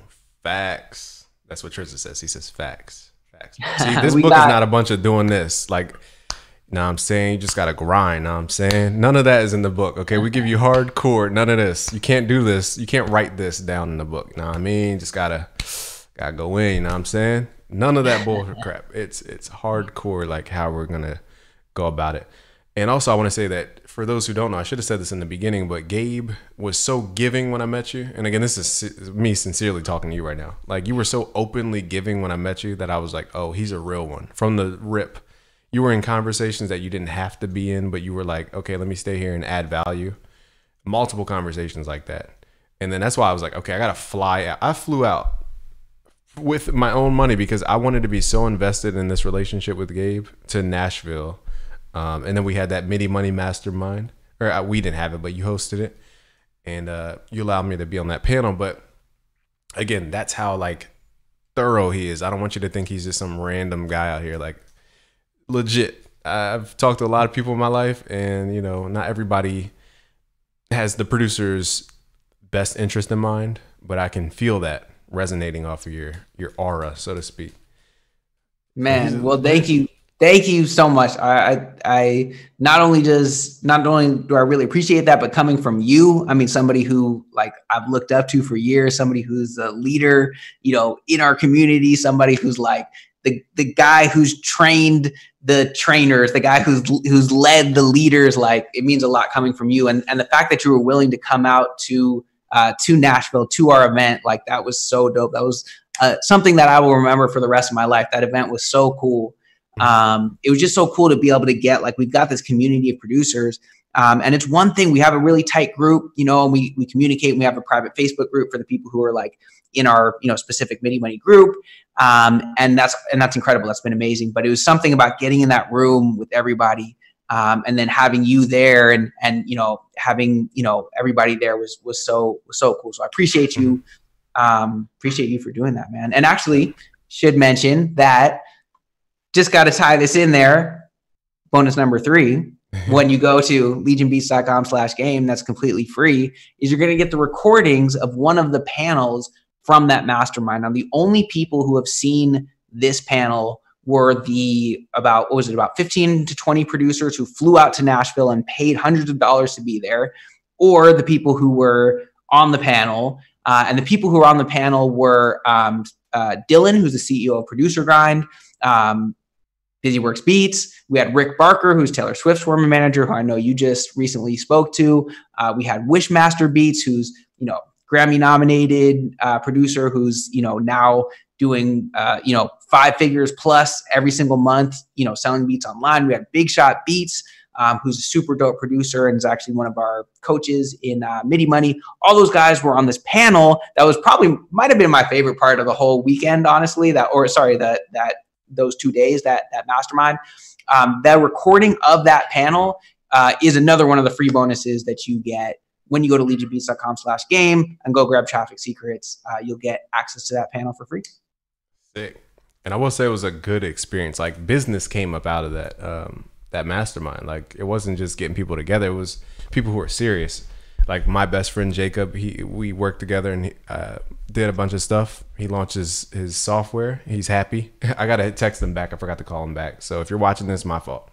facts. That's what Triz says. He says facts. Facts. See, this book got- is not a bunch of doing this. Like, know what I'm saying? You just got to grind. Know what I'm saying? None of that is in the book. Okay. We give you hardcore. None of this. You can't do this. You can't write this down in the book. Know what I mean? Just got to, got to go in. You know what I'm saying? None of that bullshit crap. It's, it's hardcore, like how we're going to go about it. And also I want to say that for those who don't know, I should have said this in the beginning, but Gabe was so giving when I met you. And again, this is me sincerely talking to you right now. Like you were so openly giving when I met you that I was like, oh, he's a real one from the rip. You were in conversations that you didn't have to be in, but you were like, okay, let me stay here and add value. Multiple conversations like that. And then that's why I was like, okay, I got to fly out. I flew out with my own money because I wanted to be so invested in this relationship with Gabe to Nashville. Um, and then we had that Midi Money Mastermind. Or uh, we didn't have it, but you hosted it. And uh, you allowed me to be on that panel. But again, that's how like thorough he is. I don't want you to think he's just some random guy out here. Like, legit. I've talked to a lot of people in my life, and you know, not everybody has the producer's best interest in mind, but I can feel that resonating off of your your aura, so to speak. Man, well, thank you, Thank you so much. I, I, I not only does not only do I really appreciate that, but coming from you, I mean, somebody who like I've looked up to for years, somebody who's a leader, you know, in our community, somebody who's like the the guy who's trained the trainers, the guy who's who's led the leaders. Like it means a lot coming from you, and and the fact that you were willing to come out to uh, to Nashville to our event, like that was so dope. That was uh, something that I will remember for the rest of my life. That event was so cool. Um, it was just so cool to be able to get, like, we've got this community of producers. Um, and it's one thing, we have a really tight group, you know, and we, we communicate, and we have a private Facebook group for the people who are like in our, you know, specific Midi Money group. Um, and that's, and that's incredible. That's been amazing. But it was something about getting in that room with everybody. Um, and then having you there and, and, you know, having, you know, everybody there was, was so, was so cool. So I appreciate you. Um, appreciate you for doing that, man. And actually should mention that, just got to tie this in there. Bonus number three, when you go to legionbeats.com slash game, that's completely free, is you're going to get the recordings of one of the panels from that mastermind. Now, the only people who have seen this panel were the about, what was it, about fifteen to twenty producers who flew out to Nashville and paid hundreds of dollars to be there, or the people who were on the panel. Uh, and the people who were on the panel were um, uh, Dylan, who's the C E O of Producer Grind, um, BusyWorks Beats. We had Rick Barker, who's Taylor Swift's former manager, who I know you just recently spoke to. Uh, we had Wishmaster Beats, who's, you know, Grammy nominated uh, producer, who's, you know, now doing, uh, you know, five figures plus every single month, you know, selling beats online. We had Big Shot Beats, um, who's a super dope producer and is actually one of our coaches in uh, Midi Money. All those guys were on this panel. That was probably, might have been my favorite part of the whole weekend, honestly, that, or sorry, that, that, those two days, that that mastermind. Um, the recording of that panel uh, is another one of the free bonuses that you get when you go to legionbeats.com slash game and go grab Traffic Secrets. Uh, you'll get access to that panel for free. Sick. And I will say it was a good experience. Like business came up out of that um, that mastermind. Like it wasn't just getting people together. It was people who were serious. Like my best friend Jacob, he we worked together and he uh, did a bunch of stuff. He launched his, his software. He's happy. I gotta text him back. I forgot to call him back. So if you're watching this, my fault.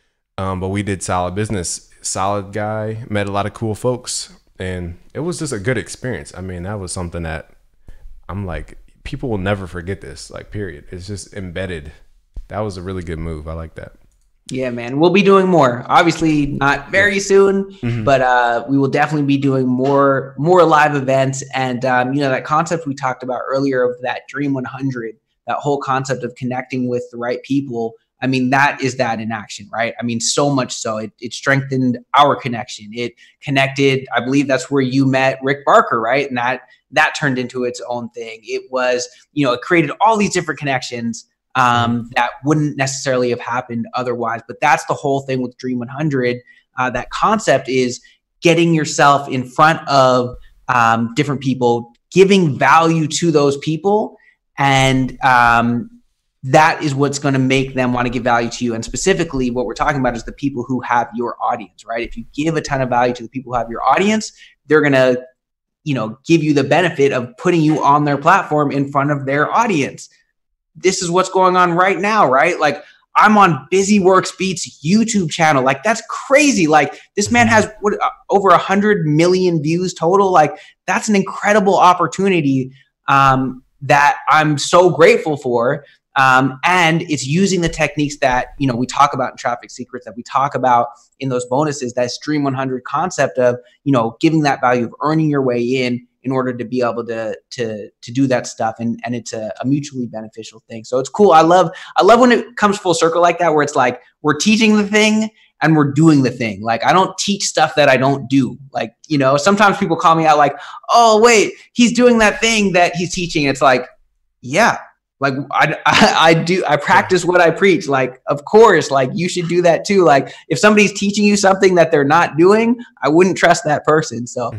Um, but we did solid business. Solid guy. Met a lot of cool folks, and it was just a good experience. I mean, that was something that I'm like, people will never forget this. Like, period. It's just embedded. That was a really good move. I like that. Yeah, man. We'll be doing more. Obviously, not very soon, mm-hmm. but uh, we will definitely be doing more more live events. And, um, you know, that concept we talked about earlier of that Dream one hundred, that whole concept of connecting with the right people, I mean, that is that in action, right? I mean, so much so. It, it strengthened our connection. It connected, I believe that's where you met Rick Barker, right? And that that turned into its own thing. It was, you know, it created all these different connections Um, that wouldn't necessarily have happened otherwise. But that's the whole thing with Dream one hundred. Uh, that concept is getting yourself in front of um, different people, giving value to those people. And um, that is what's going to make them want to give value to you. And specifically what we're talking about is the people who have your audience, right? If you give a ton of value to the people who have your audience, they're going to, you know, give you the benefit of putting you on their platform in front of their audience. This is what's going on right now, right? Like I'm on BusyWorks Beats YouTube channel. Like that's crazy. Like this man has what, uh, over a hundred million views total. Like that's an incredible opportunity um, that I'm so grateful for. Um, and it's using the techniques that, you know, we talk about in Traffic Secrets, that we talk about in those bonuses, that Dream one hundred concept of, you know, giving that value of earning your way in, in order to be able to to to do that stuff, and and it's a, a mutually beneficial thing. So it's cool. I love I love when it comes full circle like that, where it's like we're teaching the thing and we're doing the thing. Like I don't teach stuff that I don't do. Like, you know, sometimes people call me out like, oh wait, he's doing that thing that he's teaching. It's like, yeah, like I, I, I do, I practice what I preach. Like, of course, like you should do that too. Like if somebody's teaching you something that they're not doing, I wouldn't trust that person. So,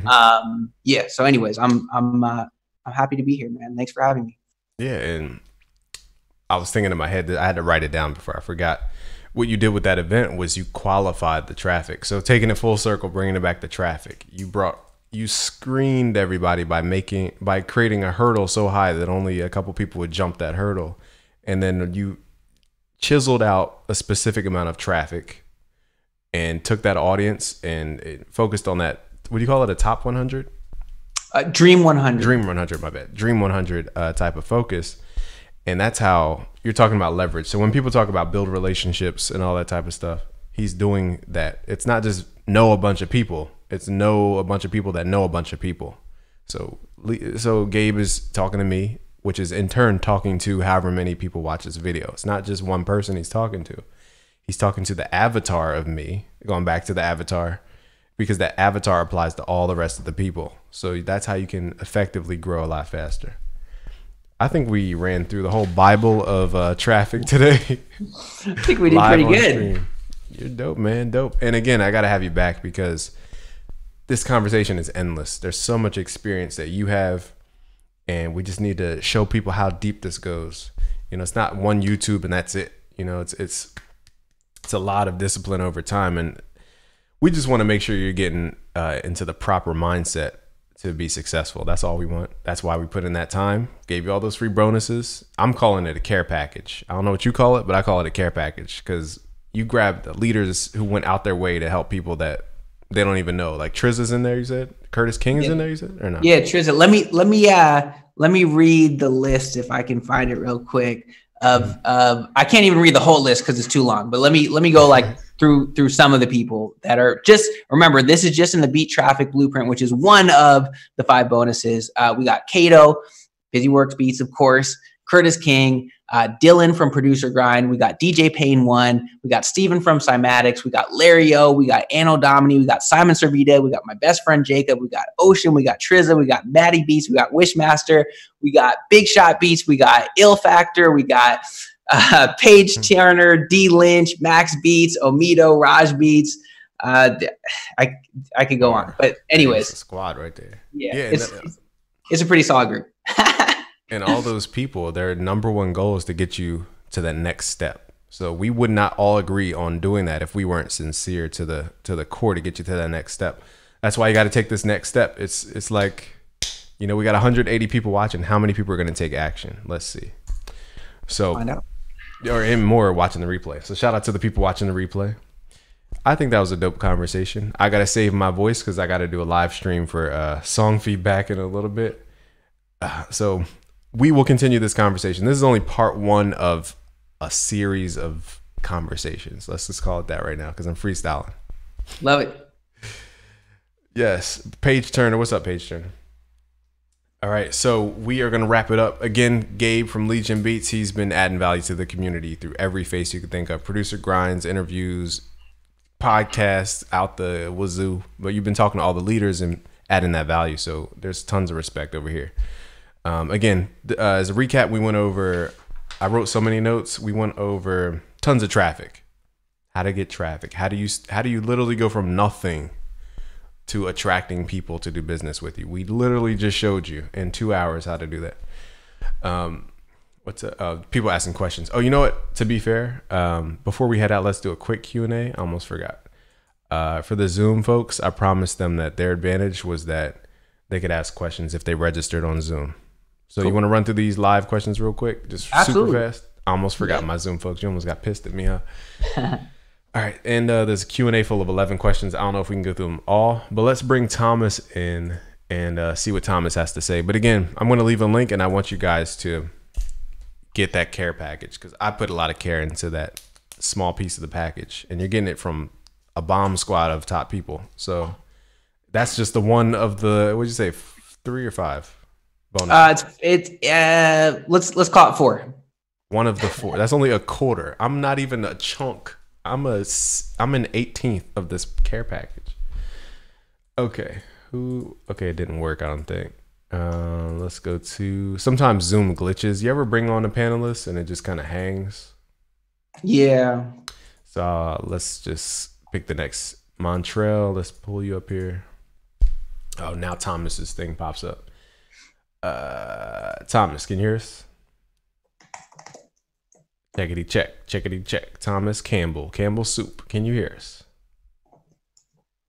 um, yeah. So anyways, I'm, I'm, uh, I'm happy to be here, man. Thanks for having me. Yeah. And I was thinking in my head that I had to write it down before I forgot. What you did with that event was you qualified the traffic. So taking it full circle, bringing it back to traffic, you brought, you screened everybody by making, by creating a hurdle so high that only a couple people would jump that hurdle. And then you chiseled out a specific amount of traffic and took that audience and it focused on that. What do you call it? A top one hundred? Uh, Dream one hundred. Dream one hundred, my bad. Dream one hundred uh, type of focus. And that's how you're talking about leverage. So when people talk about build relationships and all that type of stuff, he's doing that. It's not just know a bunch of people. It's know a bunch of people that know a bunch of people. So, so Gabe is talking to me, which is in turn talking to however many people watch this video. It's not just one person he's talking to. He's talking to the avatar of me, going back to the avatar, because that avatar applies to all the rest of the people. So that's how you can effectively grow a lot faster. I think we ran through the whole Bible of uh, traffic today. I think we did pretty good. Stream. You're dope, man. Dope. And again, I got to have you back because this conversation is endless. There's so much experience that you have, and we just need to show people how deep this goes. You know, it's not one YouTube and that's it. You know, it's it's it's a lot of discipline over time, and we just want to make sure you're getting uh, into the proper mindset to be successful. That's all we want. That's why we put in that time, gave you all those free bonuses. I'm calling it a care package. I don't know what you call it, but I call it a care package because you grabbed the leaders who went out their way to help people that they don't even know. Like Triz is in there, you said? Curtis King is yeah. in there, you said? Or not? Yeah, Triz. Let me let me uh let me read the list if I can find it real quick. Of of I can't even read the whole list because it's too long. But let me let me go like through through some of the people that are just remember this is just in the Beat Traffic Blueprint, which is one of the five bonuses. Uh, we got Kato, Busy Works Beats, of course, Curtis King, uh, Dylan from Producer Grind. We got D J Payne one. We got Steven from Cymatics. We got Larry O. We got Anno Domini. We got Simon Servita. We got my best friend Jacob. We got Ocean. We got Trizza. We got Maddie Beats. We got Wishmaster. We got Big Shot Beats. We got Ill Factor. We got uh, Paige Turner, D Lynch, Max Beats, Omido, Raj Beats. Uh, I I could go on, but anyways, it's a squad right there. Yeah, yeah it's, that, it's, it's a pretty solid group. And all those people, their number one goal is to get you to that next step. So we would not all agree on doing that if we weren't sincere to the to the core to get you to that next step. That's why you got to take this next step. It's it's like, you know, we got one hundred eighty people watching. How many people are going to take action? Let's see. So, Find out. Or even more watching the replay. So shout out to the people watching the replay. I think that was a dope conversation. I got to save my voice because I got to do a live stream for uh, song feedback in a little bit. Uh, so we will continue this conversation. This is only part one of a series of conversations. Let's just call it that right now because I'm freestyling. Love it. Yes. Paige Turner. What's up, Paige Turner? All right. So we are going to wrap it up. Again, Gabe from Legion Beats. He's been adding value to the community through every face you could think of. Producer grinds, interviews, podcasts out the wazoo. But you've been talking to all the leaders and adding that value. So there's tons of respect over here. Um, again, uh, as a recap, we went over, I wrote so many notes. We went over tons of traffic, how to get traffic. How do you, how do you literally go from nothing to attracting people to do business with you? We literally just showed you in two hours how to do that. Um, what's a, uh, people asking questions. Oh, you know what? To be fair, um, before we head out, let's do a quick Q and A. I almost forgot. Uh, for the Zoom folks, I promised them that their advantage was that they could ask questions if they registered on Zoom. So cool. You want to run through these live questions real quick? Just Absolutely. super fast. I almost forgot yeah. my Zoom folks. You almost got pissed at me, huh? All right. And uh, there's a Q and A full of eleven questions. I don't know if we can go through them all, but let's bring Thomas in and uh, see what Thomas has to say. But again, I'm going to leave a link and I want you guys to get that care package because I put a lot of care into that small piece of the package and you're getting it from a bomb squad of top people. So that's just the one of the, what'd you say, three or five? Bonus. Uh, it's it. Uh, let's let's call it four. One of the four. That's only a quarter. I'm not even a chunk. I'm a. I'm an eighteenth of this care package. Okay. Who? Okay, it didn't work. I don't think. Uh, let's go to. Sometimes Zoom glitches. You ever bring on a panelist and it just kind of hangs? Yeah. So uh, let's just pick the next Montrell. Let's pull you up here. Oh, now Thomas's thing pops up. Uh, Thomas, can you hear us? Checkity check, checkity check. Thomas Campbell, Campbell Soup, can you hear us? All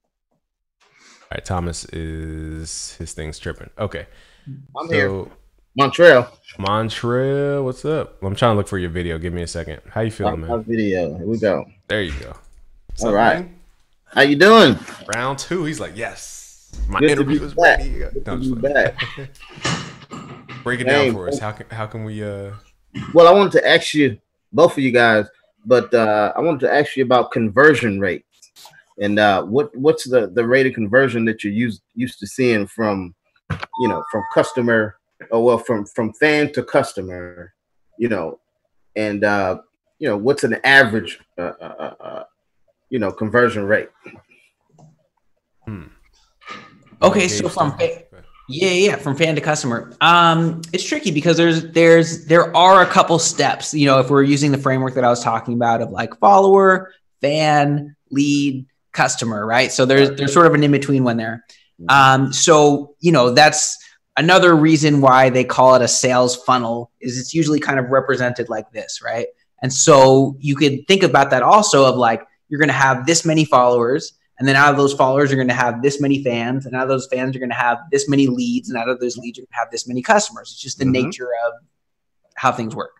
right, Thomas is, his thing's tripping. Okay. I'm so, here. Montreal. Montreal, what's up? I'm trying to look for your video. Give me a second. How you feeling, man? Our video. Here we go. There you go. What's All up, right. man? How you doing? Round two. He's like, yes. My Good to interview be is back. ready. Good No, to I'm be just back. playing. Break it Hey, down for us. How can how can we uh Well, I wanted to ask you, both of you guys, but uh, I wanted to ask you about conversion rate. And uh, what what's the, the rate of conversion that you're used used to seeing from, you know, from customer, or well, from from fan to customer, you know, and uh, you know, what's an average, uh, uh, uh, you know, conversion rate? hmm. Okay, so from fa- yeah, yeah, from fan to customer, um, it's tricky because there's there's there are a couple steps. You know, if we're using the framework that I was talking about of like follower, fan, lead, customer, right? So there's there's sort of an in between one there. Um, so you know that's another reason why they call it a sales funnel is it's usually kind of represented like this, right? And so you could think about that also of like you're going to have this many followers. And then out of those followers, you're going to have this many fans. And out of those fans, you're going to have this many leads. And out of those leads, you're going to have this many customers. It's just the mm-hmm. nature of how things work.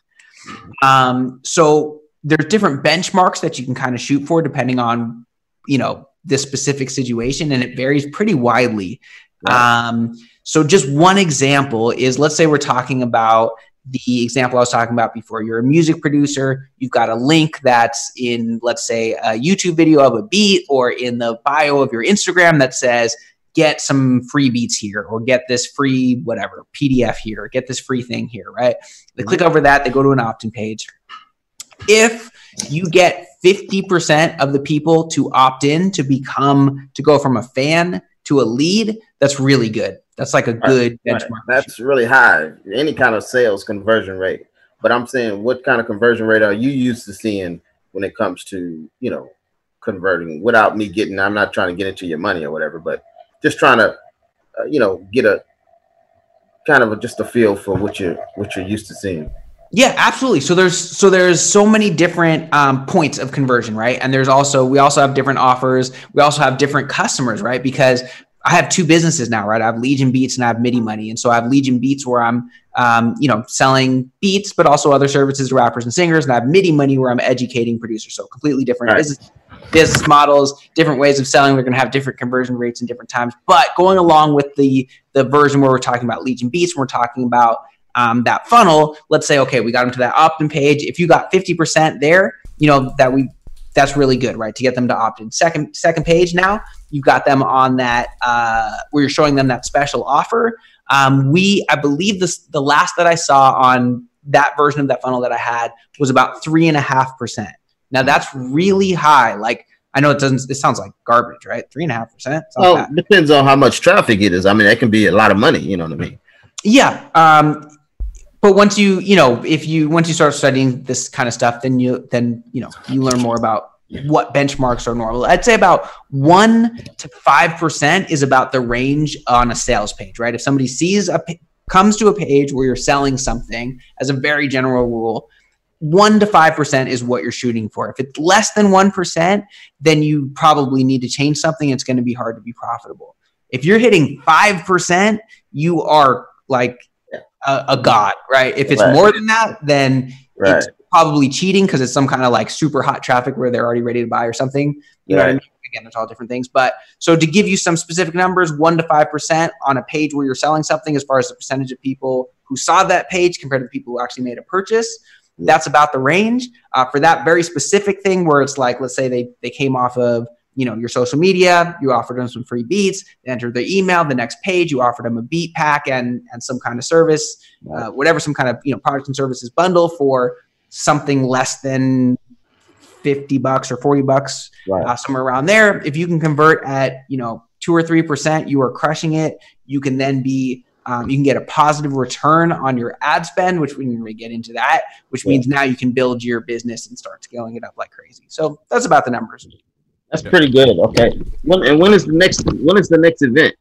Um, so there's different benchmarks that you can kind of shoot for depending on, you know, this specific situation. And it varies pretty widely. Right. Um, so just one example is, let's say we're talking about the example I was talking about before. You're a music producer. You've got a link that's in, let's say, a YouTube video of a beat, or in the bio of your Instagram that says, get some free beats here, or get this free whatever P D F here, or get this free thing here, right? They click over that. They go to an opt-in page. If you get fifty percent of the people to opt in to become, to go from a fan to a lead, that's really good. That's like a good right, benchmark. Right. That's really high. Any kind of sales conversion rate. But I'm saying, what kind of conversion rate are you used to seeing when it comes to, you know, converting, without me getting, I'm not trying to get into your money or whatever, but just trying to, uh, you know, get a kind of a, just a feel for what you're, what you're used to seeing. Yeah, absolutely. So there's, so there's so many different um, points of conversion, right? And there's also, we also have different offers. We also have different customers, right? Because I have two businesses now, right? I have Legion Beats and I have MIDI Money. And so I have Legion Beats where I'm, um, you know, selling beats, but also other services to rappers and singers. And I have MIDI Money where I'm educating producers. So completely different right. business, business models, different ways of selling. They're going to have different conversion rates in different times. But going along with the, the version where we're talking about Legion Beats, we're talking about um, that funnel. Let's say, okay, we got them to that opt-in page. If you got fifty percent there, you know, that we, that's really good, right? To get them to opt in. Second, second page now, you've got them on that, uh, where you're showing them that special offer. Um, we, I believe this, the last that I saw on that version of that funnel that I had was about three and a half percent. Now that's really high. Like, I know it doesn't, it sounds like garbage, right? Three and a half percent. Well, it depends on how much traffic it is. I mean, that can be a lot of money, you know what I mean? Yeah. Um, But once you, you know, if you, once you start studying this kind of stuff, then you, then, you know, you learn more about what benchmarks are normal. I'd say about one to five percent is about the range on a sales page, right? If somebody sees a, comes to a page where you're selling something, as a very general rule, one to five percent is what you're shooting for. If it's less than one percent, then you probably need to change something. It's going to be hard to be profitable. If you're hitting five percent, you are like, A, a god, right? If it's right. more than that, then right. it's probably cheating because it's some kind of like super hot traffic where they're already ready to buy or something. You right. know what I mean? Again, there's all different things. But so to give you some specific numbers, one to five percent on a page where you're selling something, as far as the percentage of people who saw that page compared to the people who actually made a purchase, yeah. that's about the range. Uh, for that very specific thing where it's like, let's say they they came off of, you know, your social media, you offered them some free beats, they entered their email, the next page, you offered them a beat pack and, and some kind of service, uh, whatever, some kind of, you know, products and services bundle for something less than fifty bucks or forty bucks, right. uh, somewhere around there. If you can convert at, you know, two or three percent, you are crushing it. You can then be, um, you can get a positive return on your ad spend, which we didn't really get into that, which yeah. means now you can build your business and start scaling it up like crazy. So that's about the numbers. That's pretty good. Okay. When, and when is the next, when is the next event?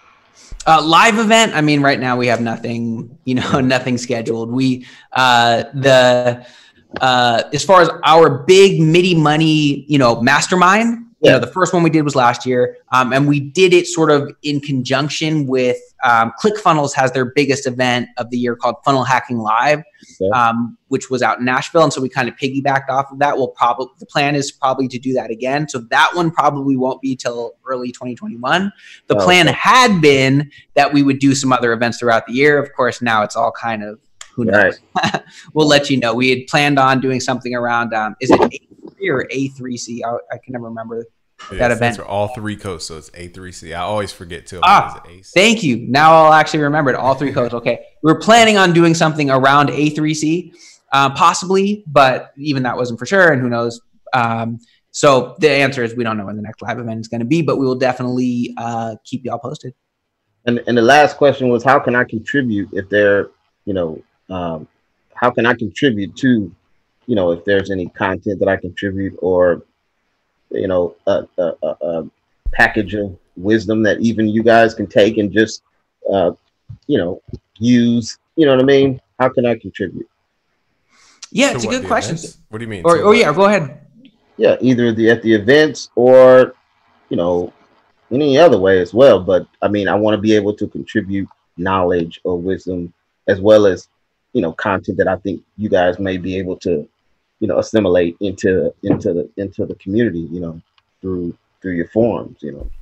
Uh, live event. I mean, right now we have nothing, you know, nothing scheduled. We, uh, the, uh, as far as our big MIDI Money, you know, mastermind, you know, the first one we did was last year. Um, and we did it sort of in conjunction with um, ClickFunnels has their biggest event of the year called Funnel Hacking Live, okay. um, which was out in Nashville. And so we kind of piggybacked off of that. We'll probably, the plan is probably to do that again. So that one probably won't be till early twenty twenty-one. The oh, plan okay. had been that we would do some other events throughout the year. Of course, now it's all kind of, who knows? Right. We'll let you know. We had planned on doing something around, um, is it A three or A three C? I, I can never remember. Yeah, that event for all three coasts, so it's A three C. I always forget too. Ah, thank you. Now I'll actually remember it. All three coasts. Okay, we were planning on doing something around A three C, uh, possibly, but even that wasn't for sure, and who knows. Um, so the answer is we don't know when the next live event is going to be, but we will definitely uh, keep y'all posted. And and the last question was, how can I contribute if there, you know, um, how can I contribute to, you know, if there's any content that I contribute or you know, a, a, a package of wisdom that even you guys can take and just, uh, you know, use, you know what I mean? How can I contribute? Yeah, so it's a good question. Events? What do you mean? Or, oh yeah, go ahead. Yeah, either the at the events or, you know, any other way as well. But I mean, I want to be able to contribute knowledge or wisdom as well as, you know, content that I think you guys may be able to, you know, assimilate into into the into the community, you know, through through your forums, you know.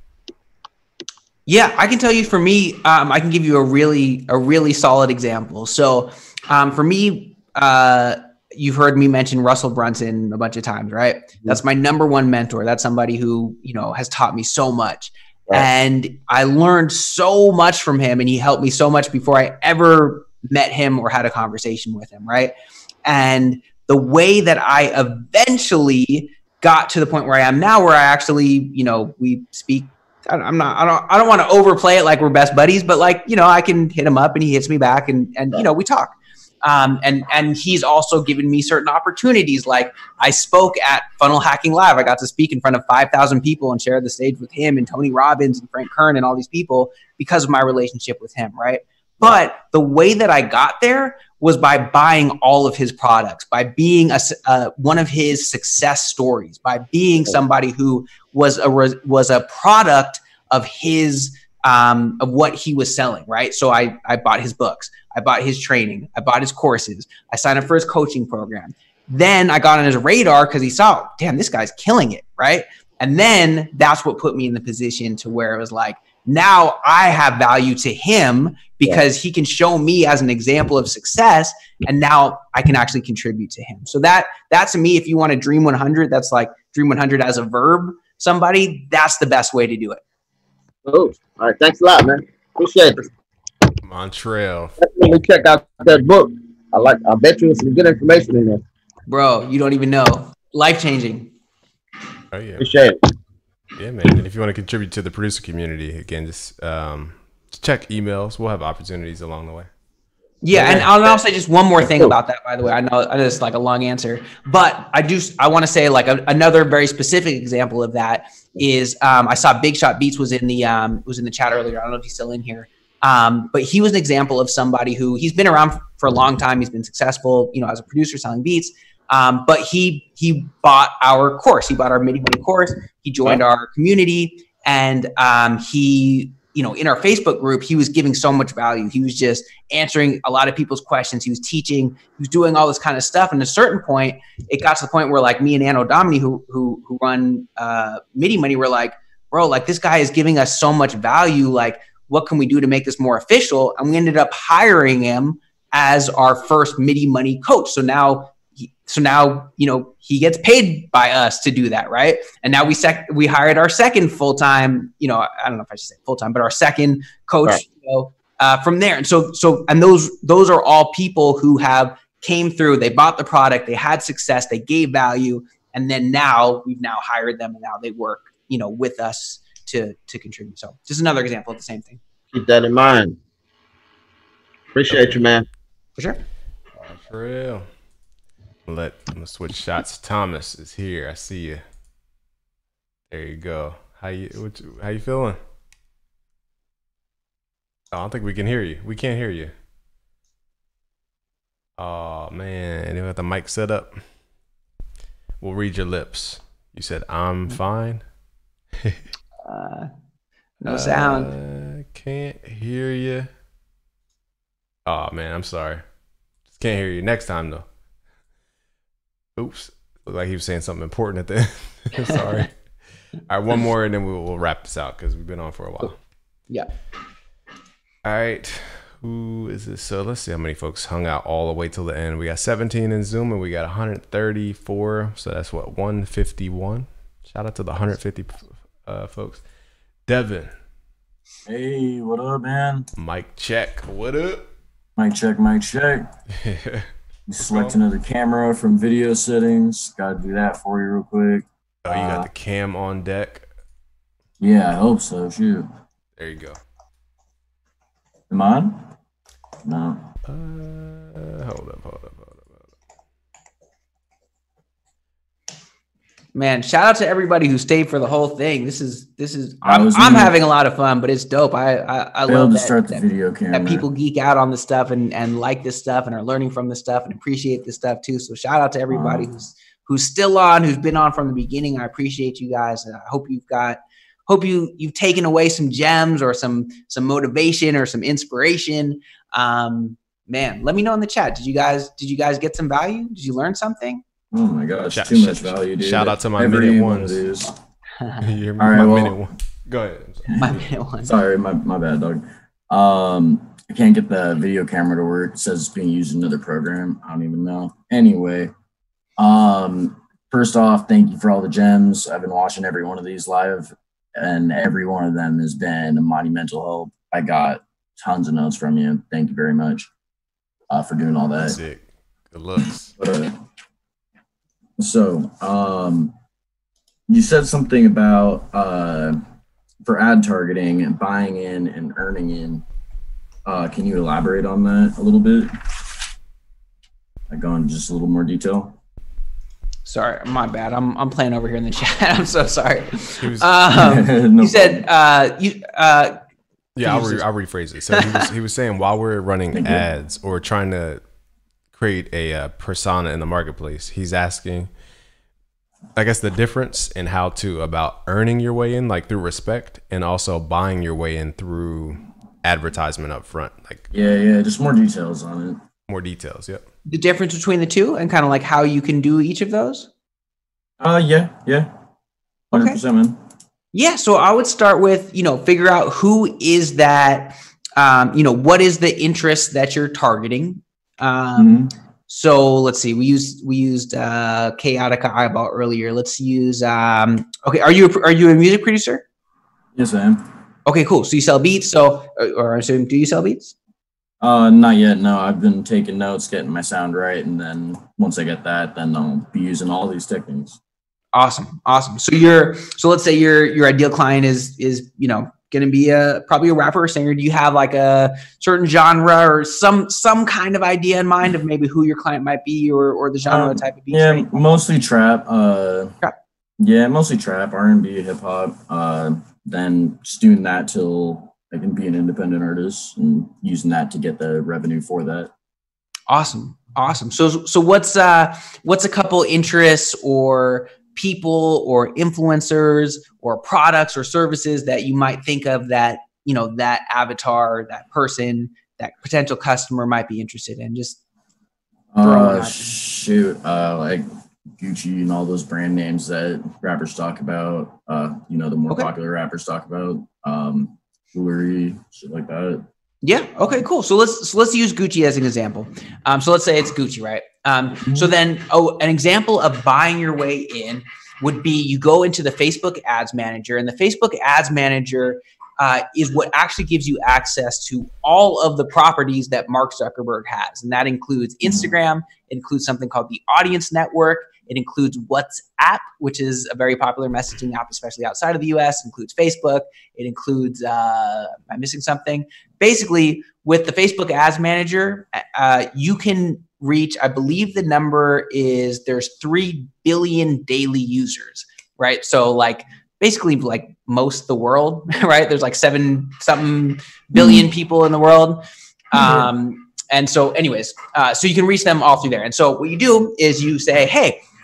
Yeah, I can tell you for me, um, I can give you a really a really solid example. So um, for me, uh, you've heard me mention Russell Brunson a bunch of times, right? Mm-hmm. That's my number one mentor. That's somebody who, you know, has taught me so much. Right. And I learned so much from him, and he helped me so much before I ever met him or had a conversation with him, right? And the way that I eventually got to the point where I am now, where I actually, you know, we speak, I'm not, I don't, I don't want to overplay it like we're best buddies, but like, you know, I can hit him up and he hits me back and, and, you know, we talk. Um, and, and he's also given me certain opportunities. Like I spoke at Funnel Hacking Live. I got to speak in front of five thousand people and share the stage with him and Tony Robbins and Frank Kern and all these people because of my relationship with him. Right. But the way that I got there was by buying all of his products, by being a, uh, one of his success stories, by being somebody who was a was a product of his um, of what he was selling, right? So I I bought his books, I bought his training, I bought his courses, I signed up for his coaching program. Then I got on his radar because he saw, damn, this guy's killing it, right? And then that's what put me in the position to where it was like, now I have value to him because he can show me as an example of success, and now I can actually contribute to him. So that that to me, if you want to dream one hundred, that's like dream one hundred as a verb, somebody, that's the best way to do it. Oh, all right. Thanks a lot, man. Appreciate it. Montreal. Let me check out that book. I like. I bet you there's some good information in there. Bro, you don't even know. Life-changing. Oh yeah. Appreciate it. Yeah, man. And if you want to contribute to the producer community, again, just um, check emails. We'll have opportunities along the way. Yeah, and I'll, I'll say just one more thing about that, by the way. I know it's like a long answer, but I do. I want to say like a, another very specific example of that is um, I saw Big Shot Beats was in the um, was in the chat earlier. I don't know if he's still in here, um, but he was an example of somebody who he's been around for a long time. He's been successful, you know, as a producer selling beats. Um, but he he bought our course. He bought our MIDI Money course. He joined our community, and um, he, you know, in our Facebook group, he was giving so much value. He was just answering a lot of people's questions. He was teaching. He was doing all this kind of stuff. And at a certain point, it got to the point where, like, me and Anno Domini, who who who run uh, MIDI Money, were like, bro, like this guy is giving us so much value. Like, what can we do to make this more official? And we ended up hiring him as our first MIDI Money coach. So now. So now, you know, he gets paid by us to do that, right? And now we sec- we hired our second full-time, you know, I don't know if I should say full-time, but our second coach, right. you know, uh, from there. And so, so, and those those are all people who have came through. They bought the product, they had success, they gave value, and then now we've now hired them, and now they work, you know, with us to to contribute. So, just another example of the same thing. Keep that in mind. Appreciate you, man. For sure. For real. Let I'm gonna switch shots. Thomas is here. I see you. There you go. How you what, how you feeling? Oh, I don't think we can hear you. We can't hear you. Oh man, you got the mic set up. We'll read your lips. You said I'm fine. uh, no sound. Uh, can't hear you. Oh man, I'm sorry. Just can't hear you. Next time though. Oops. Looked like he was saying something important at the end. Sorry. All right, one more and then we'll, we'll wrap this out because we've been on for a while. Yeah. All right. Who is this? So let's see how many folks hung out all the way till the end. We got seventeen in Zoom and we got one hundred thirty-four. So that's what, one hundred fifty-one. Shout out to the one hundred fifty uh, folks. Devin. Hey, what up, man? Mic check. What up? Mic check, mic check. You select another camera from video settings. Got to do that for you real quick. Oh, you got uh, the cam on deck? Yeah, I hope so. Shoot. There you go. Am I on? No. Uh, hold up, hold up, hold up, hold up. Man, shout out to everybody who stayed for the whole thing. This is this is I I'm, was I'm gonna- having a lot of fun, but it's dope. I I, I Failed love to that, start the that, video camera. that people geek out on this stuff and and like this stuff and are learning from this stuff and appreciate this stuff too. So shout out to everybody Wow. who's who's still on, who's been on from the beginning. I appreciate you guys. I hope you've got hope you you've taken away some gems or some some motivation or some inspiration. Um, man, let me know in the chat. Did you guys did you guys get some value? Did you learn something? Oh my gosh, Shout- too much shout- value, dude. shout out to my Every minute one ones. of these. You hear me? All right, My well- minute one. Go ahead. I'm sorry. My minute one. Sorry, my, my bad, dog. Um, I can't get the video camera to work. It says it's being used in another program. I don't even know. Anyway, um, first off, thank you for all the gems. I've been watching every one of these live, and every one of them has been a monumental help. I got tons of notes from you. Thank you very much uh, for doing all that. Sick. Good looks. But, uh, so, um, you said something about uh, for ad targeting and buying in and earning in. Uh, can you elaborate on that a little bit? Like, go into just a little more detail. Sorry, my bad. I'm I'm playing over here in the chat. I'm so sorry. He was- Um, No you said uh, you uh, Yeah, I'll, Use re- this- I'll rephrase it. So he was, he was saying while we're running Thank you. ads or trying to create a uh, persona in the marketplace, he's asking, I guess, the difference in how to about earning your way in, like through respect, and also buying your way in through advertisement up front. Like Yeah, yeah, just more details on it. more details. Yep. the difference between the two and kind of like how you can do each of those. Uh, yeah, yeah, one hundred percent, man. Yeah, so I would start with, you know, figure out who is that, um, you know, what is the interest that you're targeting. Um, Mhm. So let's see, we used we used uh, Chaotica Eyeball earlier. Let's use, um, okay, are you a, are you a music producer? Yes, I am. Okay, cool. So you sell beats. So, or, or I assume, do you sell beats? Uh, not yet. No, I've been taking notes, getting my sound right, and then once I get that, then I'll be using all these techniques. Awesome, awesome. So you're so let's say your your ideal client is is you know going to be a probably a rapper or singer. Do you have like a certain genre or some some kind of idea in mind of maybe who your client might be or or the genre Um, type of beats? Yeah, right? mostly trap. Uh, Trap. Yeah, mostly trap, R and B, hip hop. Uh, then just doing that till I can be an independent artist and using that to get the revenue for that. Awesome, awesome. So so what's uh what's a couple interests or people or influencers or products or services that you might think of that you know that avatar, that person, that potential customer might be interested in? Just Throw it Uh, out. shoot, uh, like Gucci and all those brand names that rappers talk about. Uh, you know, the more Okay. popular rappers talk about. Um, jewelry, shit like that. Yeah. Okay. Cool. So let's so let's use Gucci as an example. Um, so let's say it's Gucci, right? Um, so then, oh, an example of buying your way in would be you go into the Facebook Ads Manager, and the Facebook Ads Manager uh, is what actually gives you access to all of the properties that Mark Zuckerberg has, and that includes Instagram. It includes something called the Audience Network. It includes WhatsApp, which is a very popular messaging app, especially outside of the U S. It includes Facebook. It includes, uh, am I missing something? Basically, with the Facebook Ads Manager, uh, you can reach, I believe the number is there's three billion daily users, right? So like basically like most of the world, right? There's like seven something billion people in the world. Um, and so anyways, uh, so you can reach them all through there. And so what you do is you say, hey,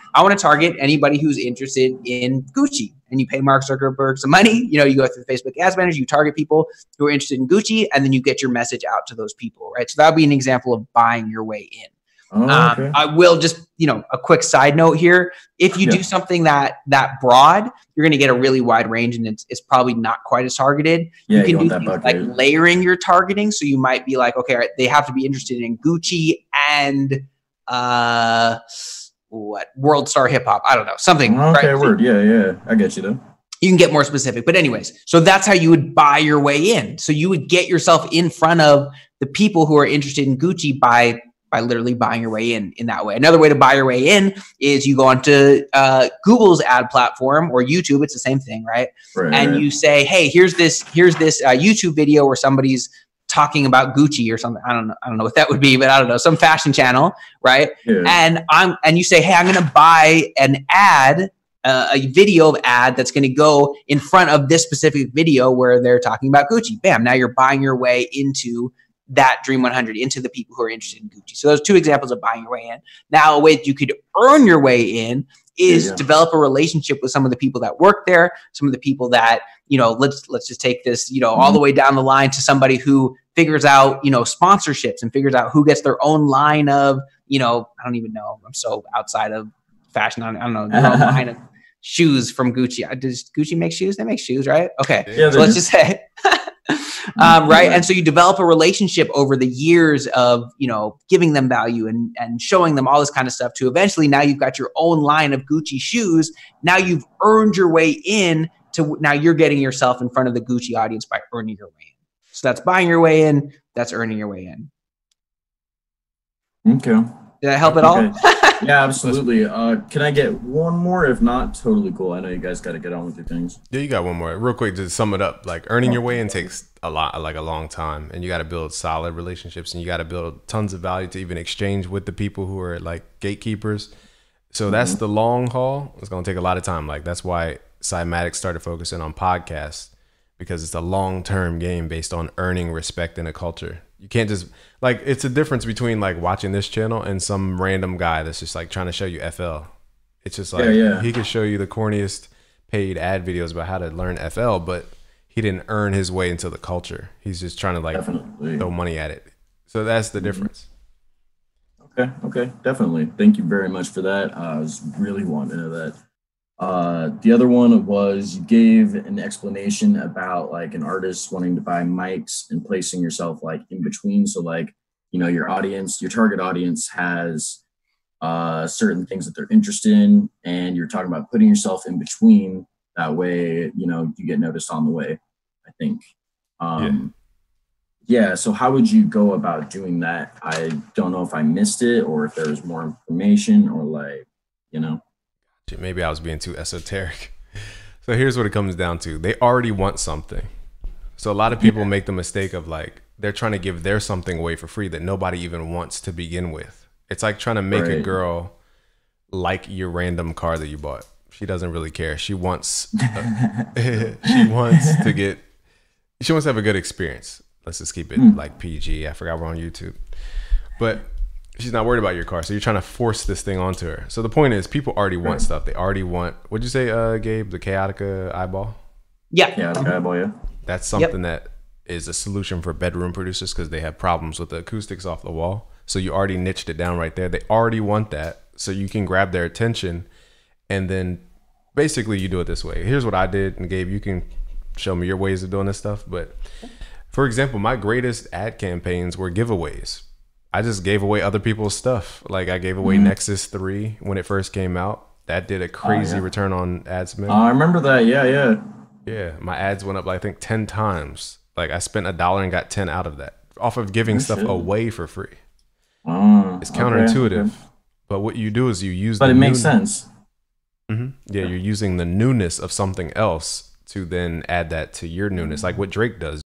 I want to target anybody who's interested in Gucci. And you pay Mark Zuckerberg some money. You know, you go through the Facebook Ads Manager, you target people who are interested in Gucci, and then you get your message out to those people, right? So that would be an example of buying your way in. Oh, okay. um, I will just, you know, a quick side note here. If you Yeah. do something that that broad, you're going to get a really wide range, and it's, it's probably not quite as targeted. Yeah, you can you want do that things bucket. like layering your targeting. So you might be like, okay, all right, they have to be interested in Gucci and uh, what World Star Hip Hop. I don't know, something. Okay, right? word. Yeah, yeah. I get you though. You can get more specific, but anyways, so that's how you would buy your way in. So you would get yourself in front of the people who are interested in Gucci by by literally buying your way in in that way. Another way to buy your way in is you go onto uh, Google's ad platform or YouTube. It's the same thing, right? Right. And right. you say, hey, here's this here's this uh, YouTube video where somebody's talking about Gucci or something. I don't know. I don't know what that would be, but I don't know, some fashion channel, right? Yeah. And I'm and you say, hey, I'm going to buy an ad. Uh, a video of ad that's going to go in front of this specific video where they're talking about Gucci. Bam. Now you're buying your way into that Dream one hundred, into the people who are interested in Gucci. So those two examples of buying your way in. Now, a way that you could earn your way in is Yeah, yeah. develop a relationship with some of the people that work there, some of the people that, you know, let's, let's just take this, you know, all Mhm. the way down the line to somebody who figures out, you know, sponsorships and figures out who gets their own line of, you know, I don't even know. I'm so outside of fashion. I don't, I don't know. Their own line of shoes from Gucci. Uh, Does Gucci make shoes? They make shoes, right? Okay. Yeah, So they let's do. just say, um, right. And so you develop a relationship over the years of, you know, giving them value and, and showing them all this kind of stuff to eventually now you've got your own line of Gucci shoes. Now you've earned your way in to now you're getting yourself in front of the Gucci audience by earning your way in. So that's buying your way in. That's earning your way in. Okay. Did that help at all? Okay. Yeah, absolutely. Uh, can I get one more? If not, totally cool. I know you guys got to get on with your things. Yeah, you got one more. Real quick, to sum it up, like earning your way in takes a lot, like a long time, and you got to build solid relationships, and you got to build tons of value to even exchange with the people who are like gatekeepers. So that's the long haul. It's gonna take a lot of time. Like that's why Cymatics started focusing on podcasts, because it's a long term game based on earning respect in a culture. You can't just like, it's a difference between like watching this channel and some random guy that's just like trying to show you F L. It's just like, Yeah, yeah. he could show you the corniest paid ad videos about how to learn F L, but he didn't earn his way into the culture. He's just trying to like Definitely. throw money at it. So that's the difference. Okay, okay, definitely. Thank you very much for that. Uh, I was really wanting to know that. Uh, the other one was you gave an explanation about like an artist wanting to buy mics and placing yourself like in between. So like, you know, your audience, your target audience has uh, certain things that they're interested in, and you're talking about putting yourself in between. That way, you know, you get noticed on the way, I think. Um, yeah. yeah. So how would you go about doing that? I don't know if I missed it or if there was more information or like, you know. Maybe I was being too esoteric. So here's what it comes down to. They already want something. So a lot of people make the mistake of like, they're trying to give their something away for free that nobody even wants to begin with. It's like trying to make a Right. girl like your random car that you bought. She doesn't really care. She wants, uh, she wants to get, she wants to have a good experience. Let's just keep it like P G. I forgot we're on YouTube. But she's not worried about your car, so you're trying to force this thing onto her. So the point is, people already want Right. stuff. They already want. What'd you say, uh, Gabe? The Chaotica eyeball. Yeah. Yeah, okay, boy, yeah. That's something that is a solution for bedroom producers because they have problems with the acoustics off the wall. So you already niched it down right there. They already want that, so you can grab their attention, and then basically you do it this way. Here's what I did, and Gabe, you can show me your ways of doing this stuff. But for example, my greatest ad campaigns were giveaways. I just gave away other people's stuff. Like I gave away Mhm. Nexus three when it first came out. That did a crazy yeah. return on ad spend. Uh, I remember that. Yeah, yeah. Yeah, my ads went up, like, I think ten times. Like I spent a dollar and got ten out of that off of giving Oh, stuff shit. away for free. Uh, It's okay, counterintuitive, okay. but what you do is you use. But the it makes new- sense. Mhm. Yeah, you're using the newness of something else to then add that to your newness, like what Drake does.